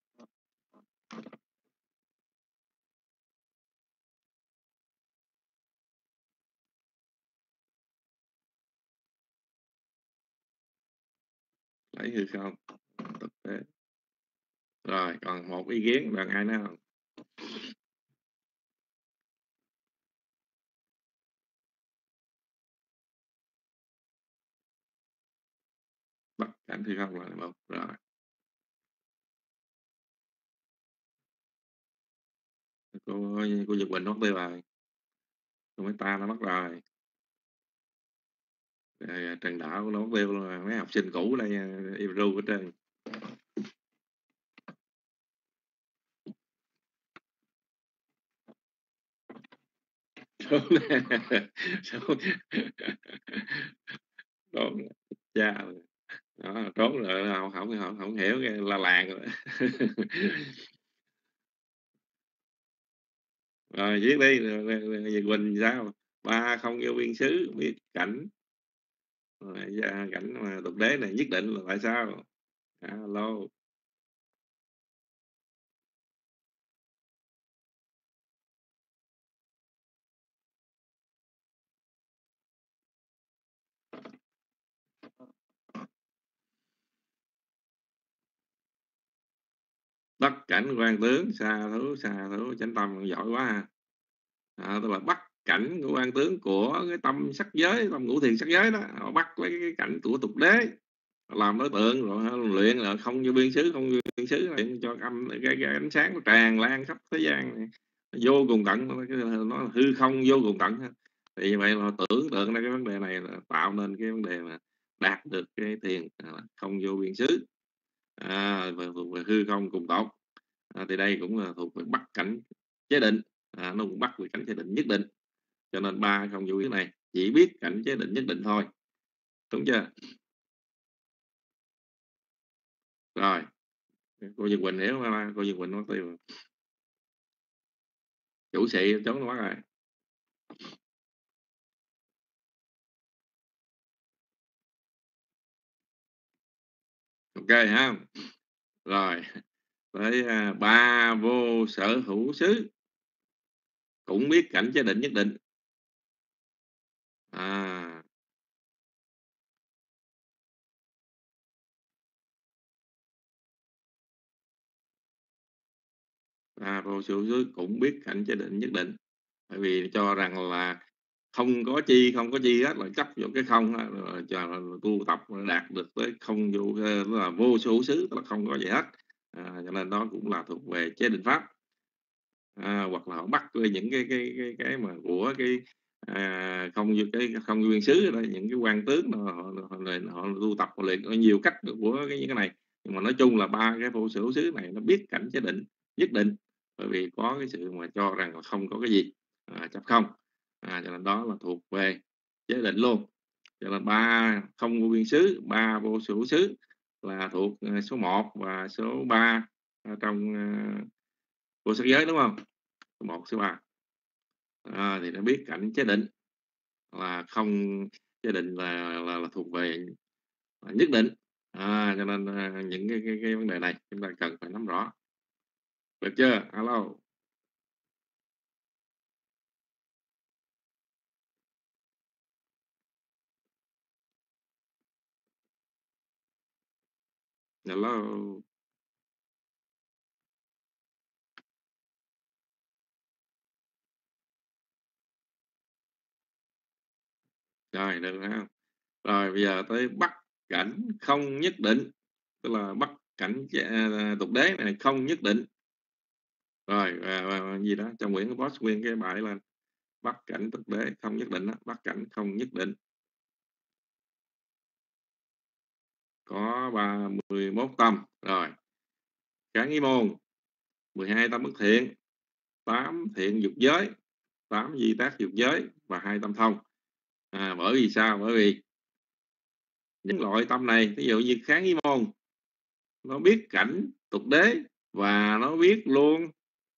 Lấy hư không thực tế. Rồi còn một ý kiến là ai nữa không? Bắt cảnh hư không là một. Rồi cô cô Nhật Bình mất tiêu rồi, cô mấy ta nó mất rồi. Rồi, Trần Đạo nó mất tiêu luôn rồi. Mấy học sinh cũ đây yêu ru hết trơn. Trốn cha đó, trốn rồi không không không, không hiểu cái là làng rồi. Rồi viết đi về Quỳnh sao? Ba không vô biên xứ, biết cảnh rồi, cảnh mà tục đế này nhất định là tại sao? Alo. Tất cảnh quan tướng, xa thú xa thú chánh tâm giỏi quá ha. À, tức là bắt cảnh của quan tướng của cái tâm sắc giới, tâm ngũ thiền sắc giới đó, họ bắt lấy cái cảnh của tục đế làm đối tượng rồi luyện là không như biên xứ, không như biên xứ luyện cho âm cái, cái ánh sáng nó tràn lan khắp thế gian này. Vô cùng tận, nó hư không vô cùng tận. Thì như vậy là tưởng tượng ra cái vấn đề này là tạo nên cái vấn đề mà đạt được cái thiền không vô biên xứ, à, thuộc về hư không cùng tộc. À, thì đây cũng là thuộc về bắt cảnh chế định, à, nó cũng bắt về cảnh chế định nhất định. Cho nên ba không vô biên này chỉ biết cảnh chế định nhất định thôi, đúng chưa? Rồi cô Dương Quỳnh hiểu không? Cô Dương Quỳnh nó tiêu chủ sĩ trốn nó mất rồi. Ok ha. Rồi tới uh, ba vô sở hữu xứ cũng biết cảnh chế định nhất định. À, ba vô sở hữu xứ cũng biết cảnh chế định nhất định, bởi vì cho rằng là không có chi không có chi hết, là chấp vào cái không á, rồi cho tu tập đạt được tới không vô là vô sở hữu xứ, tức là không có gì hết. À, cho nên đó cũng là thuộc về chế định pháp. À, hoặc là họ bắt những cái cái cái cái mà của cái à, không như cái không nguyên xứ đó, những cái quan tướng đó, họ, họ, họ, họ tu tập họ luyện nhiều cách của cái những cái này. Nhưng mà nói chung là ba cái vô sở hữu xứ này nó biết cảnh chế định nhất định, bởi vì có cái sự mà cho rằng là không có cái gì, à, chấp không, à, cho nên đó là thuộc về chế định luôn. Cho nên ba không vô biên xứ, ba vô sở hữu xứ là thuộc số một và số ba trong uh, vô sắc giới, đúng không? Số một số ba, à, thì nó biết cảnh chế định là không, chế định là là, là thuộc về là nhất định. À, cho nên uh, những cái, cái cái vấn đề này chúng ta cần phải nắm rõ, được chưa? Alo. Hello. Rồi được không? Rồi bây giờ tới bắt cảnh không nhất định, tức là bắt cảnh uh, tục đế này không nhất định. Rồi và, và, và gì đó trong quyển post nguyên cái bài lên bắt cảnh tục đế không nhất định đó, bắt cảnh không nhất định có ba mươi mốt tâm. Rồi Kháng Ý Môn mười hai tâm bất thiện, tám thiện dục giới, tám di tác dục giới và hai tâm thông. À, bởi vì sao? Bởi vì những loại tâm này, ví dụ như Kháng Ý Môn, nó biết cảnh tục đế và nó biết luôn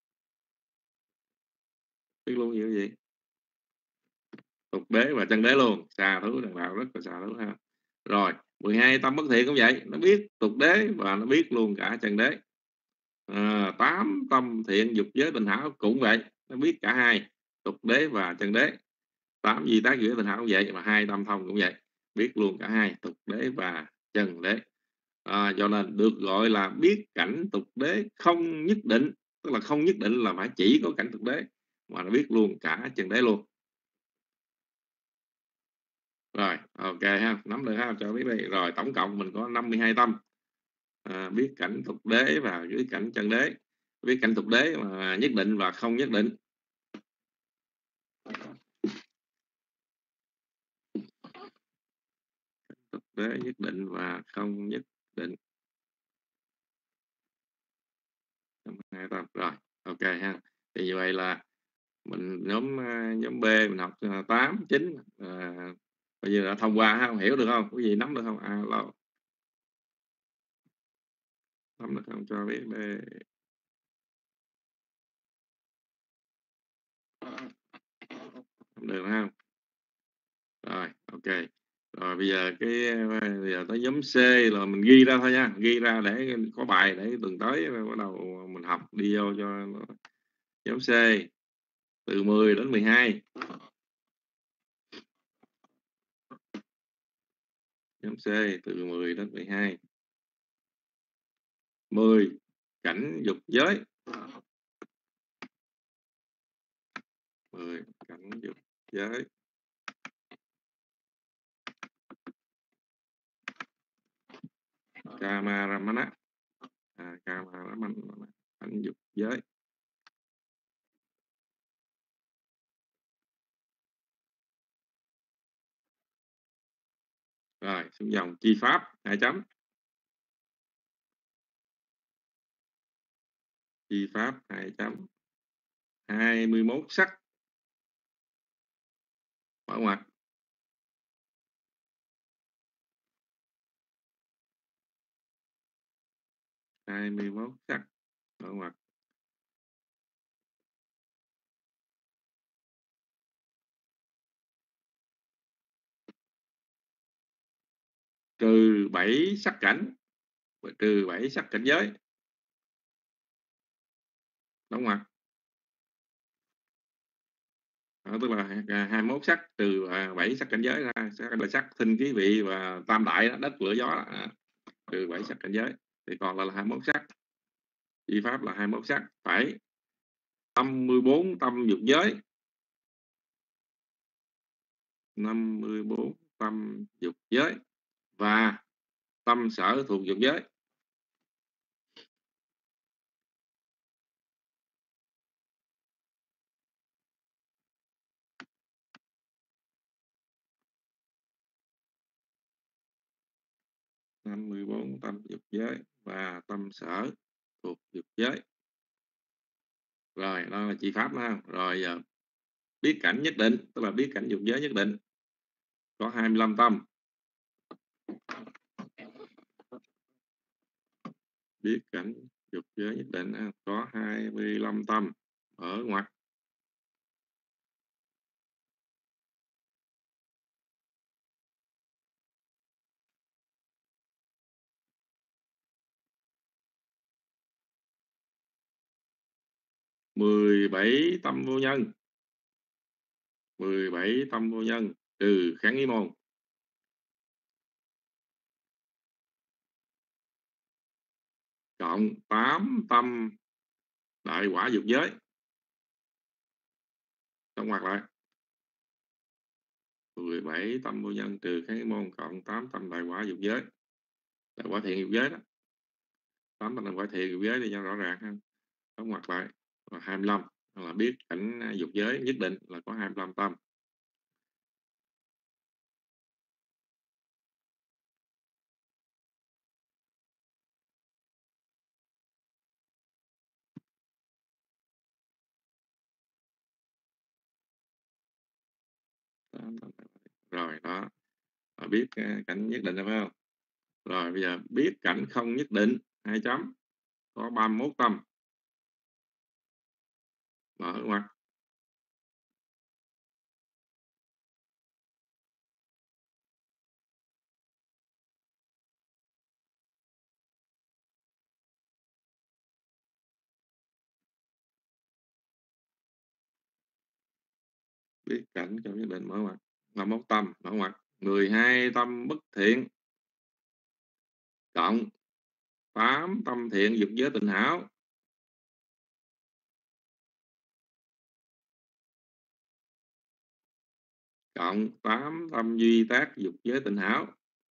Biết luôn gì cái gì? Tục đế và chân đế luôn. Xà thú đàn đạo rất là xà thú ha. Rồi mười hai tâm bất thiện cũng vậy, nó biết tục đế và nó biết luôn cả chân đế. À, tám tâm thiện dục giới tình hảo cũng vậy, nó biết cả hai, tục đế và chân đế. Tám di tác giữa tình hảo cũng vậy, mà hai tâm thông cũng vậy, biết luôn cả hai, tục đế và chân đế. À, cho nên được gọi là biết cảnh tục đế không nhất định, tức là không nhất định là phải chỉ có cảnh tục đế, mà nó biết luôn cả chân đế luôn. Rồi ok ha, nắm được ha, cho biết đi. Rồi tổng cộng mình có năm mươi hai tâm. À, biết cảnh tục đế và biết cảnh chân đế, biết cảnh tục đế mà nhất định và không nhất định. Tục đế nhất định và không nhất định. hai tâm. Rồi ok ha, thì như vậy là mình nhóm nhóm B mình học tám chín, à, bây giờ đã thông qua ha, hiểu được không, quý vị nắm được không? À, lo nắm được không, cho biết đây. Nắm được không? Rồi ok. Rồi bây giờ cái bây giờ tới nhóm C là mình ghi ra thôi nha, ghi ra để có bài để tuần tới bắt đầu mình học, đi vô cho nhóm C từ mười đến mười hai. Nhóm C từ mười đến mười hai. mười cảnh dục giới. mười cảnh dục giới. Kamaramana. À, Kamaramana, cảnh dục giới. Rồi xuống dòng chi pháp hai chấm. Chi pháp hai chấm. hai mươi mốt sắc. Mở ngoặc. hai mươi mốt sắc. Mở ngoặc. Trừ bảy sắc cảnh. Trừ bảy sắc cảnh giới. Đóng ngoặc. Đó, tức là hai mươi mốt sắc trừ bảy sắc cảnh giới ra, sắc là sắc thinh khí vị và tam đại đó, đất lửa gió đó. À, trừ bảy sắc cảnh giới thì còn là, là hai mươi mốt sắc. Chi pháp là hai mươi mốt sắc, phải năm mươi bốn tâm dục giới. năm mươi bốn tâm dục giới và tâm sở thuộc dục giới. năm mươi bốn tâm dục giới và tâm sở thuộc dục giới. Rồi đó là chi pháp đó. Rồi giờ biết cảnh nhất định, tức là biết cảnh dục giới nhất định, có hai mươi lăm tâm. Biết cảnh dục giới nhất định có hai mươi lăm tâm. Ở ngoặc. mười bảy tâm vô nhân. mười bảy tâm vô nhân trừ kháng ý môn. Cộng tám tâm đại quả dục giới. Tổng ngoặc lại. mười bảy tâm vô nhân trừ kháng ý môn cộng tám tâm đại quả dục giới. Đại quả thiện dục giới đó. tám tâm đại quả thiện dục giới để cho rõ ràng ha. Tổng ngoặc lại. Và hai mươi lăm là biết cảnh dục giới nhất định là có hai mươi lăm tâm. Rồi đó, biết cảnh nhất định là phải không? Rồi bây giờ biết cảnh không nhất định hai chấm, có ba mươi mốt tâm. Mở ngoặc. biết cảnh trong nhất định mở ngoặt ba mốt tâm mở ngoặt mười hai tâm bất thiện cộng tám tâm thiện dục giới tình hảo cộng tám tâm duy tác dục giới tình hảo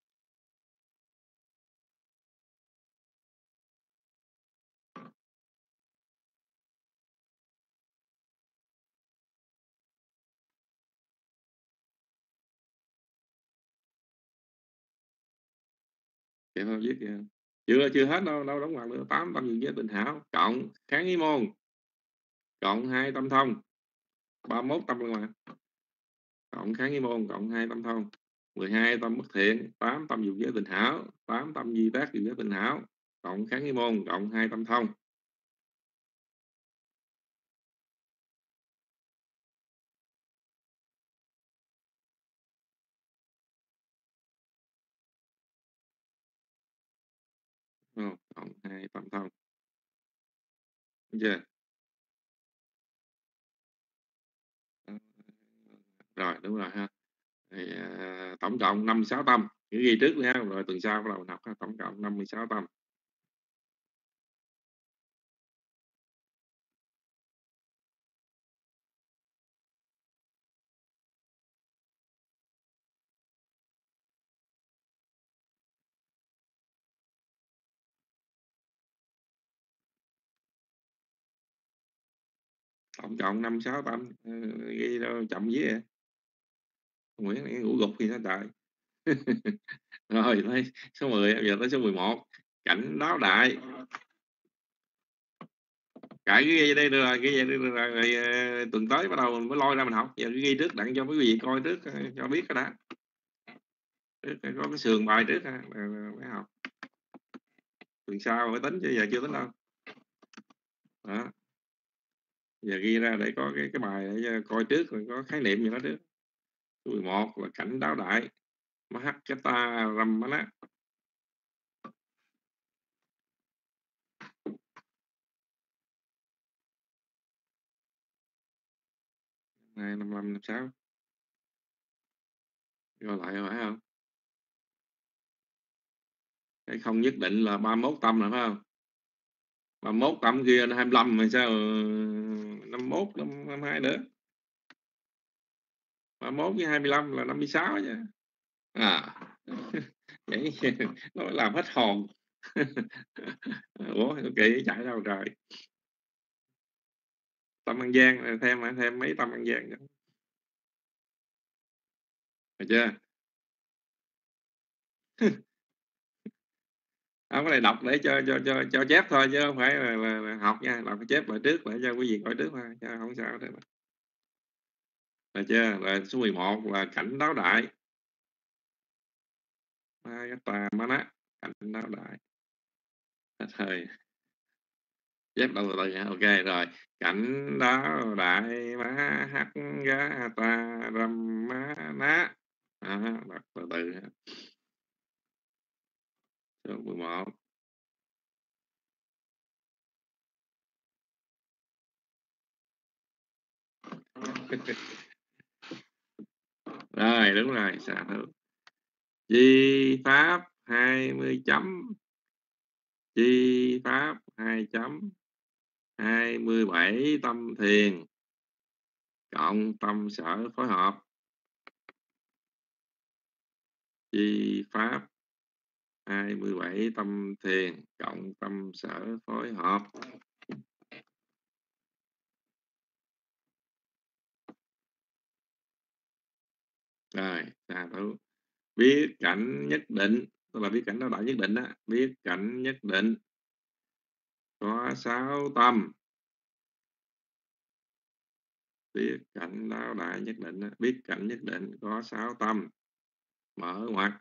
kịp không viết kìa chưa chưa hết đâu đâu đóng ngoặc nữa tám tâm dục giới tình hảo cộng kháng ý môn cộng hai tâm thông ba mốt tâm luôn mà cộng kháng ý môn cộng hai tâm thông mười hai tâm bất thiện tám tâm dục giới tình hảo tám tâm duy tác dục giới tình hảo cộng kháng ý môn cộng hai tâm thông không? Cộng hai tâm thông được chưa rồi đúng rồi ha thì, à, tổng cộng năm mươi sáu tâm cứ ghi trước đi ha rồi tuần sau bắt đầu học ha. Tổng cộng năm mươi sáu tâm tổng cộng năm mươi sáu tâm ừ, ghi đâu chậm với à. Nguyễn này ngủ gục thì nó trời rồi tới số mười giờ tới số mười một cảnh đáo đại cả cái ghi đây được rồi ghi vậy được rồi, rồi, rồi ờ, tuần tới bắt đầu mình mới lôi ra mình học giờ cứ ghi trước đặng cho quý vị coi trước ờ, cho biết cái đã trước có cái sườn bài trước ha rồi, rồi mới học tuần sau mới tính chứ giờ chưa tính đâu đó giờ ghi ra để có cái cái bài để cho coi trước rồi có khái niệm gì đó trước mười một là cảnh đáo đại Mahakata Ramana hai năm năm năm sáu coi lại phải không cái không nhất định là ba mốt tâm là phải không ba mốt tâm kia hai mươi lăm mà sao năm mốt năm hai nữa ba mốt với hai mươi lăm là năm mươi sáu chứ à vậy nó làm hết hồn ủa kỳ chạy đâu trời tâm An Giang thêm thêm mấy tâm An Giang nữa được chưa không có này đọc để cho cho cho cho chép thôi chứ không phải là, là, là học nha đọc cái chép lại trước để cho quý vị coi trước thôi chứ không sao thế được chưa rồi số mười một là cảnh đáo đại Mahakata Mana cảnh đáo đại hết hơi chép đầu từ từ nha ok rồi cảnh đáo đại Mahakata Ramana đó, đọc từ từ số mười một rồi đúng rồi xạ thủ chi pháp hai mươi chấm chi pháp hai chấm hai mươi bảy tâm thiền cộng tâm sở phối hợp chi pháp hai mươi bảy tâm thiền cộng tâm sở phối hợp rồi xạ thủ biết cảnh nhất định tức là biết cảnh đáo đại nhất định á biết cảnh nhất định có sáu tâm biết cảnh đáo đại nhất định á biết cảnh nhất định có sáu tâm mở ngoặt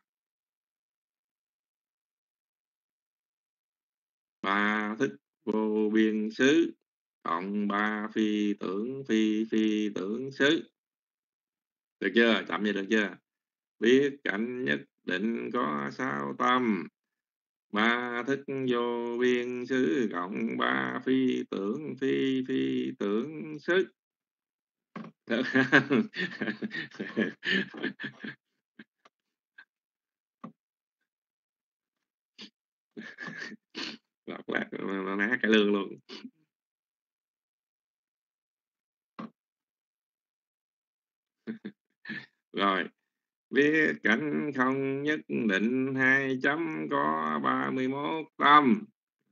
ba thức vô biên xứ cộng ba phi tưởng phi phi tưởng xứ được chưa chậm vậy được chưa biết cảnh nhất định có sáu tâm ba thức vô biên xứ cộng ba phi tưởng phi phi tưởng xứ lọt lát nó ná cải lương luôn. Rồi, viết cảnh không nhất định hai chấm có ba mươi mốt tâm.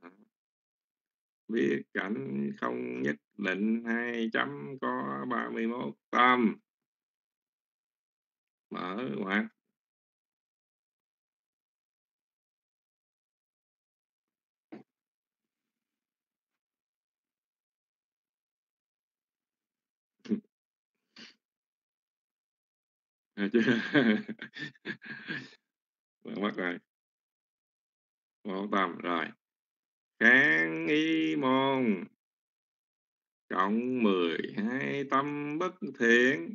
Viết cảnh không nhất định hai chấm có ba mươi mốt tâm. Mở ngoặc. Mở mắt rồi. Một tâm rồi. Kháng ý môn cộng mười hai tâm bất thiện.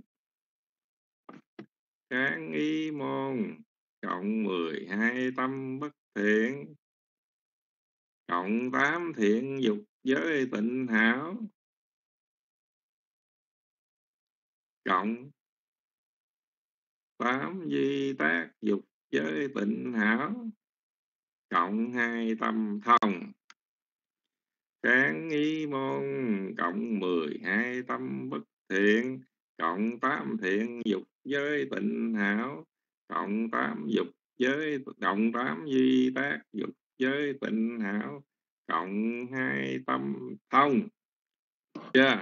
Kháng ý môn cộng mười hai tâm bất thiện, cộng tám thiện dục giới tịnh hảo, cộng tám di tác dục giới tịnh hảo, cộng hai tâm thông. Kháng ý môn cộng mười hai tâm bất thiện, cộng tám thiện dục giới tịnh hảo, cộng tám dục giới, cộng tám di tác dục giới tịnh hảo, cộng hai tâm thông. Chưa?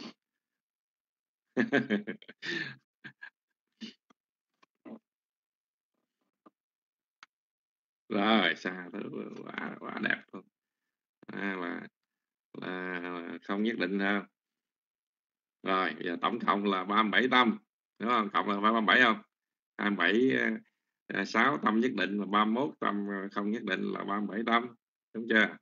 Rồi xa thứ quả, quả đẹp luôn. À, là, là không nhất định ha. Rồi giờ tổng cộng là ba mươi bảy tâm, đúng không? Cộng là ba mươi bảy không? hai mươi bảy, sáu tâm nhất định là ba mươi mốt tâm không nhất định là ba mươi bảy tâm, đúng chưa?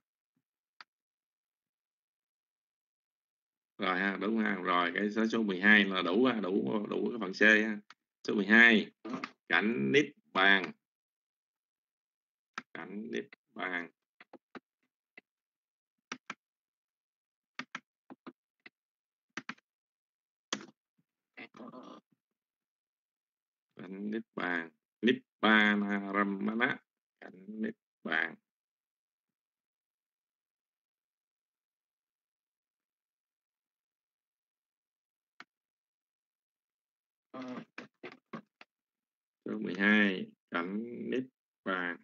Rồi ha, đúng ha. Rồi cái số, số mười hai là đủ ha, đủ đủ cái phần C ha. Số mười hai, cảnh niết bàn. Cảnh niết bàn. Cảnh niết bàn, niết bàn ramana, cảnh niết bàn. Số mười hai, cảnh niết bàn.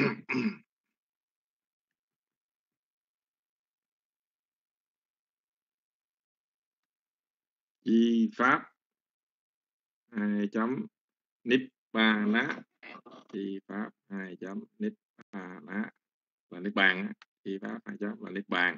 Di pháp hai chấm niết bàn, di pháp hai chấm niết bàn là niết bàn, di pháp hai chấm là niết bàn.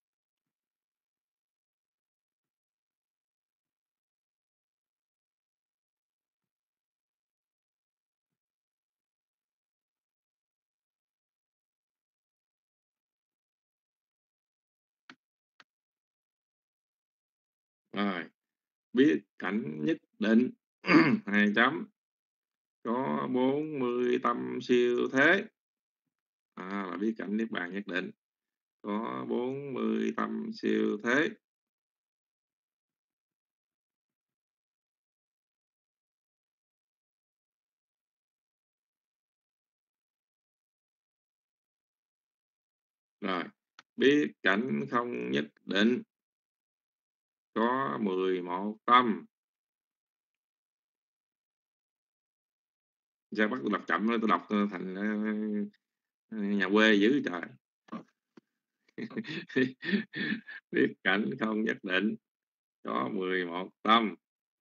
Rồi, biết cảnh nhất định hai chấm có bốn mươi tâm siêu thế. À, là biết cảnh niết bàn nhất định có bốn mươi tâm siêu thế. Rồi, biết cảnh không nhất định có mười một tâm. Sao bắt tôi đọc chậm, tôi đọc thành nhà quê dữ trời. Biết cảnh không nhất định có mười một tâm.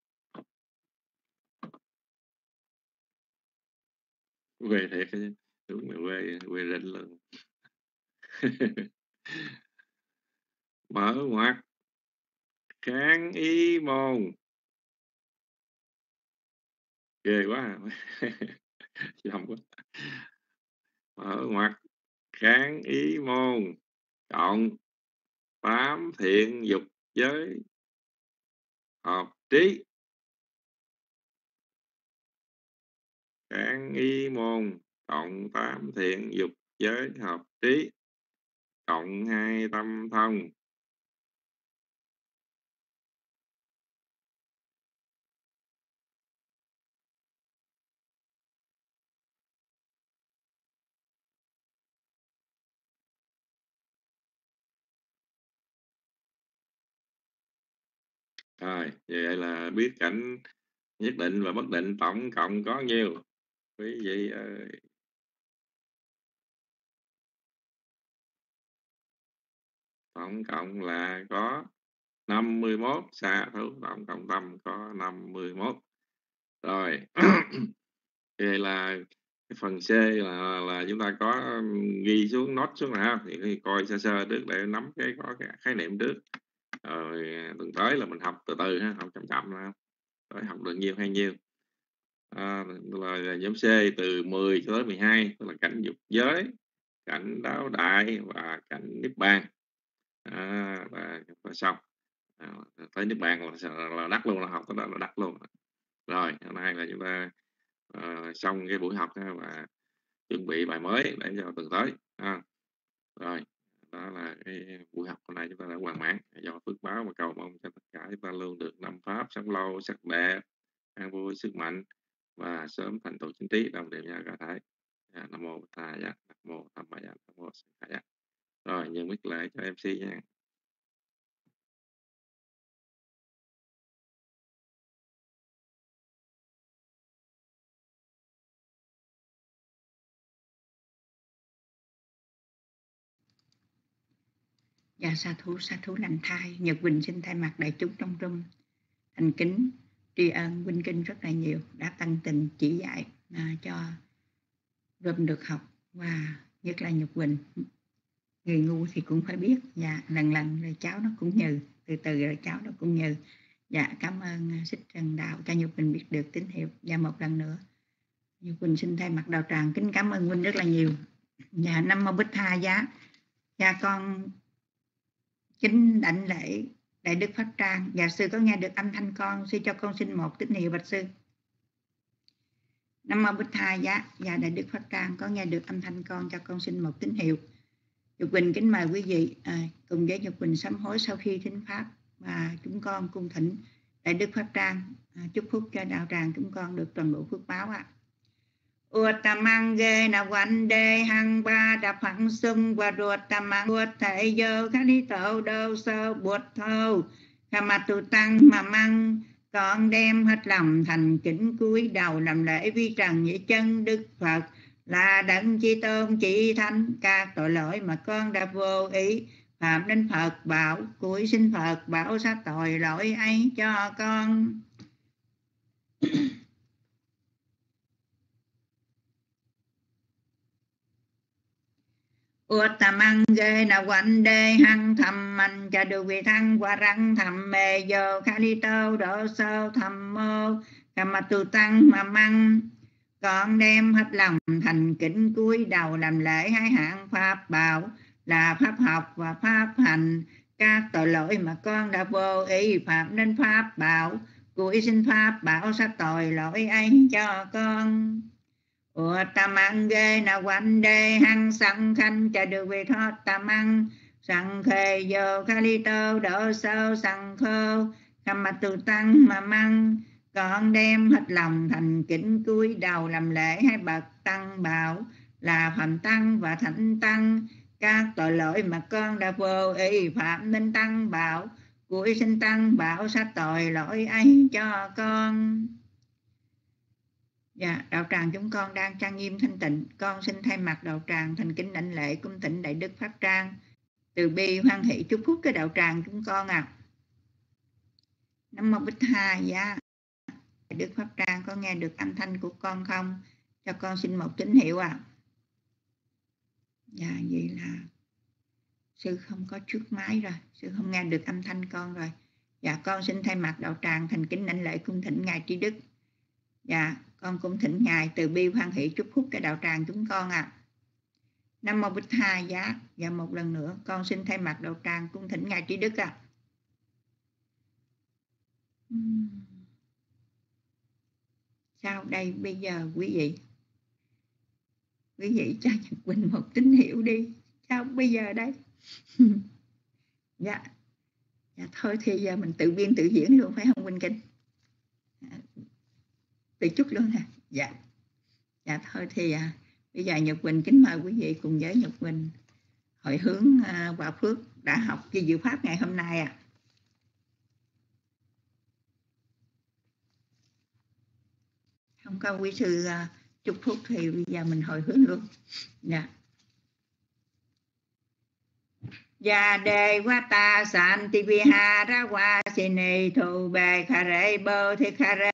Quê thiệt chứ, đúng là quê, quê rịnh luôn. Mở ngoặc. Kháng ý môn. Ghê quá. Lòng quá. Mở ngoặc. Kháng ý môn cộng tám thiện dục giới hợp trí. Kháng ý môn cộng tám thiện dục giới hợp trí, cộng hai tâm thông. Rồi, vậy là biết cảnh nhất định và bất định tổng cộng có nhiêu? Quý vị ơi. Tổng cộng là có năm mươi mốt xạ thủ, tổng cộng tâm có năm mươi mốt. Rồi. Vậy là cái phần C là là chúng ta có ghi xuống nốt xuống nào thì coi sơ sơ trước để nắm cái có cái khái niệm trước. Rồi tuần tới là mình học từ từ ha, học chậm chậm ha. Rồi học được nhiêu hay nhiêu. À, là nhóm C từ mười cho tới mười hai, tức là cảnh dục giới, cảnh đáo đại và cảnh niết bàn. À, và, và xong. À, tới niết bàn là, là đắt luôn, là học tới đó là đắt luôn. Rồi hôm nay là chúng ta uh, xong cái buổi học ha, và chuẩn bị bài mới để cho tuần tới ha. Rồi đó là cái buổi học hôm nay chúng ta đã hoàn mãn, do phước báo và cầu mong cho tất cả chúng ta luôn được năm pháp sống lâu sắc đẹp, an vui sức mạnh và sớm thành tựu chính trí đồng đều nhau cả thể. Dạ, nam mô Bụt Thầy, dạ, nam mô Tham Ma, dạ, nam mô Sanh Khai, dạ. Rồi nhường mic lại cho em xê nha. Dạ sa thú sa thú lành thai. Nhật Quỳnh xin thay mặt đại chúng trong room thành kính tri ân Huynh Kinh rất là nhiều, đã tăng tình chỉ dạy à, cho room được học, và nhất là Nhật Quỳnh, người ngu thì cũng phải biết. Dạ lần lần rồi cháu nó cũng nhừ, từ từ rồi cháu nó cũng nhừ. Dạ cảm ơn Xích Trần Đạo cho Nhật Quỳnh biết được tín hiệu. Và một lần nữa Nhật Quỳnh xin thay mặt đạo tràng kính cảm ơn Huynh rất là nhiều. Dạ Nam Mô Bích Tha Giá. Dạ con kính đảnh lễ Đại Đức Pháp Trang. Dạ sư có nghe được âm thanh con, sư cho con xin một tín hiệu bạch sư. Nam Mô Bích Tha Giá. Dạ Đại Đức Pháp Trang có nghe được âm thanh con, cho con xin một tín hiệu. Nhật Quỳnh kính mời quý vị à, cùng với Nhật Quỳnh sám hối sau khi thính pháp, và chúng con cung thỉnh Đại Đức Pháp Trang à, chúc phúc cho đạo tràng chúng con được toàn bộ phước báo ạ. À. Uttamang ghê na quanh đê hăng ba đạp hẳn xung và ruột tamang buốt thầy dơ khá đi tậu đâu sơ buốt thâu khá mặt tù tăng mà măng con đem hết lòng thành kính cúi đầu làm lễ vi trần nhị chân Đức Phật là đấng chi tôn chỉ thánh, các tội lỗi mà con đã vô ý phạm đến Phật bảo, cúi xin Phật bảo sát tội lỗi ấy cho con. Uttamang ghê na quanh đê hăng thầm mạnh cho được vị thăng qua răng thầm mê dô khá đi tâu đổ sâu thầm mô khá mặt tù tăng mà măng con đem hết lòng thành kính cúi đầu làm lễ hai hạng pháp bảo là pháp học và pháp hành, các tội lỗi mà con đã vô ý phạm đến pháp bảo, cúi xin pháp bảo sát tội lỗi ấy cho con. Uttamang ghê na quanh đê hăng sẵn khanh cho được vị thoát tamang sẵn khê vô khá li tô đổ sâu sẵn khô khá mặt tù tăng mà măng con đem hết lòng thành kính cúi đầu làm lễ hai bậc tăng bảo là phạm tăng và thánh tăng, các tội lỗi mà con đã vô ý phạm nên tăng bảo, cúi xin tăng bảo sát tội lỗi ấy cho con. Dạ, đạo tràng chúng con đang trang nghiêm thanh tịnh, con xin thay mặt đạo tràng thành kính đảnh lễ cung thỉnh Đại Đức Pháp Trang từ bi hoan hỷ chúc phúc cái đạo tràng chúng con ạ. À. Nam Mô Bích Tha Giá. Đại Đức Pháp Trang có nghe được âm thanh của con không? Cho con xin một tín hiệu ạ. À. Dạ, vậy là sư không có trước máy rồi, sư không nghe được âm thanh con rồi. Dạ, con xin thay mặt đạo tràng thành kính đảnh lễ cung thỉnh Ngài Trí Đức. Dạ, con cũng thỉnh Ngài từ bi hoan hỷ chúc phúc cái đạo tràng chúng con ạ. À. Nam Mô Bích Tha Giá. Và một lần nữa con xin thay mặt đạo tràng cung thỉnh Ngài Trí Đức ạ. À. Uhm. Sao đây bây giờ quý vị? Quý vị cho Nhật Quỳnh một tín hiệu đi. Sao bây giờ đây? Dạ. Dạ thôi thì giờ mình tự biên tự diễn luôn phải không Quỳnh Kinh? Tự chút luôn nè. Dạ. Dạ thôi thì à, bây giờ Nhật Quỳnh kính mời quý vị cùng với Nhật Quỳnh hội hướng à, Hòa Phước đã học cái diệu pháp ngày hôm nay ạ. À. Không có quý sư uh, chúc phúc thì bây giờ mình hồi hướng luôn. Dạ. Gia đề quá ta san ti vi ha ra qua si ni thu bè khả rê bơ thì khả rê